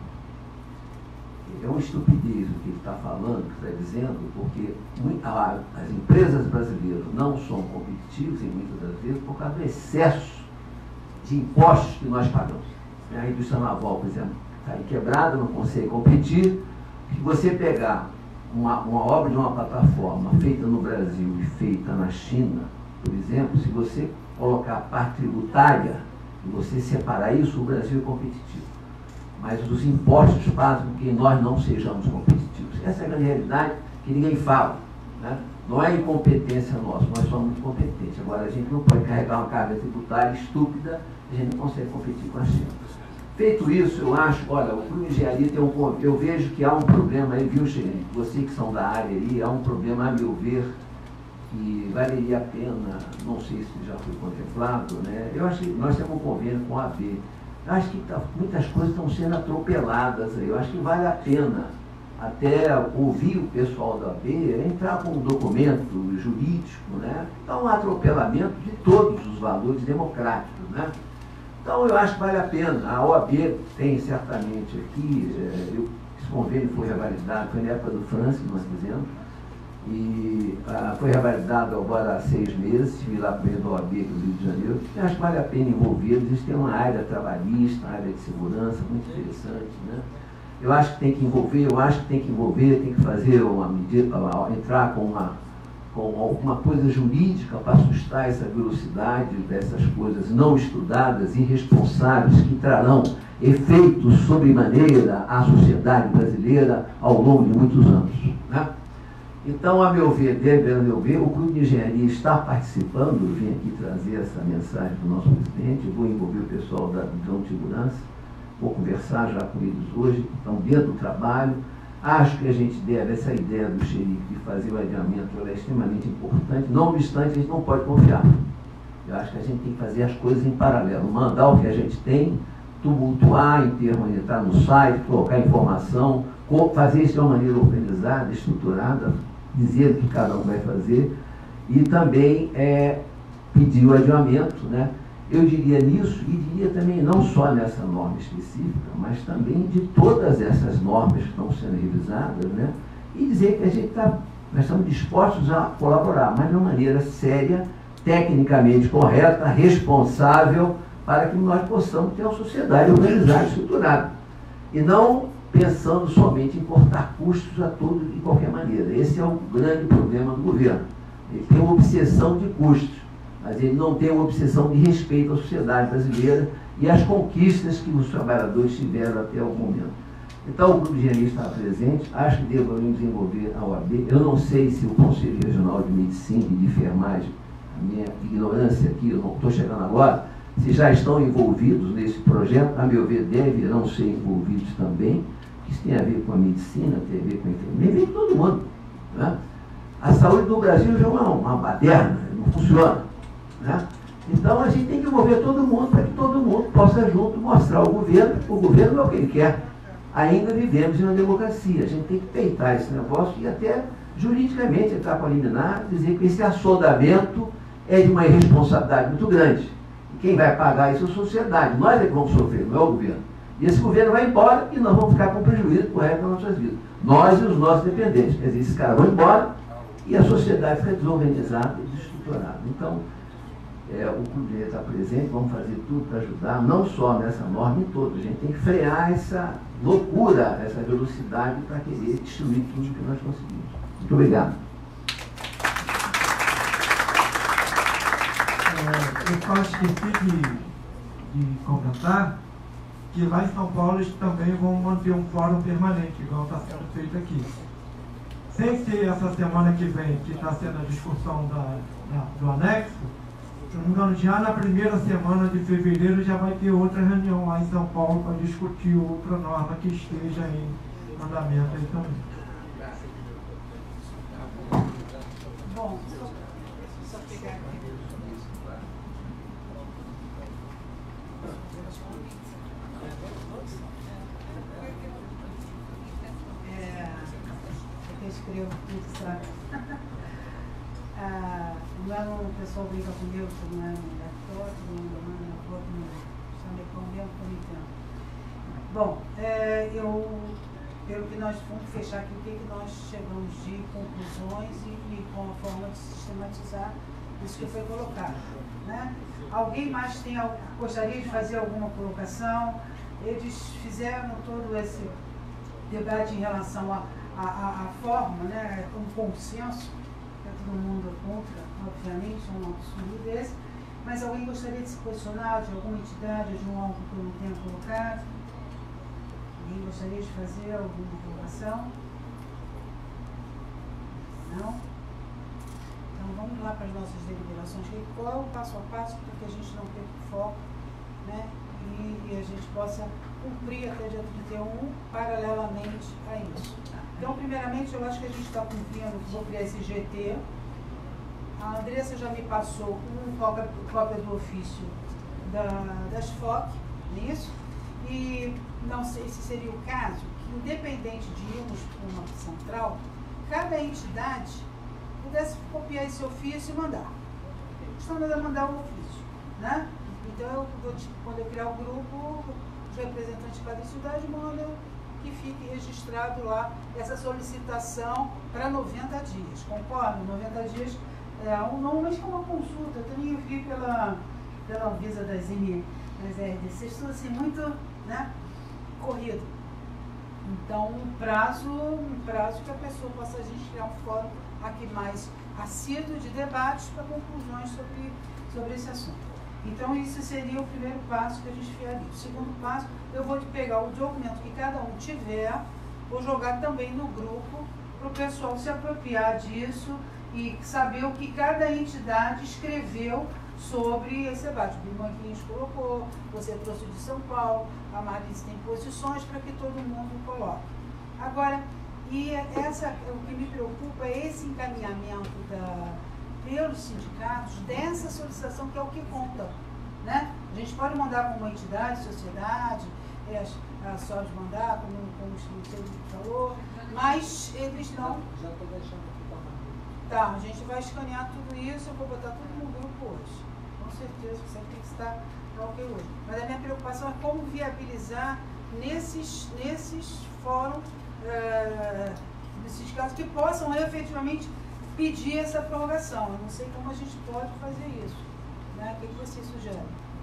N: É uma estupidez o que ele está falando, que está dizendo, porque as empresas brasileiras não são competitivas, em muitas das vezes, por causa do excesso de impostos que nós pagamos. A indústria naval, por exemplo, está aí quebrada, não consegue competir. Se você pegar uma obra de uma plataforma feita no Brasil e feita na China, por exemplo, se você colocar a parte tributária e você separar isso, o Brasil é competitivo. Mas os impostos fazem com que nós não sejamos competitivos. Essa é a grande realidade que ninguém fala, né? Não é incompetência nossa, nós somos muito competentes. Agora, a gente não pode carregar uma carga tributária estúpida, a gente não consegue competir com a China. Feito isso, eu acho, olha, o Clube de Engenharia tem eu vejo que há um problema aí, viu, Xerém? Vocês que são da área aí, há um problema, a meu ver, que valeria a pena, não sei se já foi contemplado, né? Eu acho que nós temos um convênio com a AB. Eu acho que muitas coisas estão sendo atropeladas aí. Eu acho que vale a pena até ouvir o pessoal da AB, entrar com um documento jurídico, né? Então, um atropelamento de todos os valores democráticos, né? Então, eu acho que vale a pena. A OAB tem certamente aqui, esse convênio foi revalidado, foi na época do França que nós fizemos, e foi revalidado agora há 6 meses, estive lá com o OAB do Rio de Janeiro. Eu acho que vale a pena envolvê-los. Eles têm uma área trabalhista, uma área de segurança muito interessante, né? Eu acho que tem que envolver, tem que fazer uma medida, entrar com alguma coisa jurídica para assustar essa velocidade dessas coisas não estudadas, irresponsáveis, que trarão efeitos sobremaneira à sociedade brasileira ao longo de muitos anos, né? Então, a meu ver, o Clube de Engenharia está participando. Eu vim aqui trazer essa mensagem do nosso presidente, eu vou envolver o pessoal da Divisão de Segurança, vou conversar já com eles hoje, estão dentro do trabalho. Acho que a gente deve, essa ideia do xerife de fazer o adiamento, ela é extremamente importante, não obstante, a gente não pode confiar. Eu acho que a gente tem que fazer as coisas em paralelo, mandar o que a gente tem, tumultuar em termos de entrar no site, colocar informação, fazer isso de uma maneira organizada, estruturada, dizer o que cada um vai fazer, e também pedir o adiamento, né? Eu diria nisso, e diria também não só nessa norma específica, mas também de todas essas normas que estão sendo revisadas, né? E dizer que nós estamos dispostos a colaborar, mas de uma maneira séria, tecnicamente correta, responsável, para que nós possamos ter uma sociedade organizada, estruturada. E não pensando somente em cortar custos a todo e qualquer maneira. Esse é o grande problema do governo. Ele tem uma obsessão de custos, mas ele não tem uma obsessão de respeito à sociedade brasileira e às conquistas que os trabalhadores tiveram até o momento. Então, o Grupo de Engenharia está presente, acho que devemos desenvolver a OAB. Eu não sei se o Conselho Regional de Medicina e de Enfermagem, a minha ignorância aqui, eu não estou chegando agora, se já estão envolvidos nesse projeto, a meu ver, deverão ser envolvidos também. Isso tem a ver com a medicina, tem a ver com a enfermagem, tem a ver com todo mundo, né? A saúde do Brasil já é uma baderna, não funciona, né? Então a gente tem que envolver todo mundo para que todo mundo possa junto mostrar ao governo que o governo é o que ele quer. Ainda vivemos em uma democracia, a gente tem que peitar esse negócio e até juridicamente entrar com a liminar, dizer que esse assodamento é de uma irresponsabilidade muito grande. E quem vai pagar isso é a sociedade, nós é que vamos sofrer, não é o governo. E esse governo vai embora e nós vamos ficar com prejuízo pro resto das nossas vidas. Nós e os nossos dependentes. Quer dizer, esses caras vão embora e a sociedade fica desorganizada e desestruturada. Então, o Clube está presente, vamos fazer tudo para ajudar, não só nessa norma, em todas. A gente tem que frear essa loucura, essa velocidade para querer destruir tudo que nós conseguimos. Muito obrigado.
L: Eu só esqueci de comentar que lá em São Paulo eles também vão manter um fórum permanente, igual está sendo feito aqui. Sem ser essa semana que vem, que está sendo a discussão do anexo, se não me engano, já na primeira semana de fevereiro já vai ter outra reunião lá em São Paulo para discutir outra norma que esteja em andamento aí também.
A: Bom, só pegar aqui. escrevo tudo, sabe? O pessoal brinca comigo, que não é no laptop, não é na foto, no Xamecão mesmo, que eu não entendo. Bom, pelo que nós vamos fechar aqui, o que nós chegamos de conclusões e com a forma de sistematizar isso que foi colocado. Né? Alguém mais gostaria de fazer alguma colocação? Eles fizeram todo esse debate em relação à forma, né? Um consenso, que todo mundo contra, obviamente, é um absurdo desse, mas alguém gostaria de se posicionar de alguma entidade, de um algo que eu não tenha colocado? Alguém gostaria de fazer alguma colocação? Não? Então vamos lá para as nossas deliberações. Qual é o passo a passo para que a gente não perca o foco, né? E a gente possa cumprir até dia 31 paralelamente a isso. Então, primeiramente, eu acho que a gente está cumprindo, vou criar esse GT. A Andressa já me passou uma cópia do ofício das FOC, nisso. E não sei se seria o caso que, independente de irmos para uma central, cada entidade pudesse copiar esse ofício e mandar. Estão a mandar o ofício, né? Então, quando eu criar o grupo, os representantes de cada cidade mandam que fique registrado lá essa solicitação para 90 dias. Concorda? 90 dias não, mas com uma consulta. Eu também vi pela Anvisa das RDCs, tudo assim, muito, né, corrido. Então, um prazo que a pessoa possa criar um fórum aqui mais assíduo de debates para conclusões sobre esse assunto. Então, isso seria o primeiro passo que a gente faria. O segundo passo, eu vou pegar o documento que cada um tiver, vou jogar também no grupo, para o pessoal se apropriar disso e saber o que cada entidade escreveu sobre esse debate. O Bimanquinhos colocou, você trouxe de São Paulo, a Marisa tem posições para que todo mundo coloque. Agora, o que me preocupa é esse encaminhamento pelos sindicatos dessa solicitação, que é o que conta. Né? A gente pode mandar para uma entidade, sociedade, a SOD mandar, como o Estúdio falou, mas eles não.
K: Já estou deixando aqui para a
A: Tá, a gente vai escanear tudo isso, eu vou botar tudo no grupo hoje. Com certeza, você tem que estar ok hoje. Mas a minha preocupação é como viabilizar nesses fóruns, nesses casos, que possam efetivamente pedir essa prorrogação. Eu não sei como a gente pode fazer isso. Né? O que você sugere?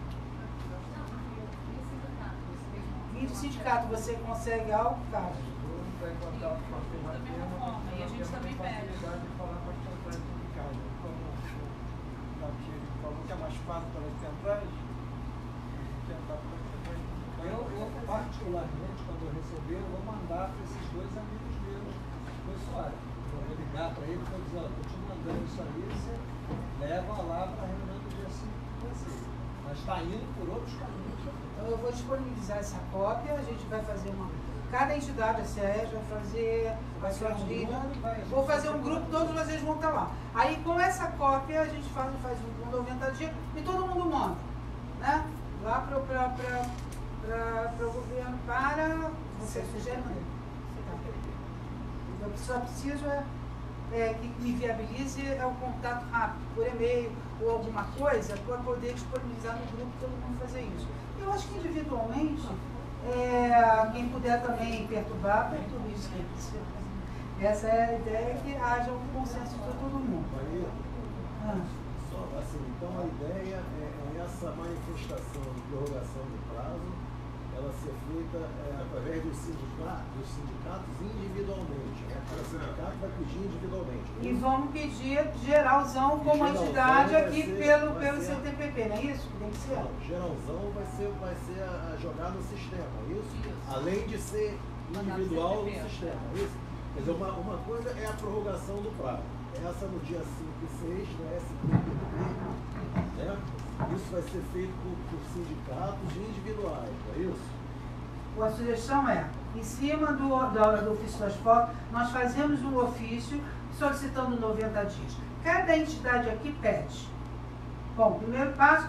A: E do sindicato, você consegue algo, Carlos?
K: Vai encontrar uma alternativa e a gente também pede. Falar com as centrais sindicais. Como o Tatiele falou que é mais fácil para as centrais, tentar para as centrais. Eu, particularmente, quando eu receber, eu vou mandar para esses dois amigos meus do usuário. Eu vou ligar para ele e vou dizer, estou te mandando isso aí, você leva lá para a reunião do dia 5 com você. Mas está indo por outros caminhos.
A: Então eu vou disponibilizar essa cópia, a gente vai fazer cada entidade, a SES vai fazer, a sua liga, vou fazer um grupo, todos vocês vão estar lá. Aí com essa cópia a gente faz um 90 dias e todo mundo manda, né? Lá para o governo, para você sugere, eu só preciso que me viabilize o contato rápido, por e-mail ou alguma coisa, para poder disponibilizar no grupo todo mundo fazer isso. Eu acho que individualmente, quem puder também perturbar, perturbe isso. Essa é a ideia, que haja um consenso de todo mundo.
H: Só assim, então a ideia é essa manifestação de prorrogação do prazo, ela ser feita através dos sindicatos individualmente. Né? Cada sindicato vai pedir individualmente.
A: E vamos pedir geralzão como entidade aqui pelo CTPP, não é isso? Tem que ser?
H: Não, geralzão vai ser a jogar no sistema, é isso? Além de ser individual no sistema, é isso? Quer dizer, uma coisa é a prorrogação do prazo. Essa no dia 5 e 6, no STPP, né? Isso vai ser feito por sindicatos individuais, é isso?
A: A sugestão é, em cima do ofício das FOC, nós fazemos um ofício solicitando 90 dias. Cada entidade aqui pede. Bom, primeiro passo,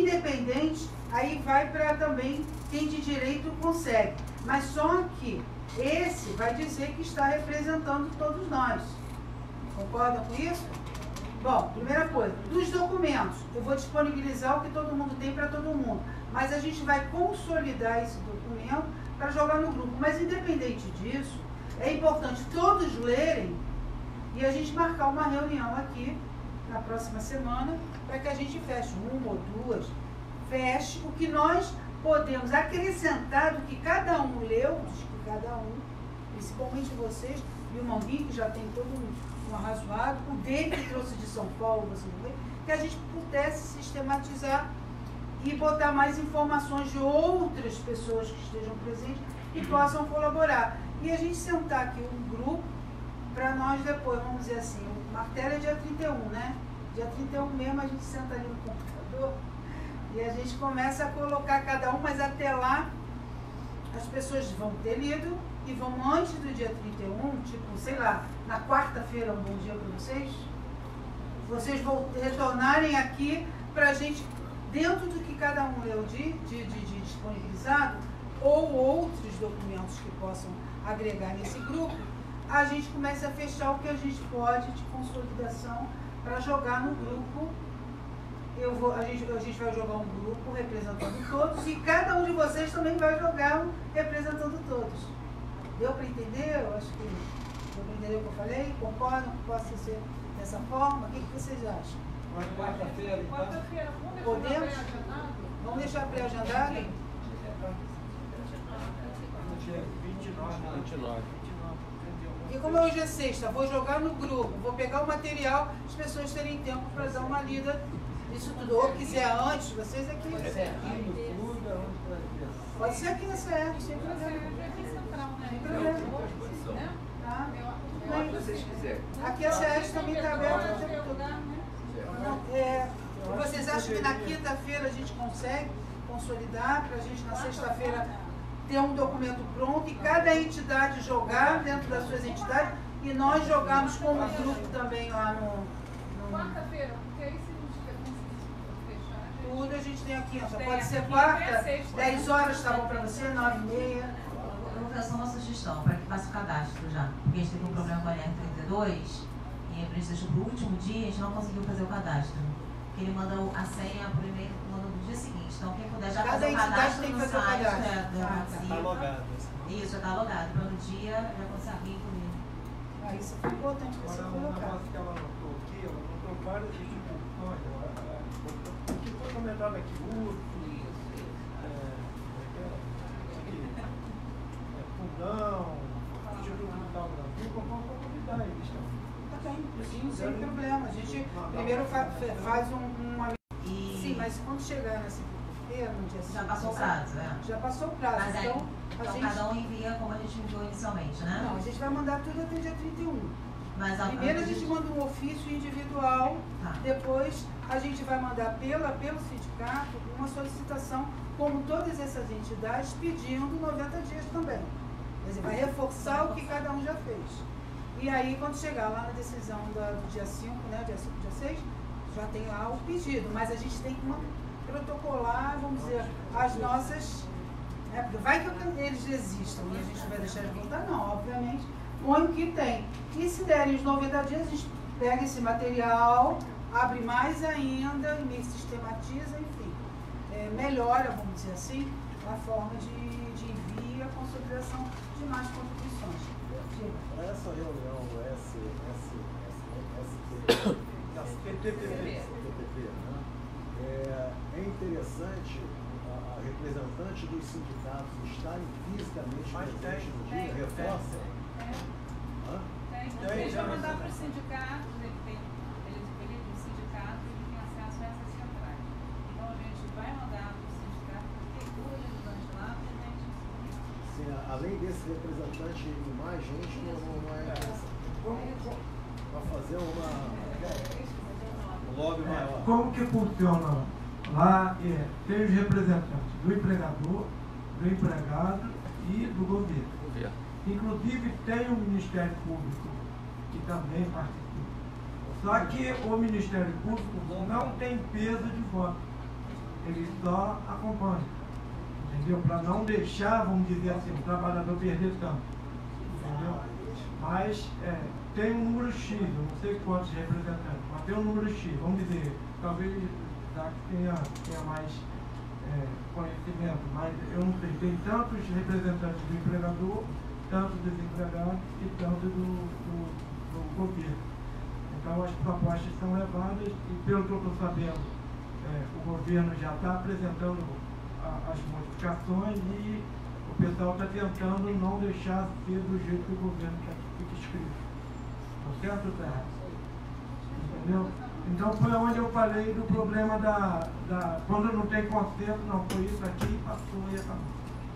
A: independente, aí vai para também quem de direito consegue. Mas só que esse vai dizer que está representando todos nós. Concordam com isso? Bom, primeira coisa, dos documentos, eu vou disponibilizar o que todo mundo tem para todo mundo, mas a gente vai consolidar esse documento para jogar no grupo. Mas independente disso, é importante todos lerem e a gente marcar uma reunião aqui na próxima semana para que a gente feche uma ou duas, feche o que nós podemos acrescentar do que cada um leu, que cada um, principalmente vocês, e o Manguinho, que já tem todo um arrazoado, o dele que trouxe de São Paulo, você não vê, que a gente pudesse sistematizar e botar mais informações de outras pessoas que estejam presentes e possam colaborar. E a gente sentar aqui um grupo para nós depois, vamos dizer assim, o martelo é dia 31, né? Dia 31 mesmo a gente senta ali no computador e a gente começa a colocar cada um, mas até lá as pessoas vão ter lido e vão antes do dia 31, tipo, sei lá, na quarta-feira, um bom dia para vocês. Vocês vão retornarem aqui para a gente, dentro do que cada um leu de disponibilizado, ou outros documentos que possam agregar nesse grupo, a gente começa a fechar o que a gente pode de consolidação para jogar no grupo. A gente vai jogar um grupo representando todos e cada um de vocês também vai jogar um representando todos. Deu para entender? Eu acho que deu para entender o que eu falei? Concordam que possa ser dessa forma? O que vocês acham?
L: Quarta-feira, então.
I: Quarta-feira,
A: podemos? Vamos deixar pré-agendado?
J: 29.
A: E como hoje é sexta, vou jogar no grupo, vou pegar o material, as pessoas terem tempo para dar uma lida nisso tudo. Ou quiser antes, vocês aqui. Pode ser aqui na SER, sem problema. Sem problema. Tá?
N: vocês quiserem.
A: Aqui a SES também está aberta o tempo todo. Vocês acham que na quinta-feira a gente consegue consolidar, para a gente na sexta-feira ter um documento pronto e cada entidade jogar dentro das suas entidades e nós jogarmos como grupo também lá no...
I: Quarta-feira, porque aí se não tiver fechar...
A: Tudo a gente tem aqui, só pode ser quarta, 10 horas, está bom para você, 9h30.
G: Eu vou fazer só uma sugestão para que faça o cadastro já, porque a gente teve um problema com a NR32 e a gente deixou para o último dia, a gente não conseguiu fazer o cadastro. Ele manda a senha por e-mail no dia seguinte. Então, quem puder já fazer o cadastro
A: tem que
G: no
A: fazer
G: site,
A: o cadastro.
K: Já está logado.
G: Isso, já está logado. Para no dia já conseguir incluir.
A: Isso foi importante você colocar.
K: Um negócio que ela anotou aqui, ela anotou várias instituições. O que foi comentado aqui, Fundão, Instituto Vital Brasil, vamos convidar eles também.
A: Sim, sem problema. A gente primeiro faz uma... Sim, mas quando chegar na segunda-feira, no dia seguinte...
G: Já passou o prazo, né?
A: Já passou o prazo.
G: Mas
A: então,
G: então cada um envia como a gente enviou inicialmente, né?
A: Não, a gente vai mandar tudo até dia 31.
G: Mas
A: primeiro a gente manda um ofício individual, depois a gente vai mandar pelo sindicato uma solicitação, como todas essas entidades, pedindo 90 dias também. Quer dizer, vai reforçar o que cada um já fez. E aí, quando chegar lá na decisão do dia 5, né, dia 5, dia 6, já tem lá o pedido. Mas a gente tem que protocolar, vamos dizer, as nossas... Né, porque vai que eles desistam e a gente não vai deixar de voltar, não, obviamente. Põe o que tem. E se derem os 90 dias, a gente pega esse material, abre mais ainda, e sistematiza, enfim. Melhora, vamos dizer assim, a forma de envio e a consolidação de mais contribuições.
H: Para essa reunião do STTP, é interessante a representante dos sindicatos estarem fisicamente presentes no dia, reforça?
I: A gente vai mandar para os sindicatos, ele do sindicato, ele tem acesso a essas centrais. Então a gente vai mandar para o sindicato, porque o representante lá presente.
H: Sim, além desse representante e mais gente, não é para fazer um lobby maior.
L: Como que funciona lá? Tem os representantes do empregador, do empregado e do governo. Inclusive tem o Ministério Público, que também participa. Só que o Ministério Público não tem peso de voto. Ele só acompanha. Entendeu? Para não deixar, vamos dizer assim, o trabalhador perder tanto. entendeu? Mas tem um número X, eu não sei quantos representantes, mas tem um número X, vamos dizer, talvez já tenha mais conhecimento, mas eu não sei, tem tantos representantes do empregador, tanto dos empregados e tanto do governo. Então as propostas são levadas e, pelo que eu estou sabendo, o governo já está apresentando as modificações e o pessoal está tentando não deixar ser do jeito que o governo quer que fique escrito. Está certo ou está errado? Entendeu? Então foi onde eu falei do problema quando não tem consenso, não foi isso aqui, passou e acabou.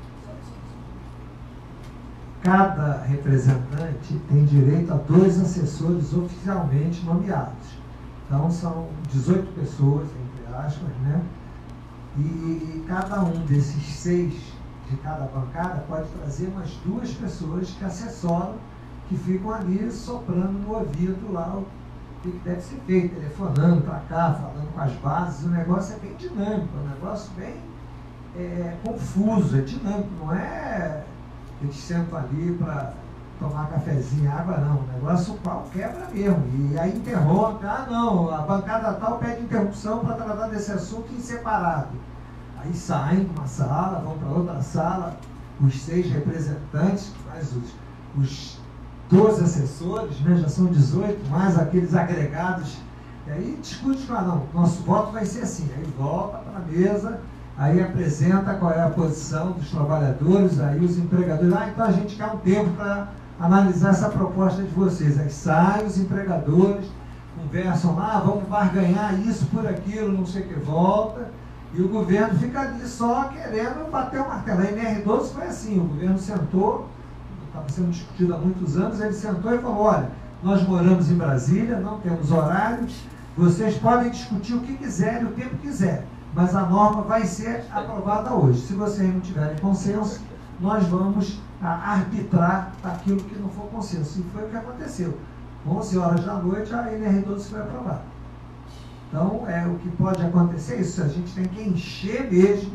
D: Cada representante tem direito a 2 assessores oficialmente nomeados. Então são 18 pessoas, entre aspas, né? E cada um desses 6 de cada bancada pode trazer umas 2 pessoas que assessoram, que ficam ali soprando no ouvido lá o que deve ser feito, telefonando para cá, falando com as bases. O negócio é bem dinâmico, é um negócio bem confuso, é dinâmico, não é eles sentam ali para tomar cafezinho, água, não. O negócio o pau quebra mesmo. E aí interrompe, não, a bancada tal pede interrupção para tratar desse assunto em separado. Aí saem de uma sala, vão para outra sala, os 6 representantes, mais os 12 assessores, né, já são 18, mais aqueles agregados. E aí discute, não, nosso voto vai ser assim. Aí volta para a mesa, aí apresenta qual é a posição dos trabalhadores, aí os empregadores, então a gente quer um tempo para analisar essa proposta de vocês. Aí saem os empregadores, conversam lá, vamos barganhar isso por aquilo, não sei o que, volta, e o governo fica ali só querendo bater o martelo. A NR12 foi assim, o governo sentou, estava sendo discutido há muitos anos, ele sentou e falou, olha, nós moramos em Brasília, não temos horários, vocês podem discutir o que quiserem, o tempo que quiserem, mas a norma vai ser aprovada hoje. Se vocês não tiverem consenso, nós vamos arbitrar aquilo que não for consenso. E foi o que aconteceu. 11 horas da noite, a NR12 foi aprovada. Então, o que pode acontecer é isso. A gente tem que encher mesmo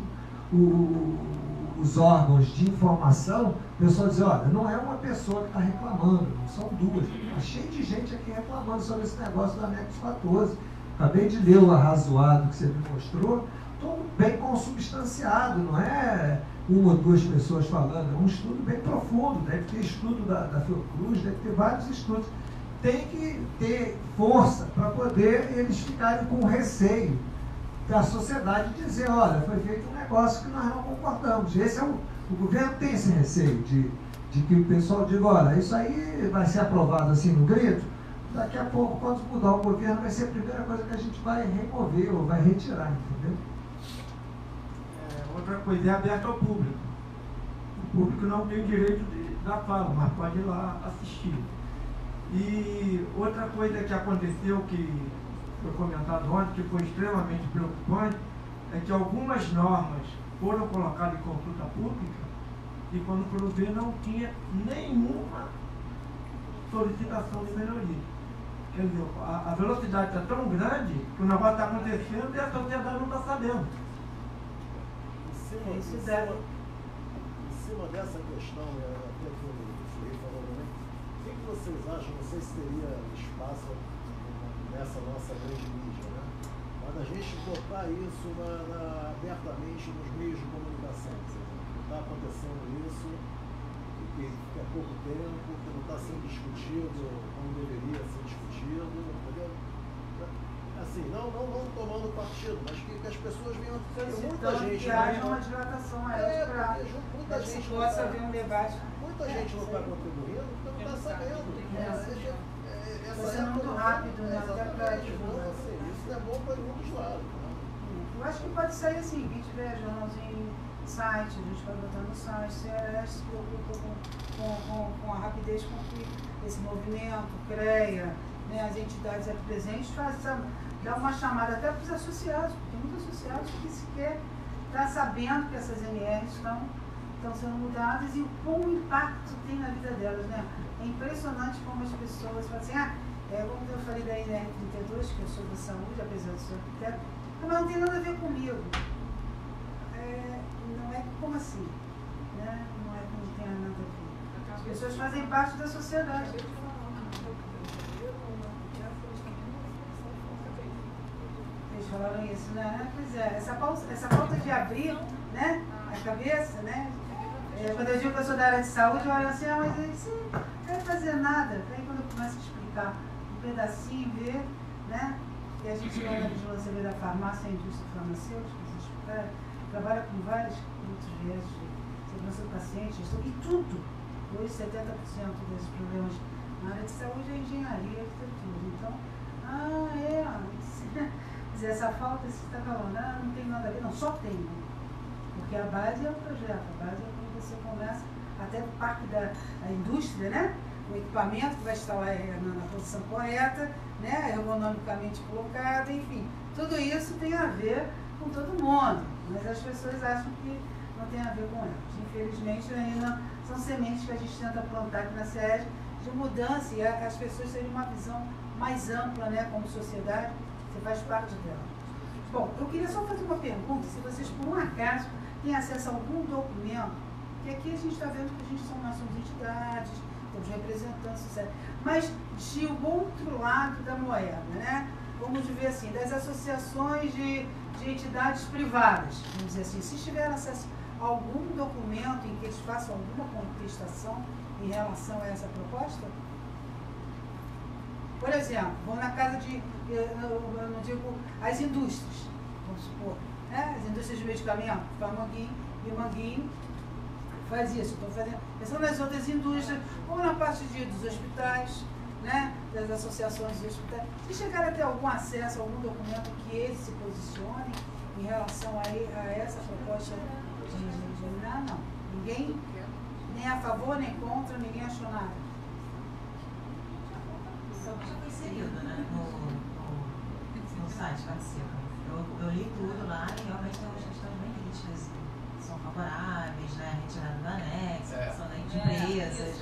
D: os órgãos de informação. O pessoal diz, olha, não é uma pessoa que está reclamando, não são 2. Está cheio de gente aqui reclamando sobre esse negócio do anexo 14. Acabei de ler o arrazoado que você me mostrou, todo bem consubstanciado, não é 1 ou 2 pessoas falando, é um estudo bem profundo, deve ter estudo da Fiocruz, deve ter vários estudos. Tem que ter força para poder eles ficarem com receio da sociedade dizer, olha, foi feito um negócio que nós não concordamos. Esse o governo tem esse receio de que o pessoal diga, olha, isso aí vai ser aprovado assim no grito, daqui a pouco, quando mudar o governo, vai ser a primeira coisa que a gente vai remover ou vai retirar, entendeu?
L: Outra coisa é aberta ao público. O público não tem direito de dar fala, mas pode ir lá assistir. E outra coisa que aconteceu, que foi comentado ontem, que foi extremamente preocupante, é que algumas normas foram colocadas em consulta pública e quando foram ver não tinha nenhuma solicitação de melhoria. Quer dizer, a velocidade está tão grande que o negócio está acontecendo e a sociedade não está sabendo.
H: Em cima dessa questão, até que o Felipe falou também, o que vocês acham? Não sei se teria espaço nessa nossa grande mídia, né? Mas a gente botar isso abertamente nos meios de comunicação. Está acontecendo isso, e que há pouco tempo, que não está sendo discutido como deveria ser discutido, entendeu? Assim, não tomando partido, mas que as pessoas venham. Muita gente.
A: Que haja uma dilatação maior para
H: muita gente
A: que possa haver um debate.
H: Muita gente não está contribuindo, então não está sabendo.
A: Vai ser muito rápido, né? Até para divulgar.
H: Isso é bom para muitos lados.
A: Eu acho que pode sair assim, quem tiver jornalzinho, site, a gente pode botar no site, se preocupa com a rapidez com que esse movimento, CREA, né, as entidades aqui presentes, dá uma chamada até para os associados, porque tem muitos associados que sequer estão sabendo que essas NRs estão sendo mudadas e qual impacto tem na vida delas, né? É impressionante como as pessoas falam assim, como eu falei da NR32, que eu sou da saúde, apesar de ser arquiteto, mas não tem nada a ver comigo. Não é como assim, né? Não tem nada a ver. As pessoas fazem parte da sociedade. Eles falaram isso, né? Pois é, essa falta de abrir, né, a cabeça, né? Quando eu digo que eu sou da área de saúde, eu olho assim, mas isso não vai fazer nada. Aí quando eu começo a explicar um pedacinho, ver, né? E a gente vai na vigilância da farmácia, a indústria farmacêutica, a gente trabalha com vários outros viés de segurança do paciente, e tudo. Hoje 70% desses problemas na área de saúde é engenharia, arquitetura. Então, essa falta, você está falando, não tem nada a ver, não, só tem, né? Porque a base é o projeto, a base é quando você começa, até o parque da indústria, né? O equipamento que vai estar lá na posição correta, né? Ergonomicamente colocado, enfim. Tudo isso tem a ver com todo mundo, mas as pessoas acham que não tem a ver com elas. Infelizmente, ainda são sementes que a gente tenta plantar aqui na sede de mudança e as pessoas terem uma visão mais ampla, né? Como sociedade, você faz parte dela. Bom, eu queria só fazer uma pergunta, se vocês por um acaso têm acesso a algum documento, que aqui a gente está vendo que nós somos entidades, temos representantes, etc. Mas de o outro lado da moeda, né? Vamos ver assim, das associações de entidades privadas, vamos dizer assim, se tiver acesso a algum documento em que eles façam alguma contestação em relação a essa proposta? Por exemplo, vão na casa de, eu não digo, as indústrias, vamos supor, né? As indústrias de medicamento, Manguinho faz isso, estou fazendo, pensando nas outras indústrias, ou na parte dos hospitais, né? Das associações de hospitais, se chegar a ter algum acesso a algum documento que eles se posicionem em relação a essa proposta de não. Ninguém, nem a favor, nem contra, ninguém achou nada.
G: Já foi inserido, né, no site participa. Eu li tudo lá e realmente tem umas questões bem críticas, são favoráveis, né, retirada do anexo, questão da empresas.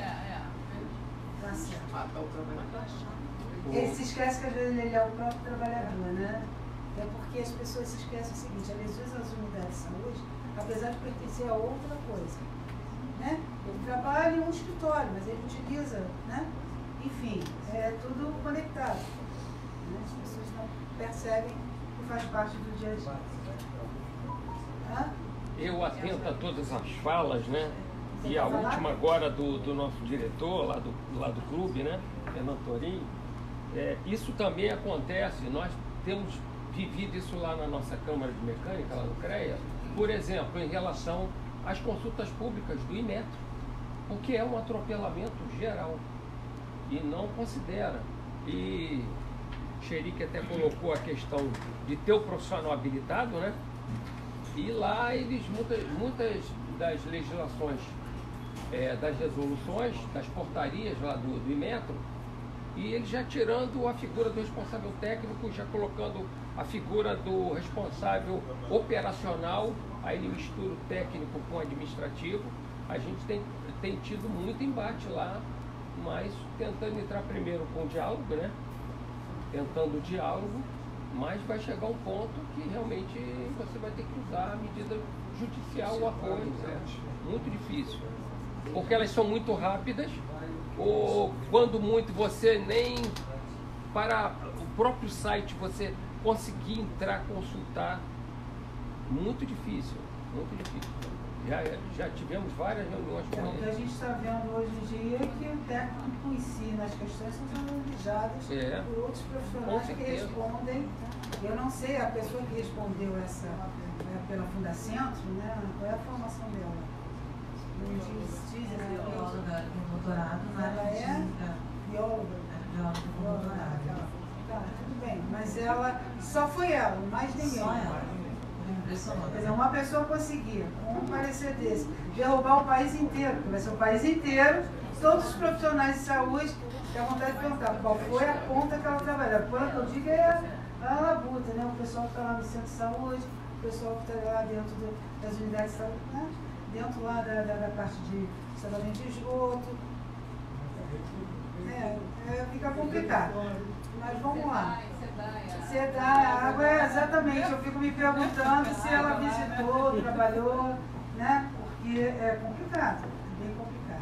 A: Tá certo. Ele se esquece que às vezes ele é o próprio trabalhador, né? É porque as pessoas se esquecem o seguinte, às vezes as unidades de saúde, apesar de pertencer a outra coisa, né? Ele trabalha em um escritório, mas ele utiliza, né? Enfim, é tudo conectado. Né? As pessoas não percebem que faz parte do dia a dia.
J: Eu atento a todas as falas, né? E a última agora do nosso diretor, lá do clube, né? Fernando Torinho. Isso também acontece, nós temos vivido isso lá na nossa Câmara de Mecânica, lá no CREA, por exemplo, em relação às consultas públicas do Inmetro, porque é um atropelamento geral e não considera. E Xerique até colocou a questão de ter o profissional habilitado, né? E lá eles, muitas das legislações, das resoluções, das portarias lá do Inmetro, e eles já tirando a figura do responsável técnico, já colocando a figura do responsável operacional, aí ele mistura o técnico com o administrativo. A gente tem tido muito embate lá, mas tentando entrar primeiro com o diálogo, né? Tentando o diálogo, mas vai chegar um ponto que realmente você vai ter que usar a medida judicial, o apoio, muito difícil, porque elas são muito rápidas, ou quando muito você nem para o próprio site você conseguir entrar, consultar, muito difícil, muito difícil. Já tivemos várias reuniões com
A: O que a gente está vendo hoje em dia é que o técnico em si, nas questões, são sendo analisadas por outros profissionais que respondem. Eu não sei, a pessoa que respondeu essa pela Fundacentro, né? Qual é a formação dela?
G: Bióloga com doutorado,
A: ela é bióloga.
G: Bióloga com doutorado.
A: Tá, tudo bem, mas ela, só foi ela, mais ninguém.
G: Só ela.
A: Quer dizer, uma pessoa conseguir, com um parecer desse, derrubar o país inteiro, porque vai ser o país inteiro, todos os profissionais de saúde, tem a vontade de perguntar qual foi a ponta que ela trabalhou. A ponta que eu digo é a labuta, né? O pessoal que está lá no centro de saúde, o pessoal que está lá dentro das unidades de saúde, né? Dentro lá da parte de tratamento de esgoto. Fica complicado. Mas vamos lá. SEDAI, a água, exatamente. Eu fico me perguntando se ela visitou, trabalhou, né? Porque é complicado, bem complicado.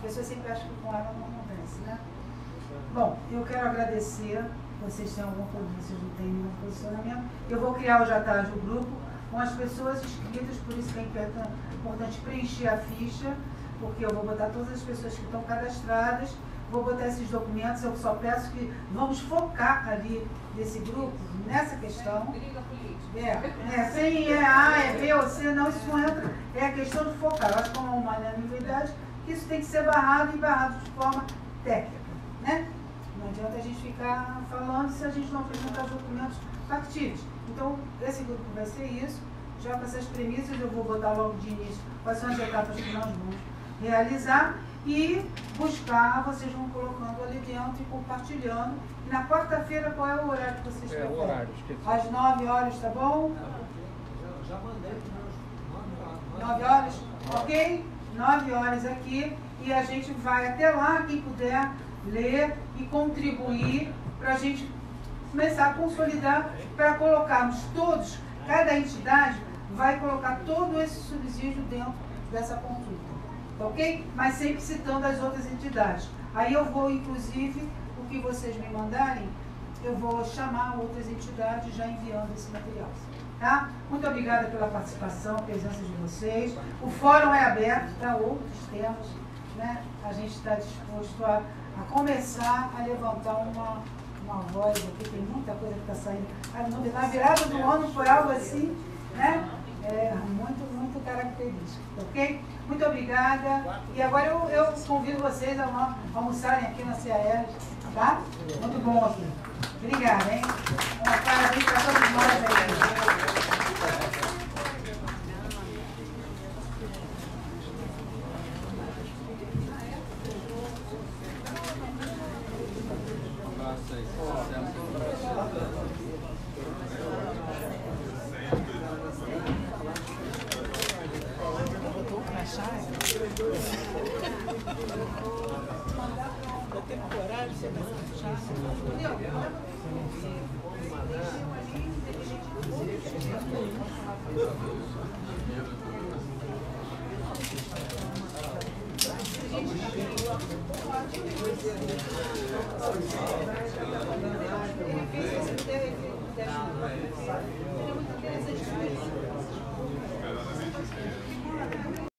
A: pessoas sempre acham que com ela não acontece, né? Bom, eu quero agradecer. Vocês têm alguma coisa, vocês não têm nenhum posicionamento. Eu vou criar hoje à tarde o grupo com as pessoas inscritas, por isso que é importante preencher a ficha, porque eu vou botar todas as pessoas que estão cadastradas, vou botar esses documentos. Eu só peço que vamos focar ali nesse grupo, nessa questão.
I: Briga política.
A: Sem A, é B ou C, não, isso não entra. É a questão de focar. Eu acho que é uma unanimidade que isso tem que ser barrado e barrado de forma técnica, né? Não adianta a gente ficar falando se a gente não apresentar documentos factíveis. Então, esse grupo vai ser isso. Já com essas premissas, eu vou botar logo de início quais são as etapas que nós vamos realizar e buscar, vocês vão colocando ali dentro e compartilhando. E na quarta-feira, qual é o horário que vocês preferem?
J: O horário, esqueci.
A: Às 9 horas, tá bom?
D: Já mandei para
A: 9 horas? Ok? 9 horas aqui. E a gente vai até lá, quem puder ler e contribuir para a gente começar a consolidar, para colocarmos todos, cada entidade vai colocar todo esse subsídio dentro dessa consulta, ok? Mas sempre citando as outras entidades. Aí eu vou, inclusive, o que vocês me mandarem, eu vou chamar outras entidades já enviando esse material, tá? Muito obrigada pela participação, presença de vocês. O fórum é aberto para outros temas, né? A gente está disposto a começar a levantar uma voz aqui, tem muita coisa que está saindo. Na virada do ano foi algo assim, né? Muito característico, ok? Muito obrigada. E agora eu convido vocês a almoçarem aqui na CAERJ, tá? Muito bom aqui. Obrigada, hein? Parabéns para todos nós aí.